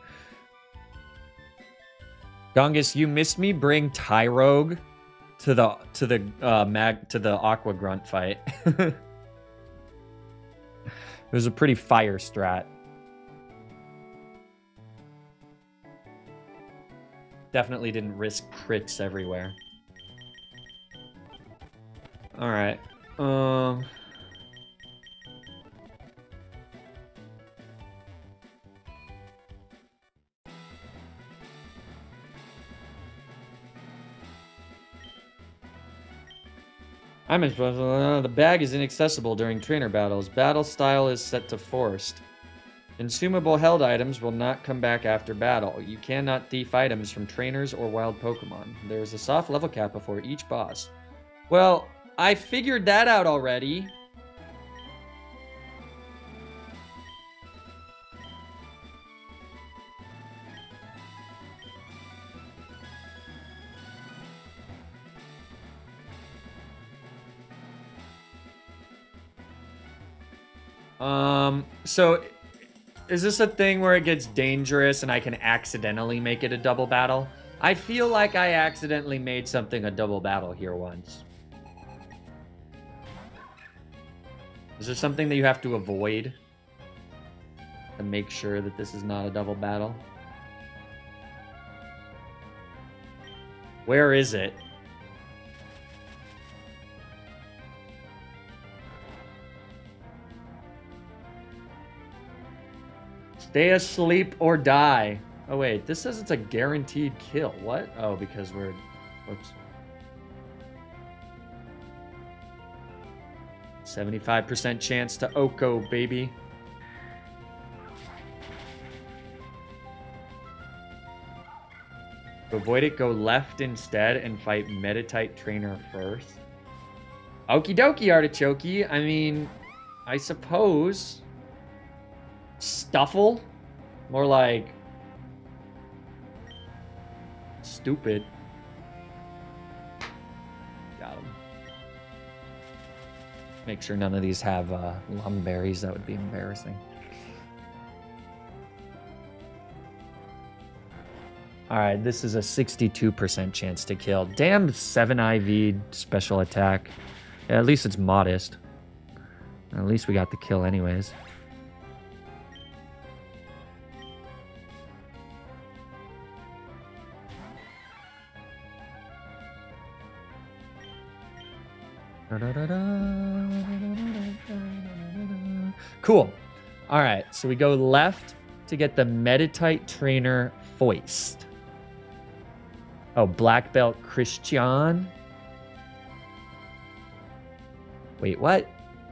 Gongus, you missed me bring Tyrogue to the Aqua Grunt fight. It was a pretty fire strat. Definitely didn't risk crits everywhere. All right. I'm the bag is inaccessible during trainer battles. Battle style is set to forced. Consumable held items will not come back after battle. You cannot thief items from trainers or wild Pokemon. There is a soft level cap before each boss. Well, I figured that out already. So is this a thing where it gets dangerous and I can accidentally make it a double battle? I feel like I accidentally made something a double battle here once. Is there something that you have to avoid to make sure that this is not a double battle? Where is it? Stay asleep or die. Oh, wait. This says it's a guaranteed kill. What? Oh, because we're... Whoops. 75% chance to Oko, baby. To avoid it, go left instead and fight Meditite Trainer first. Okie dokie, Artichoke. I mean, I suppose... Stuffle? More like... Stupid. Got him. Make sure none of these have lumberries. That would be embarrassing. Alright, this is a 62% chance to kill. Damn 7 IV special attack. Yeah, at least it's modest. At least we got the kill anyways. Cool. All right, so we go left to get the Meditite Trainer Foist. Oh, Black Belt Christian. Wait, what?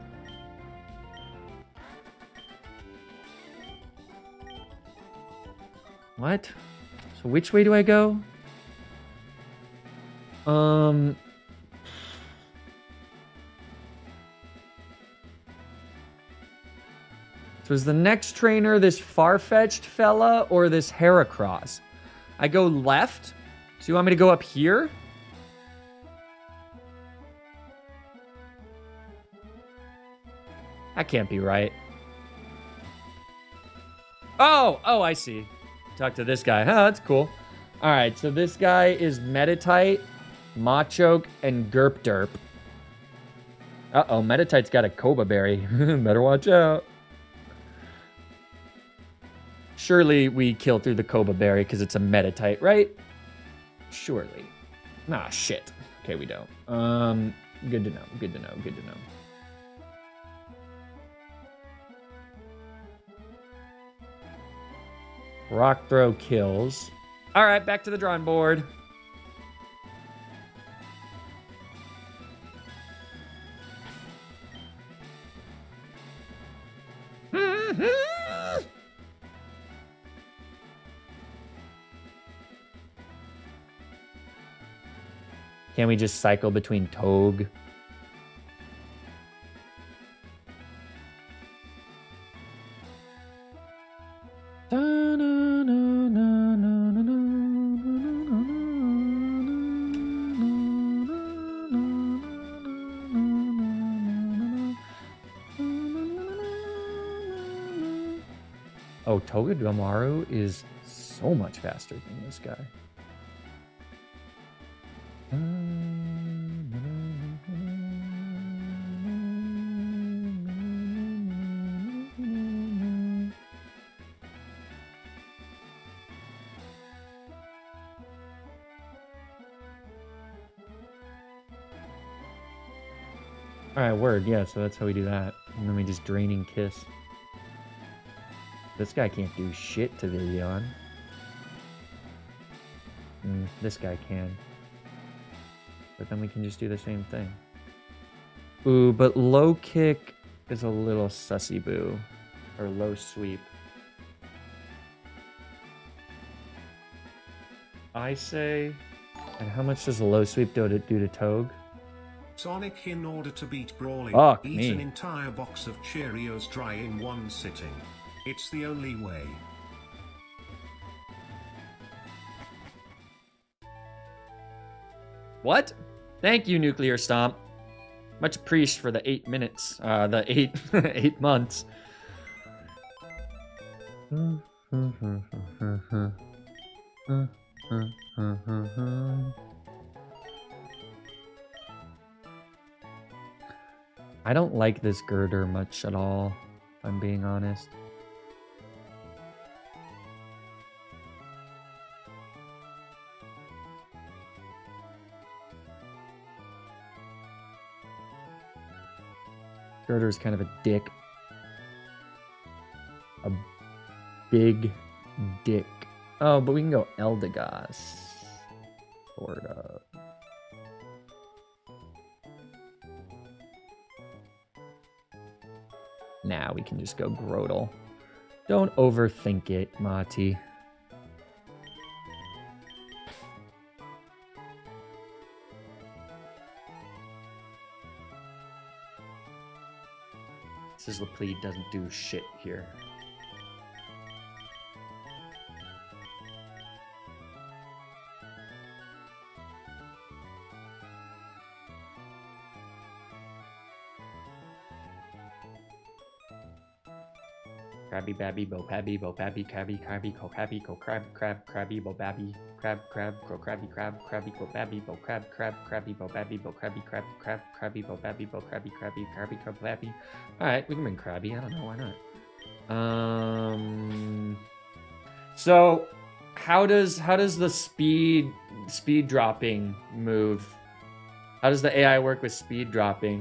What? So which way do I go? So is the next trainer this Farfetch'd fella or this Heracross? I go left. So you want me to go up here? That can't be right. Oh, I see. Talk to this guy. Huh, that's cool. All right, so this guy is Meditite, Machoke, and Gerp Derp. Uh-oh, Meditite's got a Koba Berry. Better watch out. Surely we kill through the Koba Berry because it's a Meditite, right? Surely. Nah, shit. Okay, we don't. Good to know, good to know, good to know. Rock throw kills. All right, back to the drawing board. Can we just cycle between Togue? Oh, Togedemaru is so much faster than this guy. Alright, word, yeah, so that's how we do that. And then we just Draining Kiss. This guy can't do shit to Virion. This guy can. But then we can just do the same thing. Ooh, but low kick is a little sussy boo. Or low sweep. I say... And how much does a low sweep do to Togue? Sonic, in order to beat Brawly, eat an entire box of Cheerios dry in one sitting. It's the only way. What? Thank you, Nuclear Stomp. Much appreciated for the 8 minutes. The 8 months. I don't like this girder much at all, if I'm being honest. Girder's kind of a dick. A big dick. Oh, but we can go Eldegoss. Sword up. Now we can just go Grotle. Don't overthink it, Mati. Sizzlepleed doesn't do shit here. Crabby babby bo pabby crabby co crabby co crabby bo babby crab go crabby crabby go babby bo crabby bo babby bo crabby crabby bo babby bo crabby co babby. All right, we can bring Crabby. I don't know, why not. So how does the speed dropping move How does the AI work with speed dropping?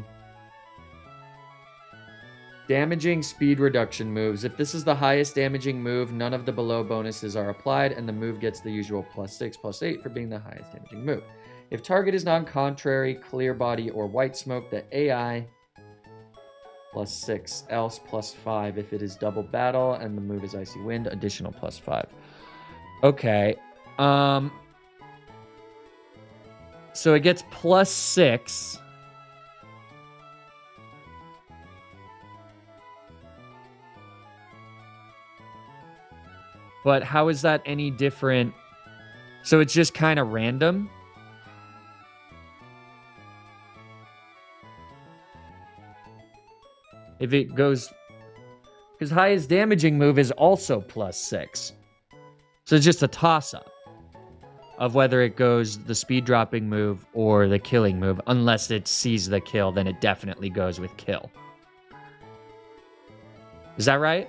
Damaging speed reduction moves. If this is the highest damaging move, none of the below bonuses are applied, and the move gets the usual +6/+8 for being the highest damaging move. If target is non-contrary, clear body, or white smoke, the AI +6, else +5 if it is double battle, and the move is icy wind, additional +5. Okay. So it gets +6. But how is that any different? So it's just kind of random? If it goes... Because highest damaging move is also +6. So it's just a toss-up of whether it goes the speed dropping move or the killing move. Unless it sees the kill, then it definitely goes with kill. Is that right?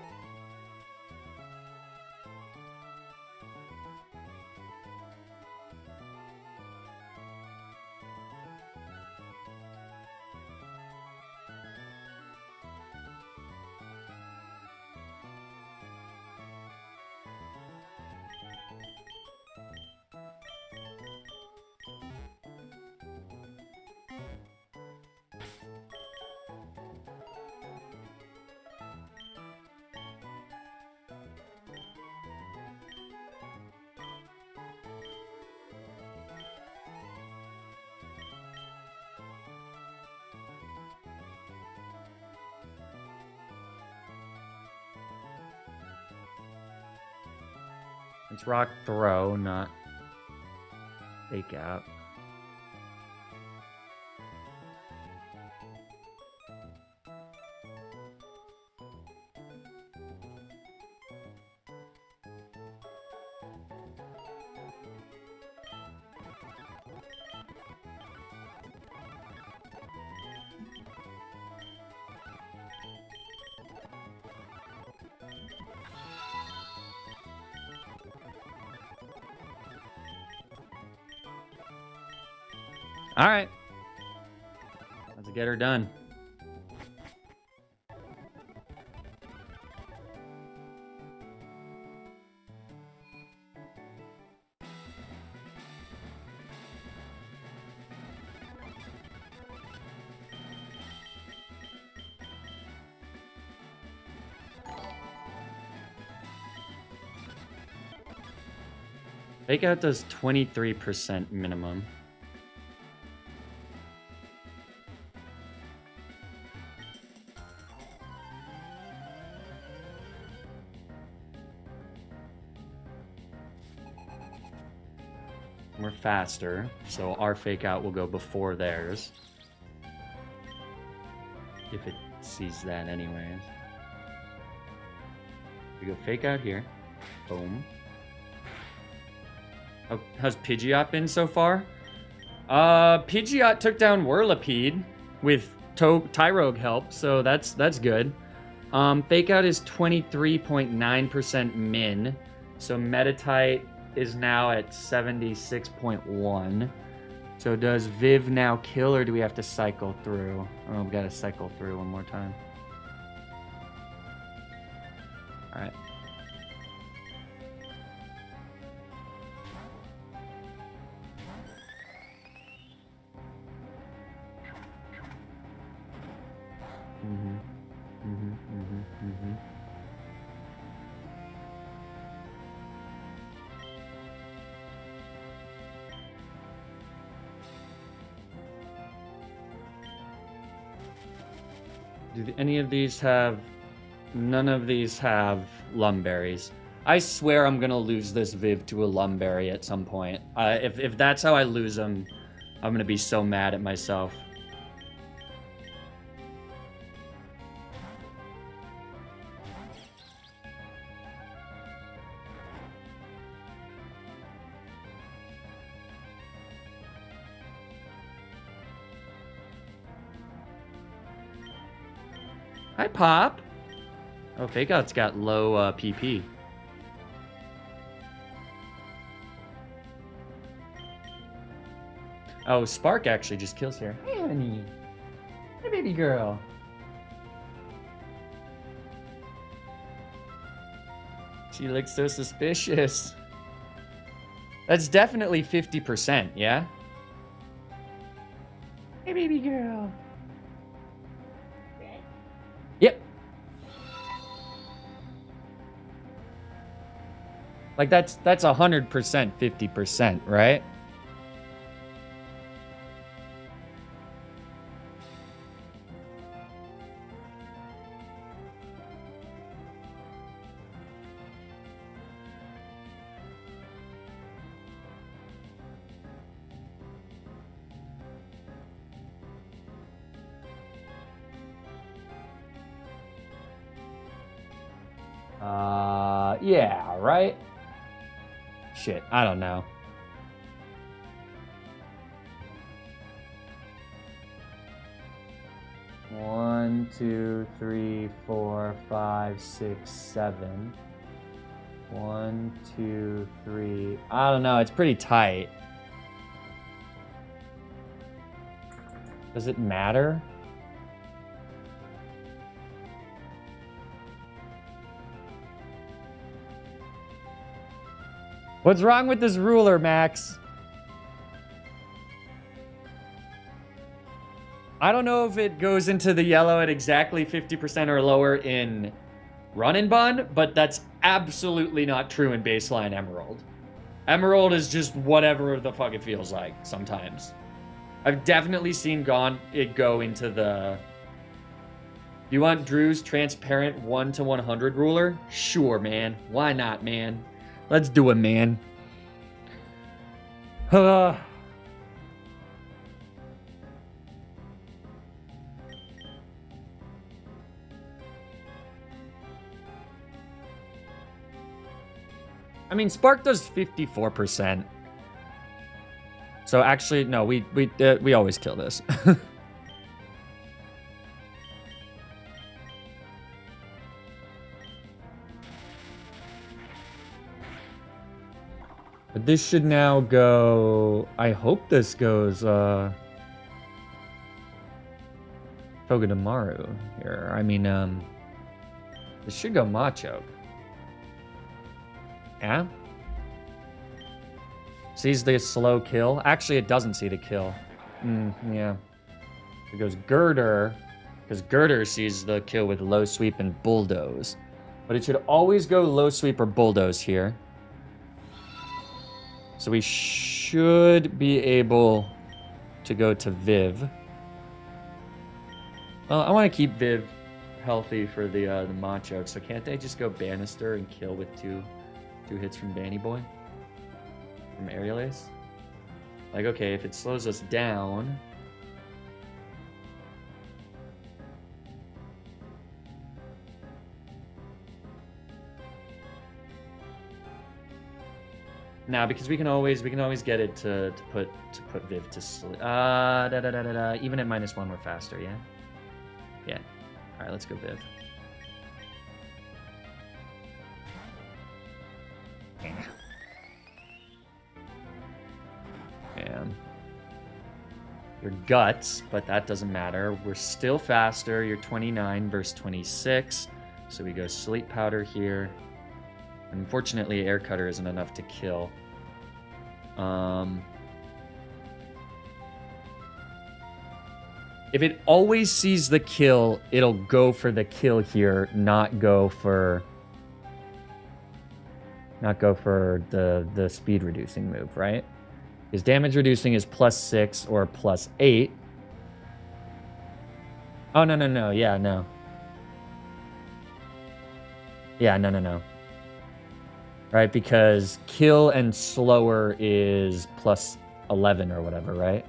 It's rock throw, not fake out. All right. Let's get her done. Fake out does 23% minimum. We're faster, so our fake out will go before theirs. If it sees that anyways. We go fake out here. Boom. Oh, how's Pidgeot been so far? Pidgeot took down Whirlipede with Tyrogue help, so that's good. Fake out is 23.9% min, so Metatite is now at 76.1. So does Viv now kill, or do we have to cycle through? Oh, we gotta cycle through one more time. All right. Do any of these have... None of these have Lumberries. I swear I'm gonna lose this Viv to a Lumberry at some point. If that's how I lose them, I'm gonna be so mad at myself. Hi, Pop. Oh, Fake Out's got low PP. Oh, Spark actually just kills here. Hey, honey. Hey, baby girl. She looks so suspicious. That's definitely 50%, yeah? Hey, baby girl. Yep. Like, that's 100% 50%, right? Yeah, right? Shit, I don't know. One, two, three, four, five, six, seven. 1, 2, 3. I don't know, it's pretty tight. Does it matter? What's wrong with this ruler, Max? I don't know if it goes into the yellow at exactly 50% or lower in Run Bun, but that's absolutely not true in baseline Emerald. Emerald is just whatever the fuck it feels like sometimes. I've definitely seen it go into the... You want Drew's transparent 1 to 100 ruler? Sure, man. Why not, man? Let's do it, man. I mean, Spark does 54%. So actually, no, we always kill this. But this should now go... I hope this goes, Togedemaru here. I mean, this should go Machoke. Yeah? Sees the slow kill. Actually, it doesn't see the kill. Yeah. It goes Girder, because Girder sees the kill with low sweep and bulldoze. But it should always go low sweep or bulldoze here. So we should be able to go to Viv. Well, I want to keep Viv healthy for the Machoke, so can't they just go Banister and kill with two hits from Banny Boy? From Aerial Ace? Like, okay, if it slows us down... Now, because we can always get it to put Viv to sleep. Even at -1, we're faster, yeah? Yeah. Alright, let's go Viv. Man. You're guts, but that doesn't matter. We're still faster. You're 29 versus 26. So we go Sleep Powder here. Unfortunately, Air Cutter isn't enough to kill. If it always sees the kill, it'll go for the kill here, not go for the speed reducing move, right? Because damage reducing is +6 or +8. Oh, no. Yeah, no. Yeah, no. Right, because kill and slower is +11 or whatever, right?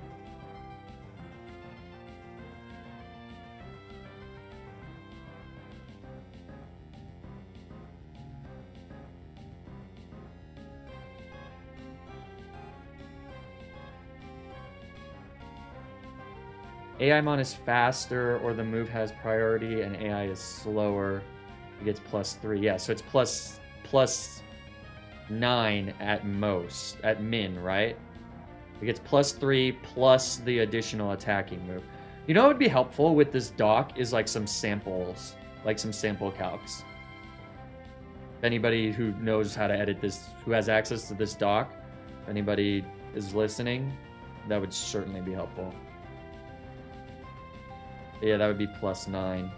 AI-Mon is faster, or the move has priority, and AI is slower. It gets +3. Yeah, so it's +9 at most, at min, right? It gets +3 plus the additional attacking move. You know what would be helpful with this doc is like some samples, like some sample calcs. Anybody who knows how to edit this, who has access to this doc, if anybody is listening, that would certainly be helpful. Yeah, that would be +9.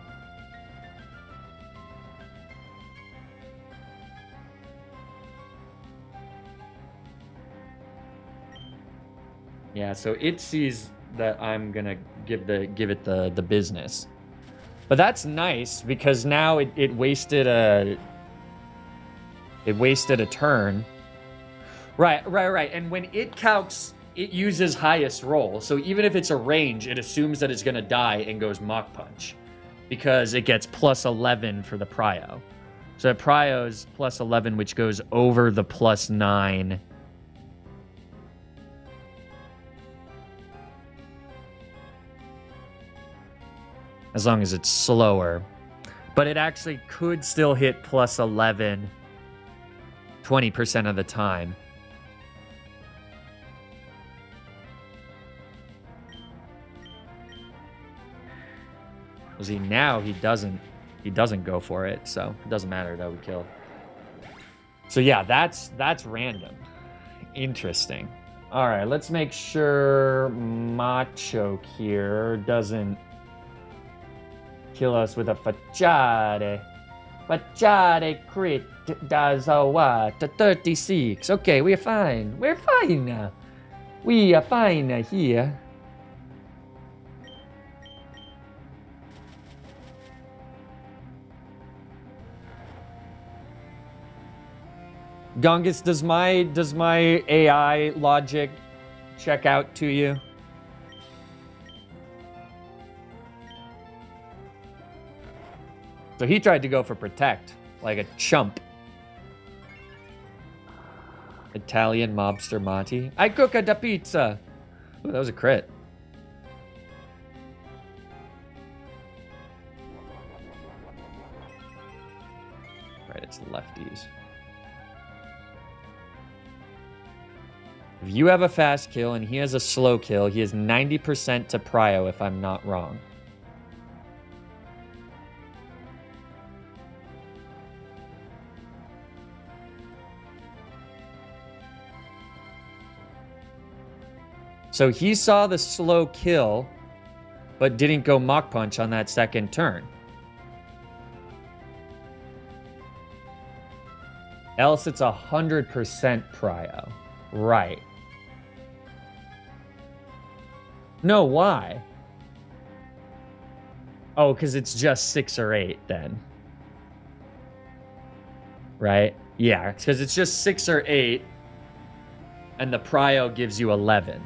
Yeah, so it sees that I'm gonna give it the business. But that's nice because now it wasted a turn. Right. And when it calcs, it uses highest roll. So even if it's a range, it assumes that it's gonna die and goes Mach Punch. Because it gets +11 for the prio. So the prio is +11, which goes over the +9. As long as it's slower. But it actually could still hit +11 20% of the time. See, now he doesn't go for it, so it doesn't matter, that would kill. So yeah, that's random. Interesting. All right, let's make sure Machoke here doesn't kill us with a Fachade. Fachade crit does a what? 36. Okay, we're fine. We're fine. We are fine here. Gungus, does my AI logic check out to you? So he tried to go for protect, like a chump. Italian mobster Monty. I cook a da pizza. Ooh, that was a crit. Right, it's lefties. If you have a fast kill and he has a slow kill, he has 90% to prio if I'm not wrong. So he saw the slow kill, but didn't go Mach Punch on that second turn. Else it's 100% prio. Right. No, why? Oh, because it's just 6 or 8 then. Right? Yeah, because it's just 6 or 8, and the prio gives you 11.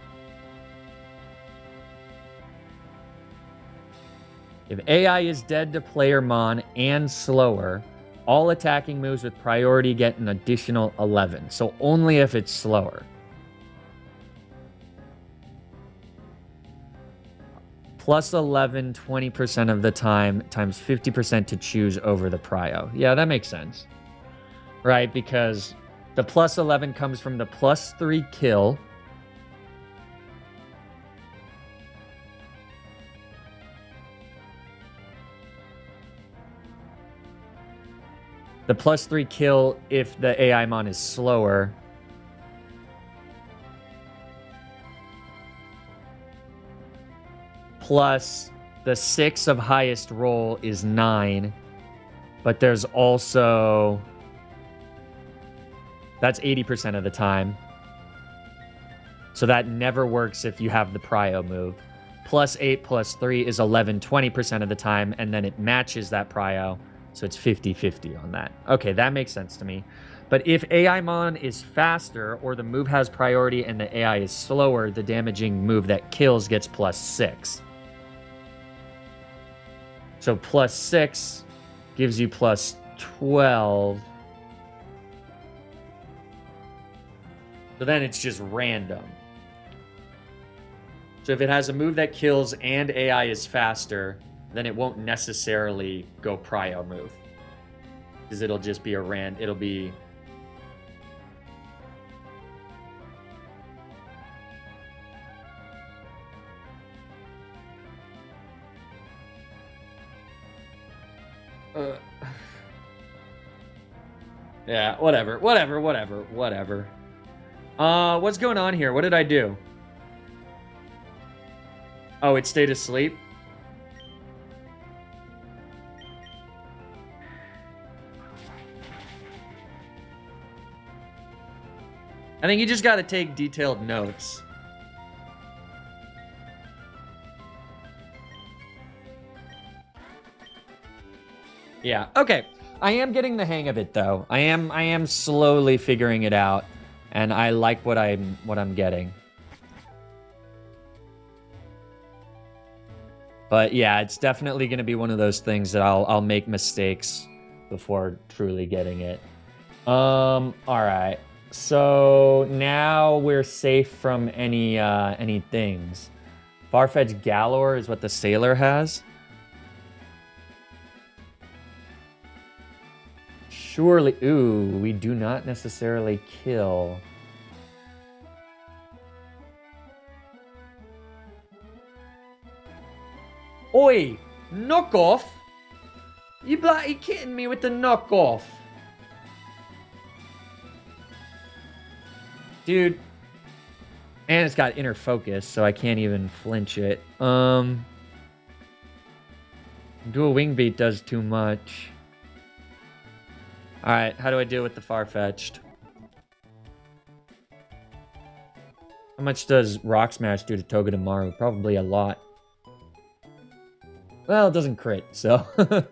If AI is dead to player Mon and slower, all attacking moves with priority get an additional 11. So only if it's slower. +11, 20% of the time, times 50% to choose over the prio. Yeah, that makes sense. Right, because the +11 comes from the +3 kill. The +3 kill if the AI Mon is slower. Plus the 6 of highest roll is 9. But there's also... That's 80% of the time. So that never works if you have the prio move. +8 +3 is 11, 20% of the time, and then it matches that prio. So it's 50-50 on that. Okay, that makes sense to me. But if AI Mon is faster or the move has priority and the AI is slower, the damaging move that kills gets +6. So +6 gives you +12. So then it's just random. So if it has a move that kills and AI is faster, then it won't necessarily go prio move. Because it'll just be a it'll be... Yeah, whatever. What's going on here? What did I do? Oh, it stayed asleep? I think you just gotta take detailed notes. Yeah, okay. I am getting the hang of it though. I am slowly figuring it out, and I like what I'm getting. But yeah, it's definitely going to be one of those things that I'll make mistakes before truly getting it. All right. So now we're safe from any things. Farfetch'd Galore is what the sailor has. Surely, ooh, we do not necessarily kill. Oi, knock off! You bloody kidding me with the knock off? Dude. And it's got inner focus, so I can't even flinch it. Dual Wing Beat does too much. Alright, how do I deal with the Farfetch'd? How much does Rock Smash do to Togedemaru? Probably a lot. Well, it doesn't crit, so...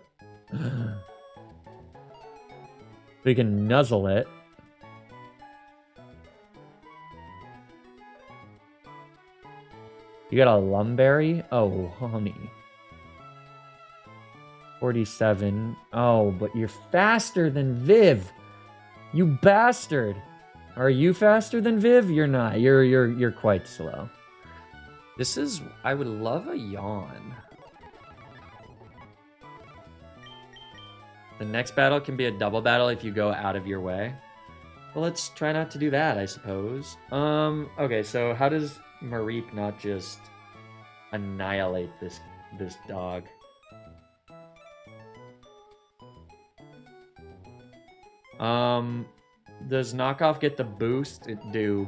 we can nuzzle it. You got a Lumberry? Oh, honey. 47. Oh, but you're faster than Viv. You bastard. Are you faster than Viv? You're not. You're quite slow. This is... I would love a yawn. The next battle can be a double battle if you go out of your way. Well, let's try not to do that, I suppose. Okay, so how does Mareep not just annihilate this dog? Does Knockoff get the boost? It do.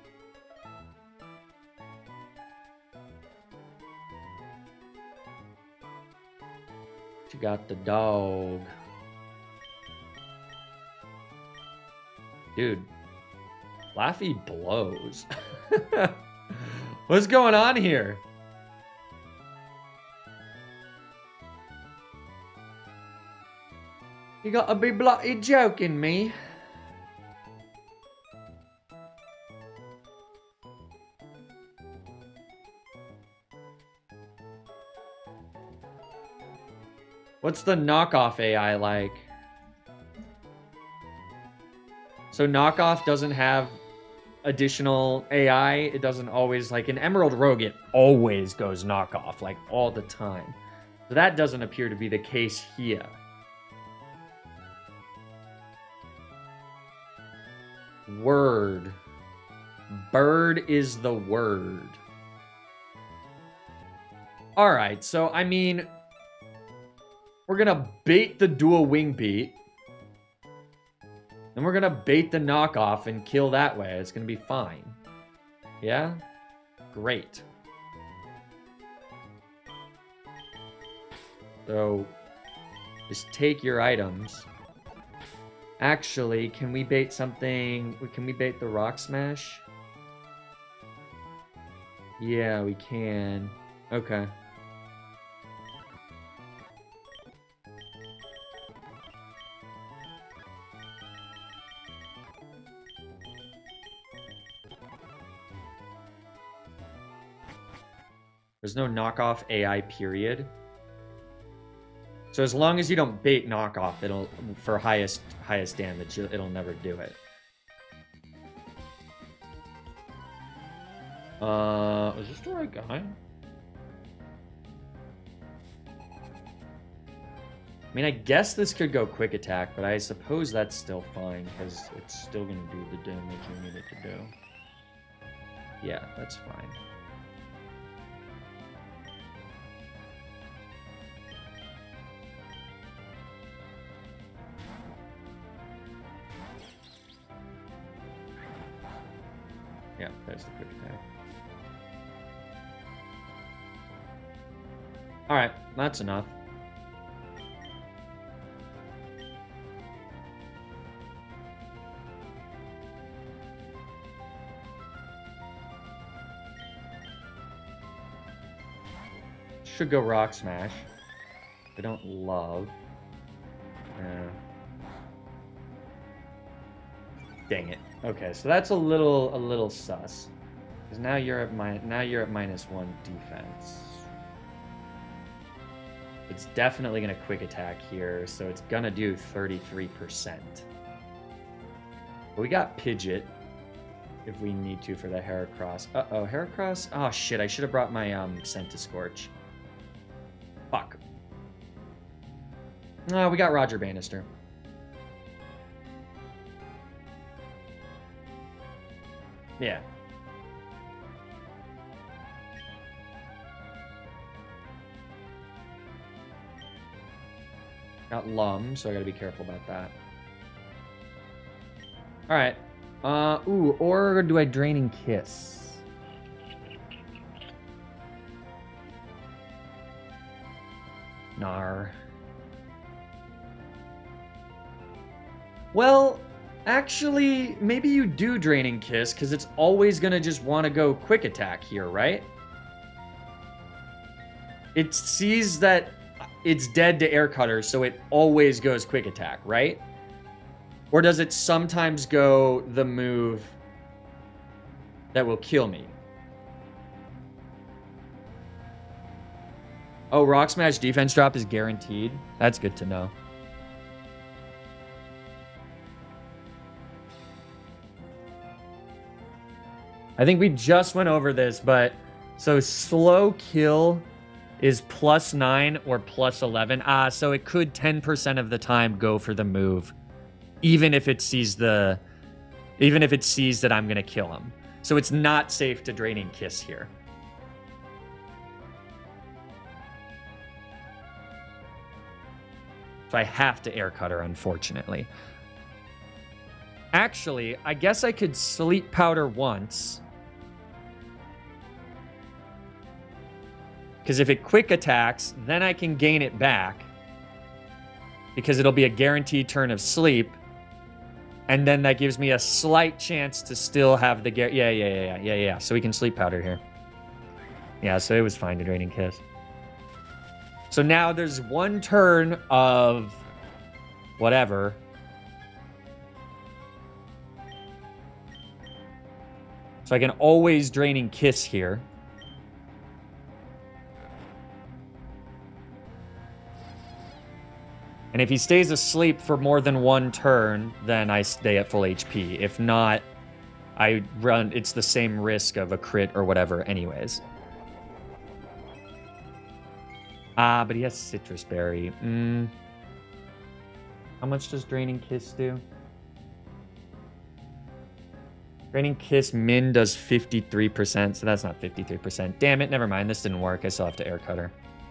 You got the dog. Dude, Laffy blows. What's going on here? You gotta be bloody joking me. What's the knockoff AI like? So knockoff doesn't have additional AI. It doesn't always, like in Emerald Rogue, it always goes knockoff, like all the time. So that doesn't appear to be the case here. Word. Bird is the word. Alright, so I mean, we're gonna bait the dual wing beat. Then we're gonna bait the knockoff and kill that way. It's gonna be fine. Yeah? Great. So, just take your items. Actually, can we bait something? Can we bait the Rock Smash? Yeah, we can. Okay. There's no knockoff AI period. So as long as you don't bait knockoff, it'll for highest damage, it'll never do it. Is this the right guy? I mean, I guess this could go quick attack, but I suppose that's still fine because it's still gonna do the damage you need it to do. Yeah, that's fine. Yeah, there's the quick attack. Alright, that's enough. Should go Rock Smash. I don't love. Dang it. Okay, so that's a little sus. Because now you're at -1 defense. It's definitely gonna quick attack here, so it's gonna do 33%. But we got Pidgeot if we need to for the Heracross. Uh-oh, Heracross? Oh shit, I should have brought my Centiskorch. Fuck. Oh, we got Roger Bannister. Yeah. Got Lum, so I gotta be careful about that. Alright. Ooh, or do I Draining Kiss? Nar. Well, actually, maybe you do Draining Kiss, because it's always going to just want to go Quick Attack here, right? It sees that it's dead to Air Cutter, so it always goes Quick Attack, right? Or does it sometimes go the move that will kill me? Oh, Rock Smash defense drop is guaranteed? That's good to know. I think we just went over this, but so slow kill is +9 or +11. So it could 10% of the time go for the move, even if it sees that I'm gonna kill him. So it's not safe to Draining Kiss here. So I have to Air Cutter, unfortunately. Actually, I guess I could Sleep Powder once. Because if it quick attacks, then I can gain it back. Because it'll be a guaranteed turn of sleep. And then that gives me a slight chance to still have the... Yeah. So we can Sleep Powder here. Yeah, so it was fine to Draining Kiss. So now there's one turn of whatever. So I can always Draining Kiss here. And if he stays asleep for more than one turn, then I stay at full HP. If not, I run, it's the same risk of a crit or whatever anyways. But he has Citrus Berry. How much does Draining Kiss do? Draining Kiss min does 53%, so that's not 53%. Damn it, never mind. This didn't work. I still have to Air Cutter.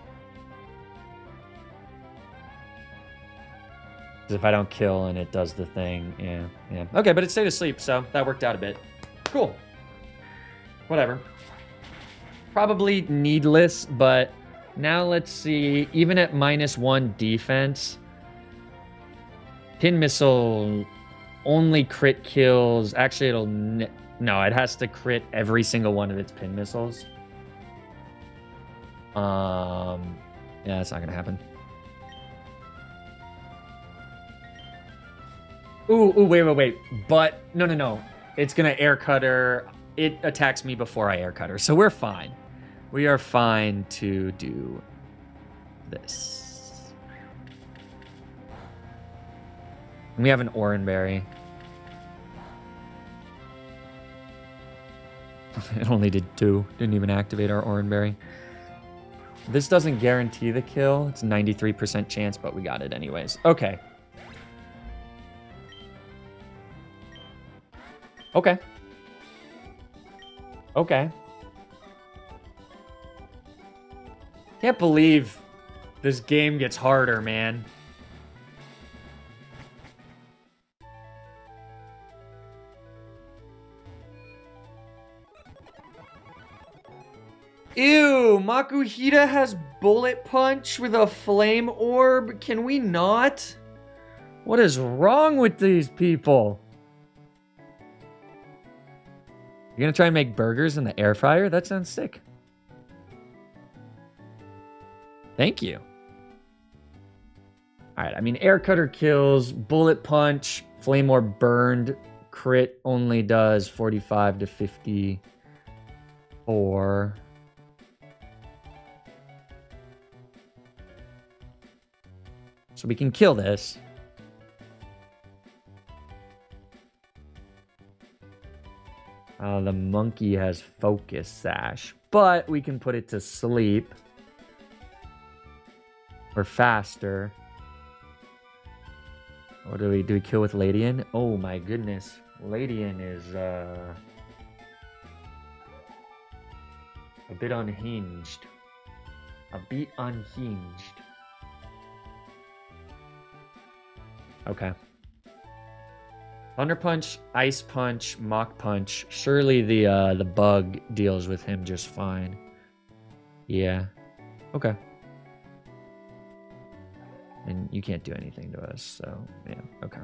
Because if I don't kill and it does the thing, yeah. Okay, but it stayed asleep, so that worked out a bit. Cool. Whatever. Probably needless, but... Now let's see, even at -1 defense, Pin Missile only crit kills. Actually, it'll... No, it has to crit every single one of its Pin Missiles. Yeah, that's not going to happen. Ooh, wait. But, no. It's going to Air Cutter. It attacks me before I Air Cutter, so we're fine. We are fine to do this. We have an Oranberry. It only did 2. Didn't even activate our Oranberry. This doesn't guarantee the kill. It's a 93% chance, but we got it anyways. Okay. Okay. Can't believe this game gets harder, man. Ew, Makuhita has bullet punch with a flame orb. Can we not? What is wrong with these people? You're gonna try and make burgers in the air fryer? That sounds sick. Thank you. All right, I mean, air cutter kills, bullet punch, flame orb burned, crit only does 45 to 54. So we can kill this. The monkey has focus sash, but we can put it to sleep. Or faster. What do we kill with Ladian? Oh my goodness. Ladian is a bit unhinged. A bit unhinged. Okay. Thunder Punch, Ice Punch, Mach Punch. Surely the bug deals with him just fine. Yeah. Okay. And you can't do anything to us, so yeah, okay.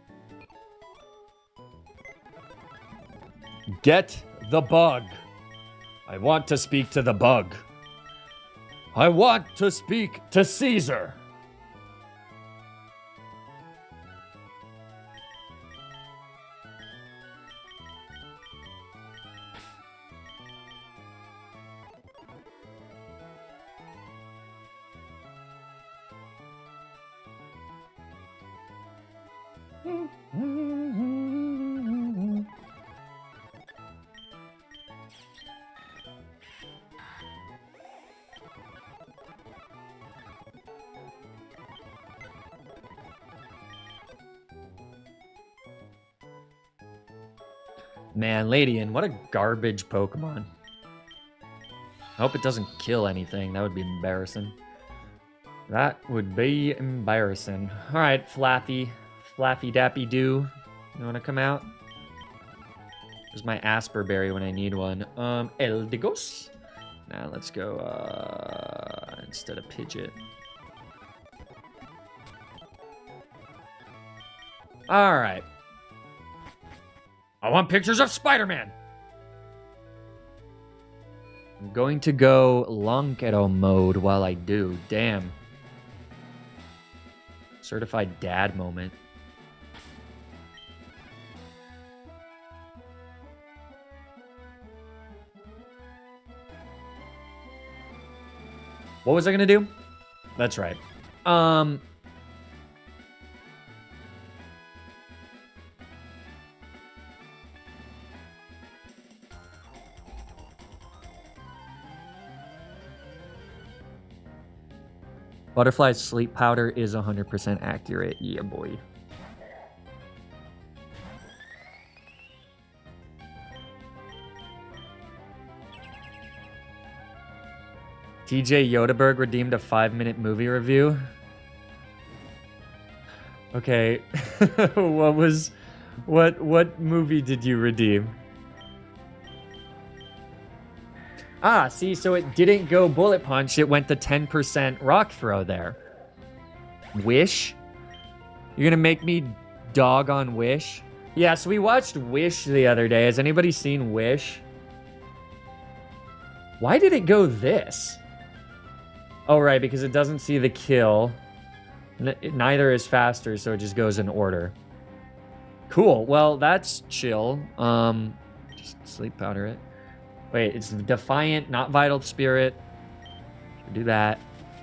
Get the bug. I want to speak to the bug. I want to speak to Caesar. Man, Ladian, what a garbage Pokemon. I hope it doesn't kill anything. That would be embarrassing. That would be embarrassing. All right, Flaffy Dappy Doo. You want to come out? There's my Asper Berry when I need one. Eldigos. Now let's go instead of Pidgeot. All right. I want pictures of Spider-Man. I'm going to go Lonkero mode while I do. Damn. Certified dad moment. What was I gonna do? That's right. Butterfly's sleep powder is 100% accurate. Yeah, boy. TJ Yodaberg redeemed a 5-minute movie review. Okay. What movie did you redeem? Ah, see, so it didn't go bullet punch. It went the 10% rock throw there. Wish? You're gonna make me dog on Wish? Yeah, so we watched Wish the other day. Has anybody seen Wish? Why did it go this? Oh, right, because it doesn't see the kill. Neither is faster, so it just goes in order. Cool. Well, that's chill. Just sleep powder it. Wait, it's Defiant, not Vital Spirit. Should do that.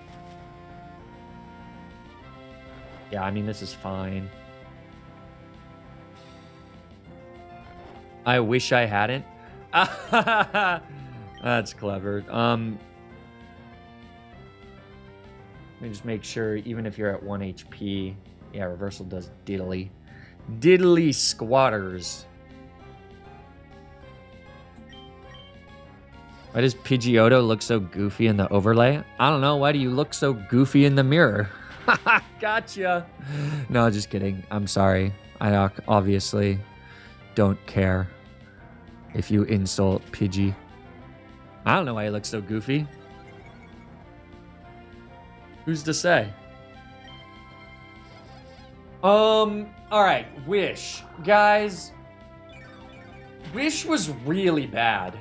Yeah, I mean, this is fine. I wish I hadn't. That's clever. Let me just make sure, even if you're at 1 HP, yeah, reversal does diddly. Diddly squatters. Why does Pidgeotto look so goofy in the overlay? I don't know. Why do you look so goofy in the mirror? Gotcha. No, just kidding. I'm sorry. I obviously don't care if you insult Pidgey. I don't know why he looks so goofy. Who's to say? All right, Wish. Guys, Wish was really bad.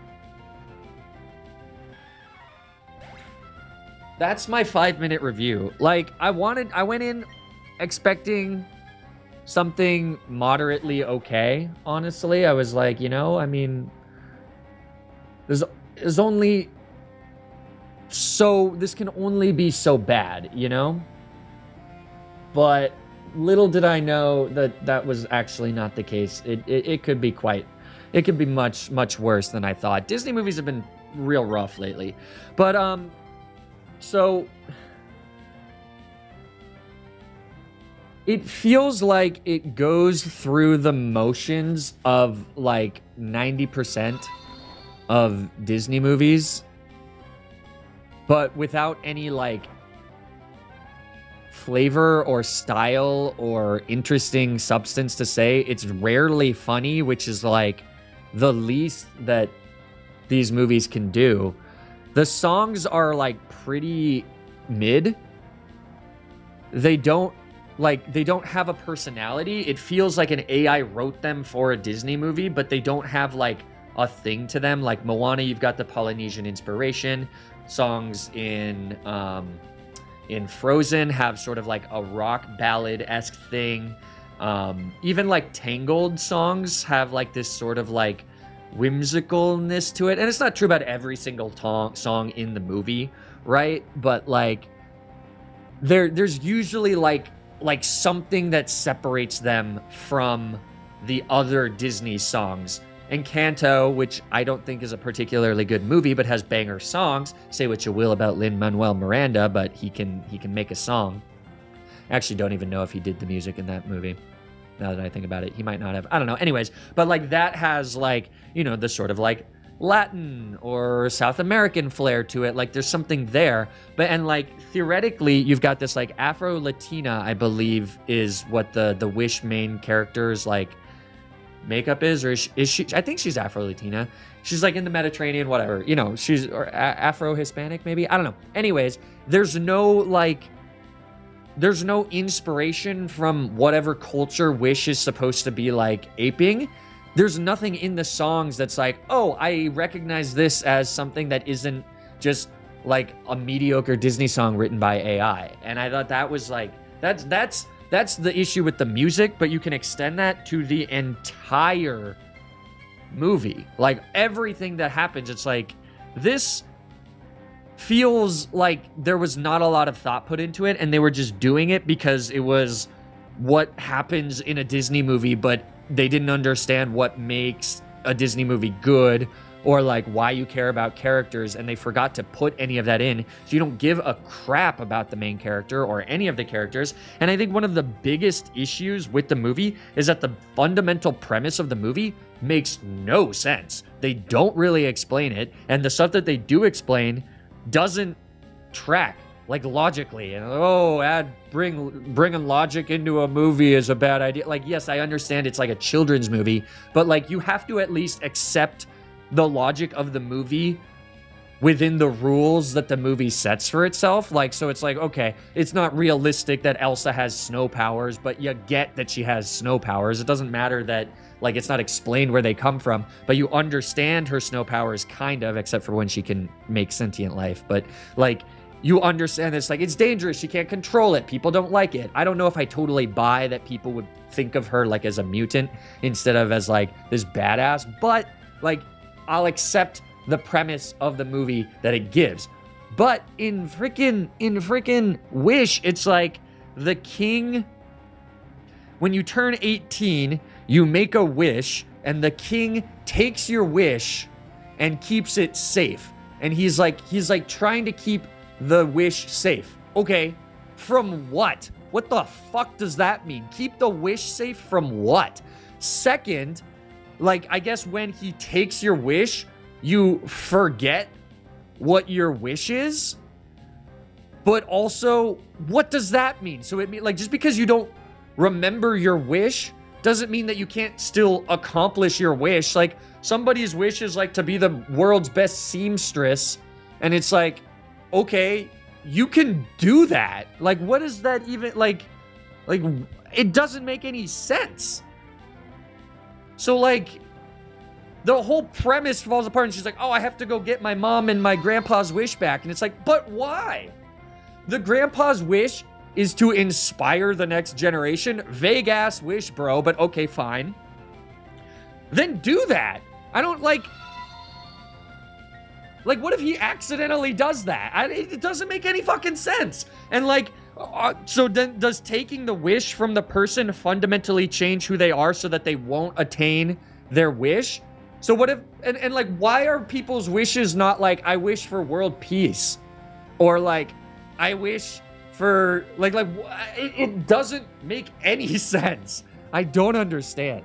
That's my 5-minute review. Like, I went in expecting something moderately okay, honestly. I was like, you know, I mean, there's only so, this can only be so bad, you know? But little did I know that that was actually not the case. It could be it could be much, much worse than I thought. Disney movies have been real rough lately. But, so it feels like it goes through the motions of like 90% of Disney movies, but without any like flavor or style or interesting substance to say. It's rarely funny, which is like the least that these movies can do. The songs are like pretty mid. They don't have a personality. It feels like an AI wrote them for a Disney movie, but they don't have like a thing to them. Like Moana, you've got the Polynesian inspiration. Songs in Frozen have sort of like a rock ballad-esque thing. Even like Tangled songs have like this sort of like whimsicalness to it. And it's not true about every single song in the movie, right? But like there's usually like something that separates them from the other Disney songs. Encanto, which I don't think is a particularly good movie, but has banger songs. Say what you will about Lin-Manuel Miranda, but he can make a song. I actually don't even know if he did the music in that movie. Now that I think about it, he might not have. I don't know. Anyways, but like that has like, you know, the sort of like Latin or South American flair to it. Like there's something there. But and like theoretically, you've got this like Afro-Latina, I believe, is what the Wish main character's like makeup is, or is she? I think she's Afro-Latina. She's like in the Mediterranean, whatever. You know, she's or Afro-Hispanic maybe. I don't know. Anyways, there's no inspiration from whatever culture Wish is supposed to be like aping. There's nothing in the songs that's like, oh, I recognize this as something that isn't just like a mediocre Disney song written by AI. And I thought that was like, that's the issue with the music, but you can extend that to the entire movie. Like everything that happens, it's like, this feels like there was not a lot of thought put into it, and they were just doing it because it was what happens in a Disney movie, but they didn't understand what makes a Disney movie good, or like why you care about characters, and they forgot to put any of that in, so you don't give a crap about the main character or any of the characters. And I think one of the biggest issues with the movie is that the fundamental premise of the movie makes no sense. They don't really explain it, and the stuff that they do explain doesn't track like logically. And bringing logic into a movie is a bad idea. Like, yes, I understand it's like a children's movie, but like you have to at least accept the logic of the movie within the rules that the movie sets for itself. Like, so it's like, okay, it's not realistic that Elsa has snow powers, but you get that she has snow powers. It doesn't matter that, like, it's not explained where they come from, but you understand her snow powers kind of, except for when she can make sentient life. But like, you understand it's like, it's dangerous. She can't control it. People don't like it. I don't know if I totally buy that people would think of her like as a mutant instead of as like this badass, but like, I'll accept the premise of the movie that it gives. But in freaking Wish, it's like the king, when you turn 18, you make a wish, and the king takes your wish and keeps it safe. And he's like trying to keep the wish safe. Okay, from what? What the fuck does that mean? Keep the wish safe from what? Second, like, I guess when he takes your wish, you forget what your wish is. But also, what does that mean? So it mean, like, just because you don't remember your wish doesn't mean that you can't still accomplish your wish. Like, somebody's wish is like to be the world's best seamstress, and it's like, okay, you can do that. Like, what is that even, like, it doesn't make any sense. So, like, the whole premise falls apart, and she's like, oh, I have to go get my mom and my grandpa's wish back. And it's like, but why? The grandpa's wish is to inspire the next generation. Vague-ass wish, bro, but okay, fine. Then do that. I don't, like, what if he accidentally does that? It doesn't make any fucking sense. And, like, so then does taking the wish from the person fundamentally change who they are so that they won't attain their wish? So what if, and like, why are people's wishes not like, I wish for world peace? Or like, I wish for, it doesn't make any sense. I don't understand.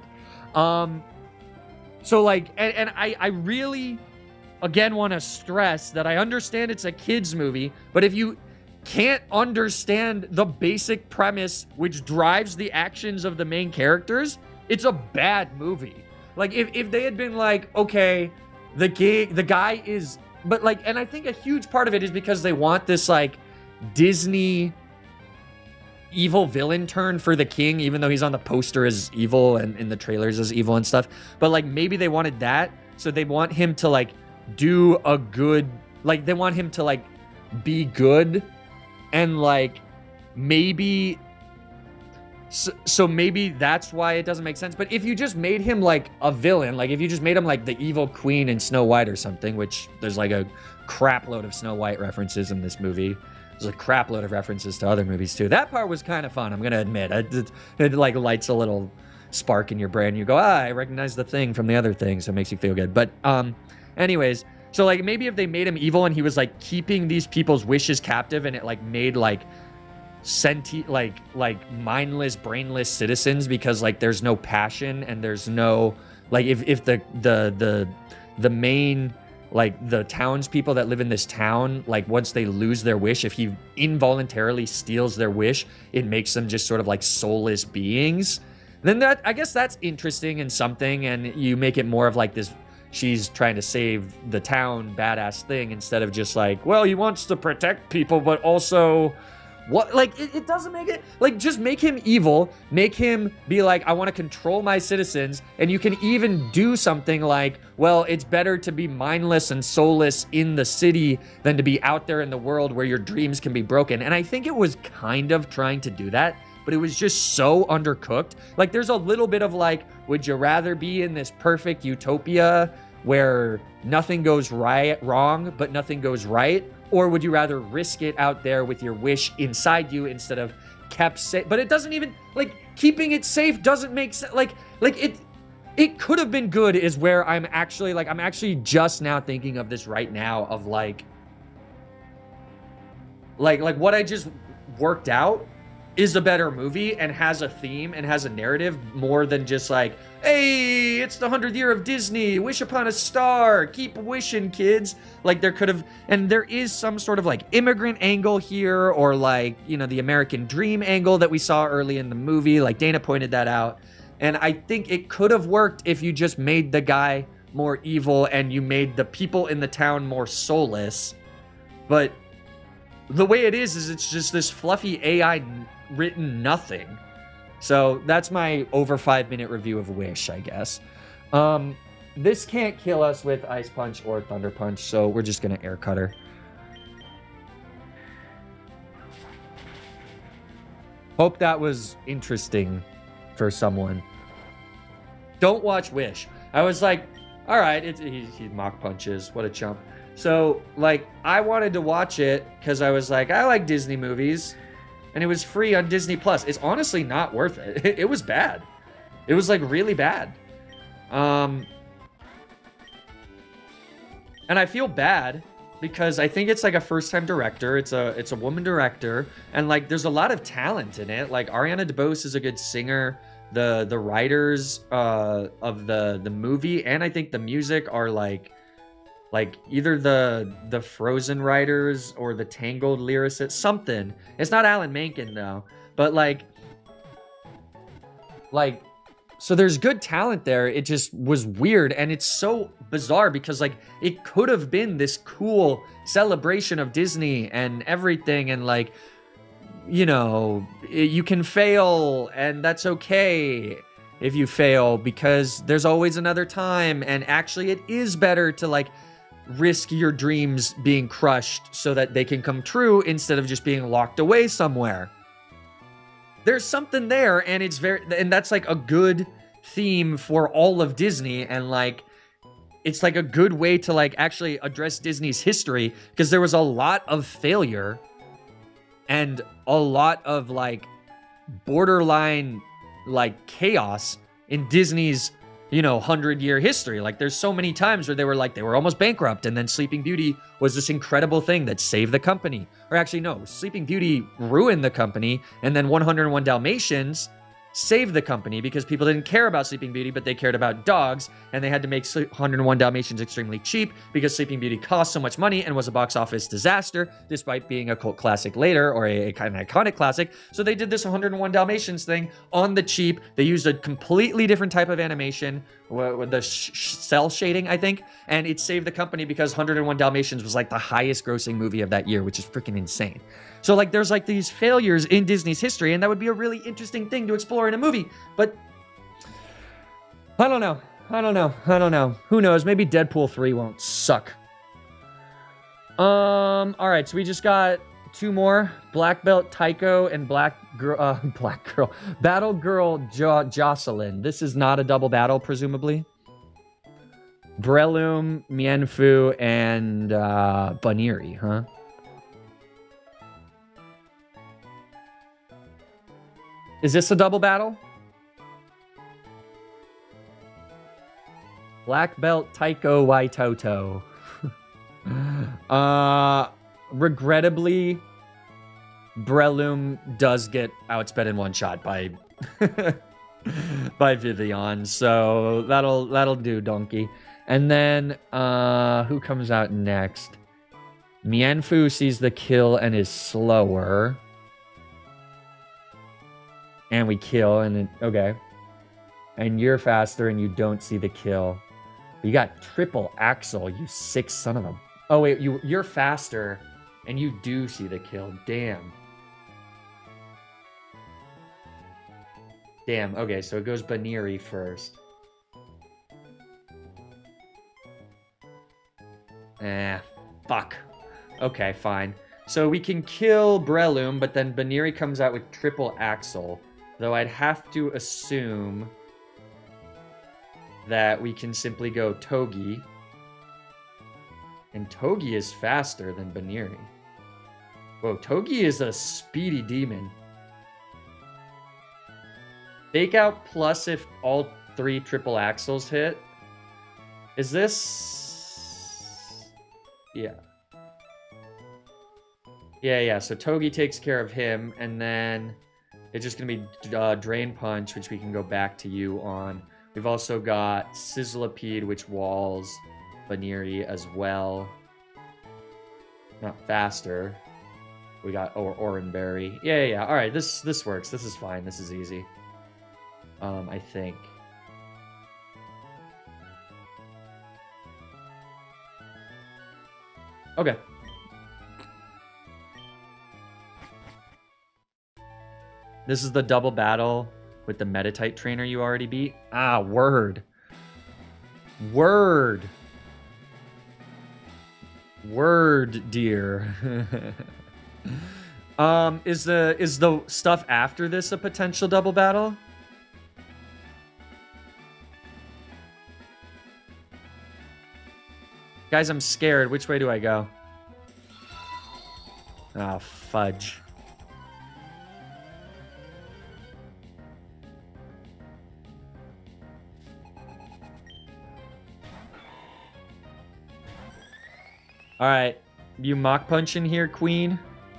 So like, and I really, again, want to stress that I understand it's a kid's movie, but if you can't understand the basic premise which drives the actions of the main characters, it's a bad movie. Like, if they had been like, okay, the guy is, but like, and I think a huge part of it is because they want this like Disney evil villain turn for the king, even though he's on the poster as evil and in the trailers as evil and stuff. But like, maybe they wanted that, so they want him to like do a good, like, they want him to like be good, and like maybe, so maybe that's why it doesn't make sense. But if you just made him like a villain, like if you just made him like the evil queen in Snow White or something, which there's like a crap load of Snow White references in this movie. There's a crap load of references to other movies too. That part was kind of fun, I'm gonna admit. It like lights a little spark in your brain. You go, I recognize the thing from the other thing, so it makes you feel good. But anyways, so like maybe if they made him evil and he was like keeping these people's wishes captive, and it like made like sentient, like mindless, brainless citizens, because like there's no passion and there's no, like, if the main, like the townspeople that live in this town, like once they lose their wish, if he involuntarily steals their wish, it makes them just sort of like soulless beings, then that, I guess that's interesting and something, and you make it more of like this, she's trying to save the town badass thing, instead of just like, well, he wants to protect people, but also what, like, it doesn't make it, like, just make him evil, make him be like, I want to control my citizens, and you can even do something like, well, it's better to be mindless and soulless in the city than to be out there in the world where your dreams can be broken. And I think it was kind of trying to do that, but it was just so undercooked. Like, there's a little bit of like, would you rather be in this perfect utopia where nothing goes wrong, but nothing goes right? Or would you rather risk it out there with your wish inside you instead of kept safe? But it doesn't even, like, keeping it safe doesn't make sense. Like it could have been good is where I'm actually just now thinking of this right now of like what I just worked out is a better movie and has a theme and has a narrative more than just like, hey, it's the 100th year of Disney, wish upon a star, keep wishing, kids. Like, there could have, and there is some sort of like immigrant angle here, or like, you know, the American dream angle that we saw early in the movie, like Dana pointed that out. And I think it could have worked if you just made the guy more evil and you made the people in the town more soulless. But the way it is it's just this fluffy AI written nothing. So that's my over 5-minute review of Wish, I guess. This can't kill us with Ice Punch or Thunder Punch, so we're just gonna air cut her. Hope that was interesting for someone. Don't watch Wish. I was like, all right, he mock punches, what a chump. So like, I wanted to watch it because I was like, I like Disney movies. And it was free on Disney Plus. It's honestly not worth it. It was bad. It was like really bad. And I feel bad because I think it's like a first-time director. It's a woman director, and like there's a lot of talent in it. Like Ariana DeBose is a good singer. The writers of the movie and I think the music are like either the Frozen writers or the Tangled lyricist, something. It's not Alan Menken though, but like So there's good talent there. It just was weird, and it's so bizarre because like it could have been this cool celebration of Disney and everything, and like, you know, you can fail and that's okay if you fail because there's always another time, and actually it is better to like risk your dreams being crushed so that they can come true instead of just being locked away somewhere. There's something there, and and that's like a good theme for all of Disney, and like it's like a good way to like actually address Disney's history, because there was a lot of failure and a lot of like borderline like chaos in Disney's, you know, 100-year history. Like there's so many times where they were almost bankrupt, and then Sleeping Beauty was this incredible thing that saved the company. Or actually, no, Sleeping Beauty ruined the company, and then 101 Dalmatians saved the company because people didn't care about Sleeping Beauty, but they cared about dogs, and they had to make 101 Dalmatians extremely cheap because Sleeping Beauty cost so much money and was a box office disaster, despite being a cult classic later, or a kind of iconic classic. So they did this 101 Dalmatians thing on the cheap. They used a completely different type of animation with the cell shading, I think, and it saved the company because 101 Dalmatians was like the highest grossing movie of that year, which is freaking insane. So like there's like these failures in Disney's history, and that would be a really interesting thing to explore in a movie. But I don't know. Who knows? Maybe Deadpool 3 won't suck. All right, so we just got 2 more. Black Belt Tycho and Battle Girl Jocelyn. This is not a double battle, presumably. Breloom, Mienfoo, and Baniri, huh? Is this a double battle? Black Belt Taiko Waitoto. Regrettably, Breloom does get outsped in one shot by by Vivian, so that'll do, donkey. And then who comes out next? Mienfoo sees the kill and is slower. And we kill, and then, okay. And you're faster, and you don't see the kill. But you got triple axle, you sick son of a... Oh, wait, you're faster, and you do see the kill. Damn. Damn, okay, so it goes Baniri first. Fuck. Okay, fine. So we can kill Breloom, but then Baniri comes out with triple axle. Though I'd have to assume that we can simply go Togi. And Togi is faster than Baniri. Whoa, Togi is a speedy demon. Fake out plus if all 3 triple axles hit. Is this... Yeah. Yeah, so Togi takes care of him, and then... It's just going to be Drain Punch, which we can go back to you on. We've also got Sizzlipede, which walls Baniri as well. Not faster. We got Oranberry. Yeah. All right, this works. This is fine. This is easy. I think. Okay. This is the double battle with the Metatite trainer you already beat. Ah, word. Word, dear. Is the stuff after this a potential double battle? Guys, I'm scared. Which way do I go? Ah, fudge. All right, you Mach Punch in here, Queen.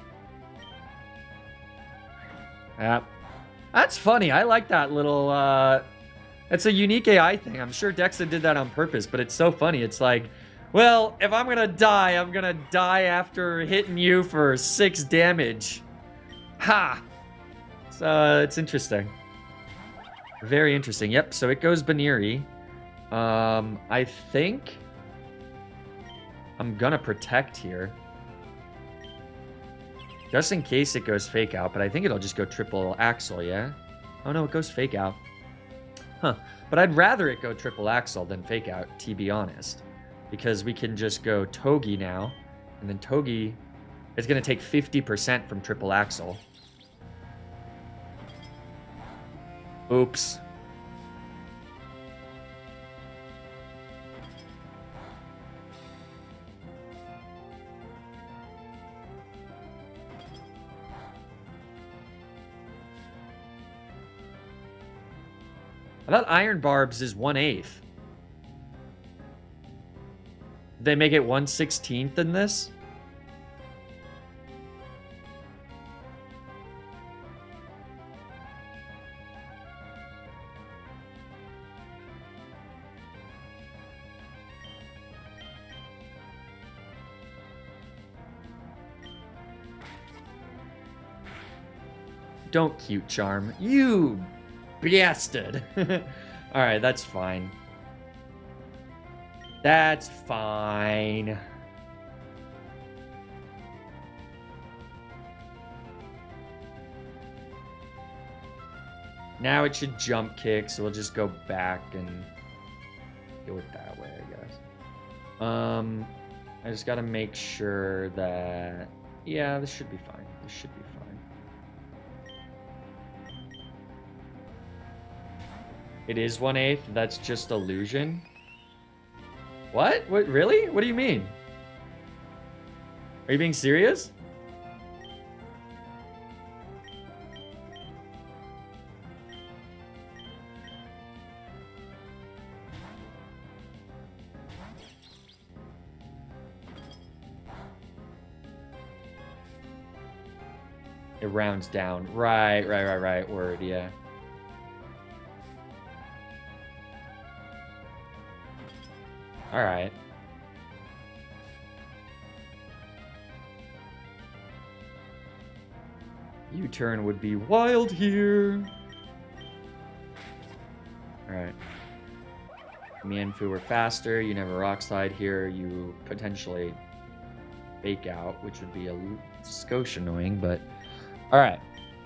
Yeah, that's funny. I like that little. It's a unique AI thing. I'm sure dekzeh did that on purpose, but it's so funny. It's like, well, if I'm gonna die after hitting you for 6 damage. Ha! So it's interesting. Very interesting. Yep, so it goes Baniri. I think I'm gonna protect here. Just in case it goes fake out, but I think it'll just go triple axle, yeah? Oh no, it goes fake out. Huh. But I'd rather it go triple axle than fake out, to be honest. Because we can just go Togi now, and then Togi is gonna take 50% from triple axle. Oops. I thought Iron Barbs is 1/8. They make it 1/16 in this? Don't cute charm. You bastard. Alright, that's fine. That's fine. Now it should jump kick, so we'll just go back and do it that way, I guess. I just gotta make sure that... Yeah, this should be fine. This should be fine. It is 1/8. That's just illusion. What? What? Really? What do you mean? Are you being serious? It rounds down. Right. Word, yeah. Alright. U-turn would be wild here. Alright. Mienfu were faster. You never rock slide here. You potentially fake out, which would be a skosh annoying, but... Alright.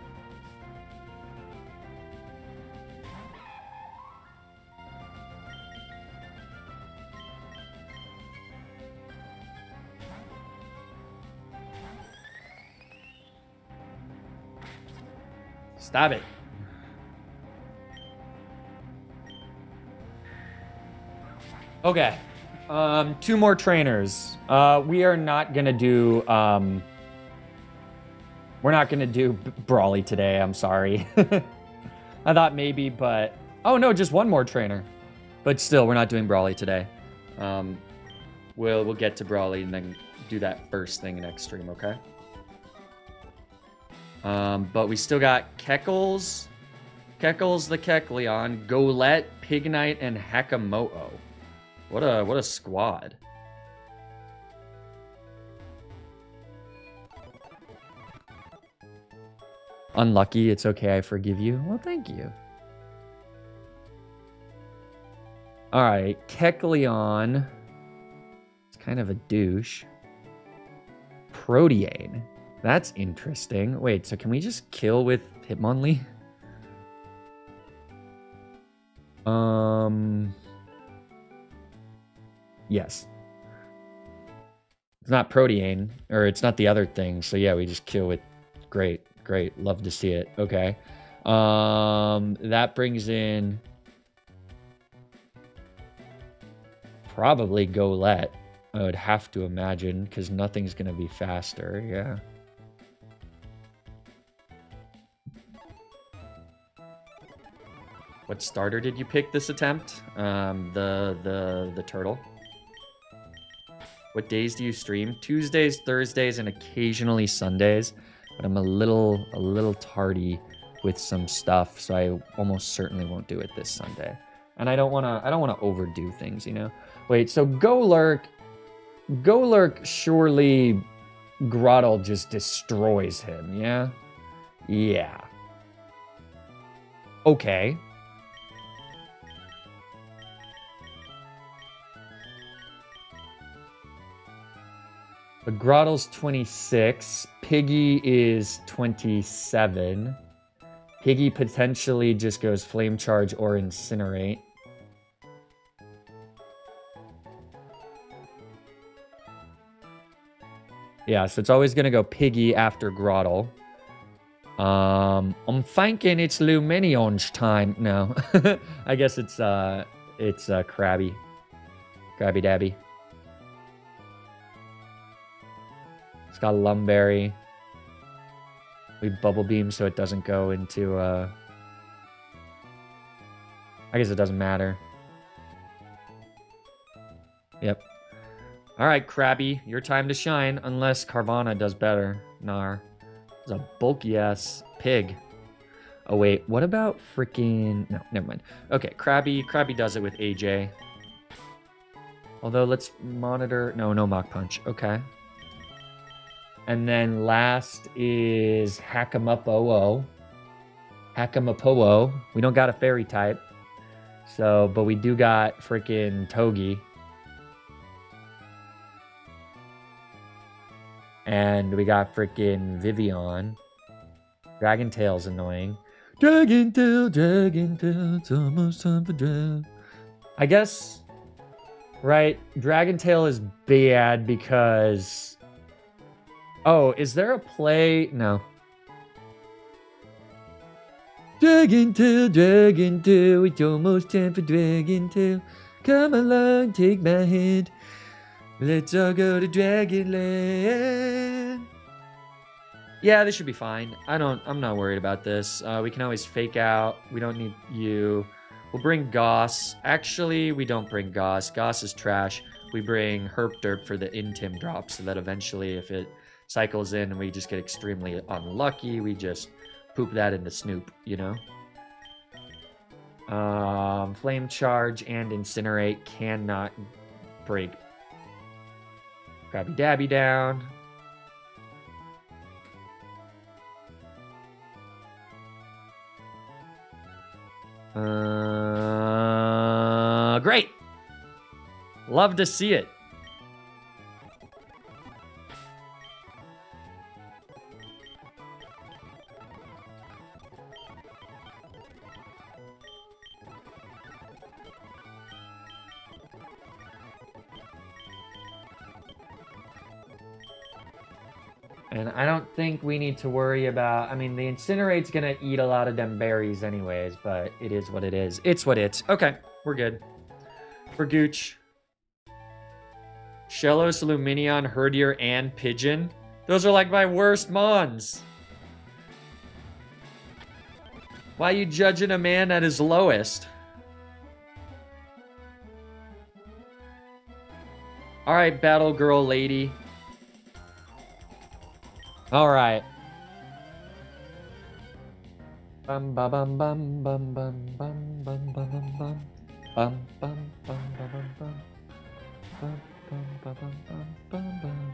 Stop it. Okay. 2 more trainers. We are not gonna do we're not gonna do Brawly today, I'm sorry. I thought maybe, but oh no, just 1 more trainer. But still, we're not doing Brawly today. We'll get to Brawly and then do that first thing next stream, okay? But we still got Keckles the Kecleon, Golett, Pignite, and Hakamoto. What a squad. Unlucky, it's okay, I forgive you. Well, thank you. Alright, Kecleon. It's kind of a douche. Protean. That's interesting. Wait, so can we just kill with Hitmonlee? Yes. It's not Protean, or it's not the other thing, so yeah, we just kill with... Great. Love to see it. Okay. That brings in... Probably Golett. I would have to imagine, because nothing's going to be faster. Yeah. What starter did you pick this attempt? The turtle. What days do you stream? Tuesdays, Thursdays, and occasionally Sundays. But I'm a little tardy with some stuff, so I almost certainly won't do it this Sunday. And I don't wanna overdo things, you know. Wait, so Golurk, surely Grottle just destroys him, yeah? Yeah. Okay. Grottle's 26. Piggy is 27. Piggy potentially just goes Flame Charge or Incinerate. Yeah, so it's always going to go Piggy after Grottle. I'm thinking it's Luminion's time. No, I guess it's Krabby. Krabby Dabby. It's got Lumberry. We Bubble Beam so it doesn't go into, I guess it doesn't matter. Yep. Alright, Krabby, your time to shine, unless Carvana does better. Nar. It's a bulky-ass pig. Oh, wait, what about freaking... No, never mind. Okay, Krabby. Krabby does it with AJ. Although, let's monitor... No Mach Punch. Okay. And then last is Hack'em-Up-O-O. Hack'em-Up-O-O. We don't got a fairy type. So, but we do got freaking Togi. And we got freaking Vivian. Dragon Tail's annoying. Dragon Tail, it's almost time for drag. I guess, right, Dragon Tail is bad because... Oh, is there a play? No. Dragon Tail, it's almost time for Dragon Tail. Come along, take my hand. Let's all go to Dragonland. Yeah, this should be fine. I'm not worried about this. We can always fake out. We don't need you. We'll bring Goss. Actually, we don't bring Goss. Goss is trash. We bring Herp Derp for the Intim drop so that eventually if it cycles in and we just get extremely unlucky, we just poop that into Snoop, you know? Flame Charge and Incinerate cannot break Krabby Dabby down. Great. Love to see it. And I don't think we need to worry about... I mean, the Incinerate's going to eat a lot of them berries anyways, but it is what it is. It's what it's. Okay, we're good. For Gooch. Shellos, Luminion, Herdier, and Pigeon. Those are like my worst mons. Why are you judging a man at his lowest? Alright, Battle Girl Lady. All right. Bum bum bum bum bum bum bum bum bum bum bum bum bum.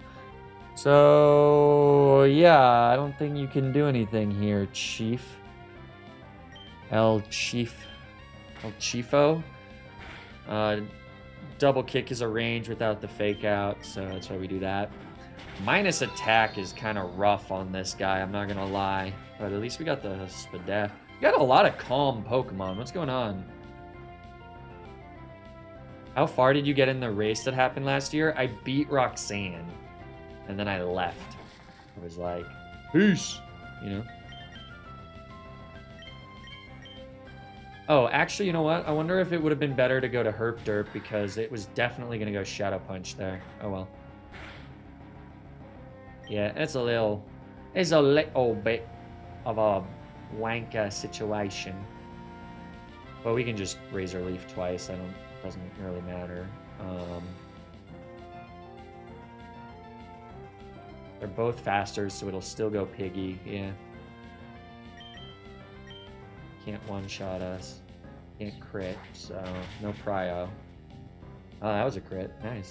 So yeah, I don't think you can do anything here, Chief. El Chifo. Double kick is a range without the fake out, so that's why we do that. Minus attack is kind of rough on this guy, I'm not gonna lie. But at least we got the Spadef. We got a lot of calm Pokemon. What's going on? How far did you get in the race that happened last year? I beat Roxanne. And then I left. I was like, peace, you know? Oh, actually, you know what? I wonder if it would have been better to go to Herp Derp because it was definitely gonna go Shadow Punch there. Oh well. Yeah, it's a little bit of a wanker situation. But we can just Razor Leaf twice. Doesn't really matter. They're both faster, so it'll still go Piggy. Yeah. Can't one-shot us. Can't crit, so no prio. Oh, that was a crit. Nice.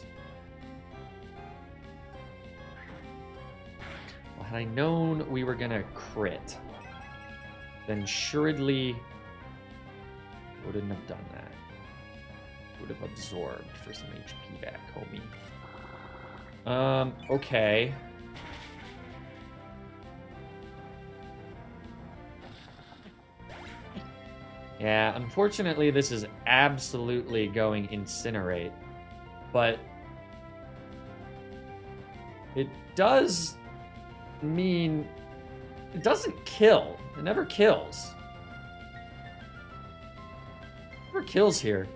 Had I known we were gonna crit, then assuredly wouldn't have done that. Would have absorbed for some HP back, homie. Okay. Yeah, unfortunately, this is absolutely going Incinerate. But it does mean it doesn't kill. It never kills. It never kills here.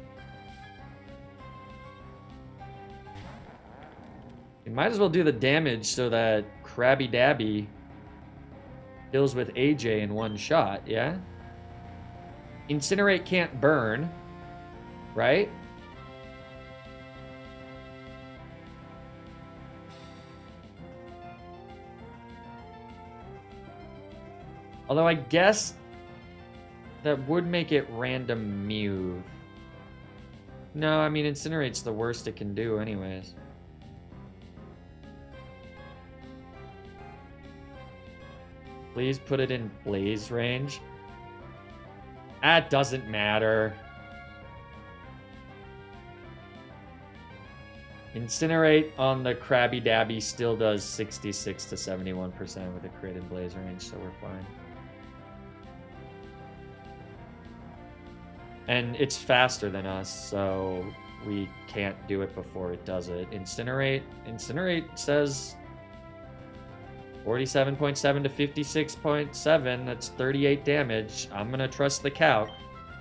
You might as well do the damage so that Krabby Dabby kills with AJ in one shot, yeah? Incinerate can't burn, right? Although I guess that would make it random move. No, I mean, Incinerate's the worst it can do anyways. Please put it in Blaze range. That doesn't matter. Incinerate on the Krabby Dabby still does 66 to 71% with a crit in Blaze range, so we're fine. And it's faster than us, so we can't do it before it does it. Incinerate says 47.7 to 56.7. That's 38 damage. I'm gonna trust the calc.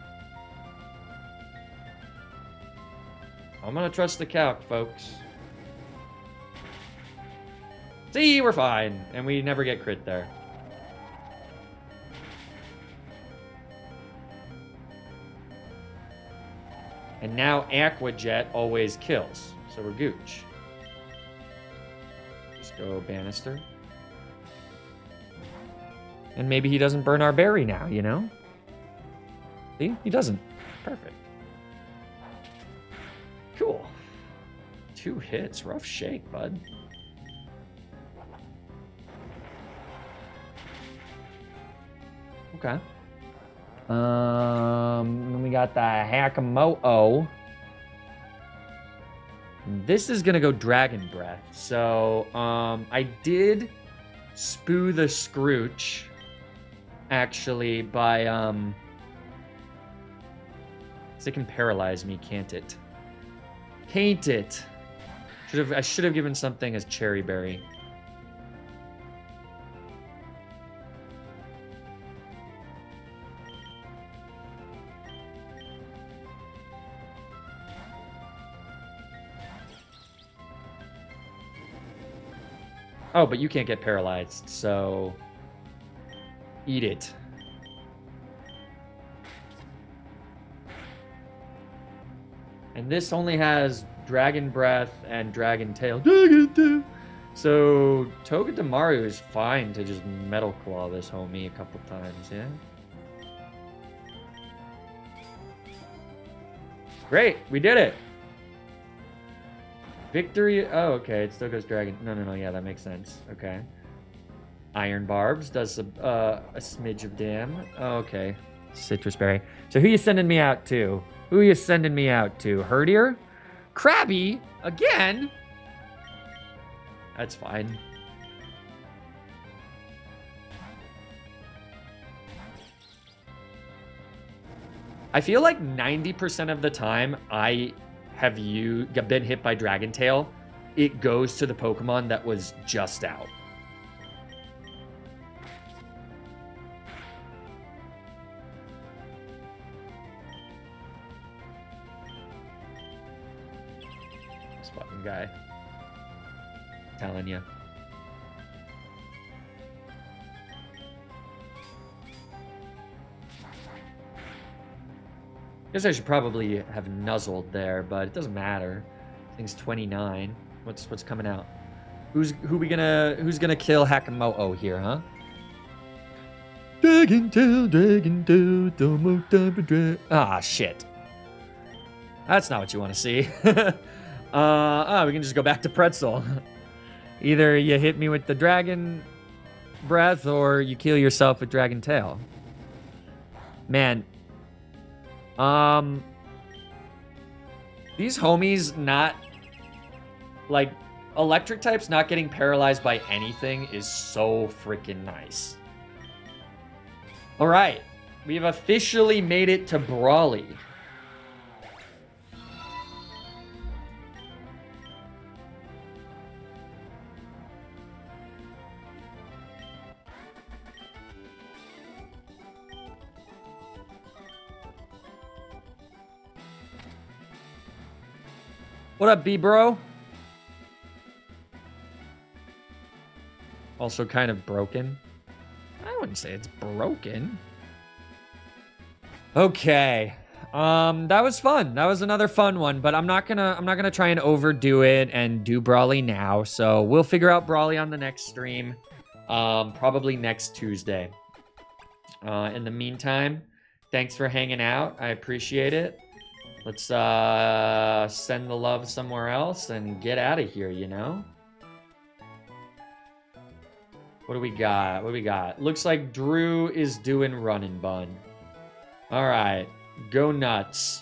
I'm gonna trust the calc, folks. See, we're fine. And we never get crit there. And now Aqua Jet always kills. So we're gooch. Just go Banister. And maybe he doesn't burn our berry now, you know? See? He doesn't. Perfect. Cool. 2 hits. Rough shake, bud. Okay. Then we got the Hakamoto. This is gonna go Dragon Breath. So, I did Spoo the Scrooch, actually, by, it can paralyze me, can't it? Can't it? I should have given something as Cherry Berry. Oh, but you can't get paralyzed, so eat it. And this only has Dragon Breath and Dragon Tail. So Togedemaru is fine to just Metal Claw this homie a couple times, yeah? Great, we did it! Victory. Oh, okay. It still goes Dragon. No. Yeah, that makes sense. Okay. Iron Barbs does a smidge of dam. Oh, okay. Citrus Berry. So who you sending me out to? Who you sending me out to? Herdier? Krabby? Again? That's fine. I feel like 90% of the time have you been hit by Dragon Tail, it goes to the Pokemon that was just out. This fucking guy. Telling you. Guess I should probably have nuzzled there, but it doesn't matter. Thing's 29. What's coming out? Who's gonna kill Hakamoto here, huh? Dragon tail, ah, shit. That's not what you want to see. We can just go back to Pretzel. Either you hit me with the Dragon Breath or you kill yourself with Dragon Tail. Man. These homies not, like, electric types not getting paralyzed by anything is so freaking nice. All right. We've officially made it to Brawly. What up, B-bro? Also kind of broken. I wouldn't say it's broken. Okay. That was fun. That was another fun one, but I'm not gonna try and overdo it and do Brawly now. So we'll figure out Brawly on the next stream. Probably next Tuesday. In the meantime, thanks for hanging out. I appreciate it. Let's send the love somewhere else and get out of here, you know? What do we got? What do we got? Looks like Drew is doing Run Bun. All right. Go nuts.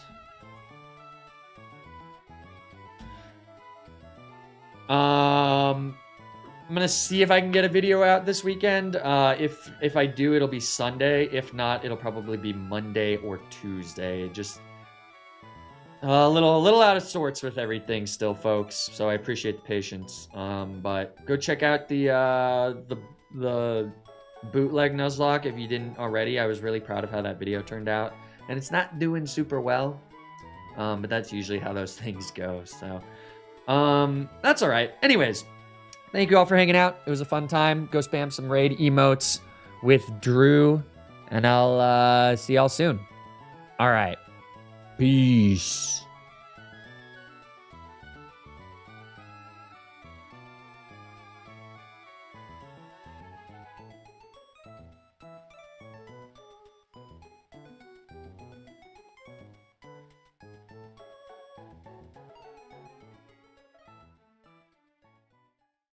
I'm gonna see if I can get a video out this weekend. If I do, it'll be Sunday. If not, it'll probably be Monday or Tuesday. Just a little out of sorts with everything still, folks. So I appreciate the patience. But go check out the bootleg Nuzlocke if you didn't already. I was really proud of how that video turned out, and it's not doing super well, but that's usually how those things go. So that's all right. Anyways, thank you all for hanging out. It was a fun time. Go spam some raid emotes with Drew, and I'll see y'all soon. All right. Peace.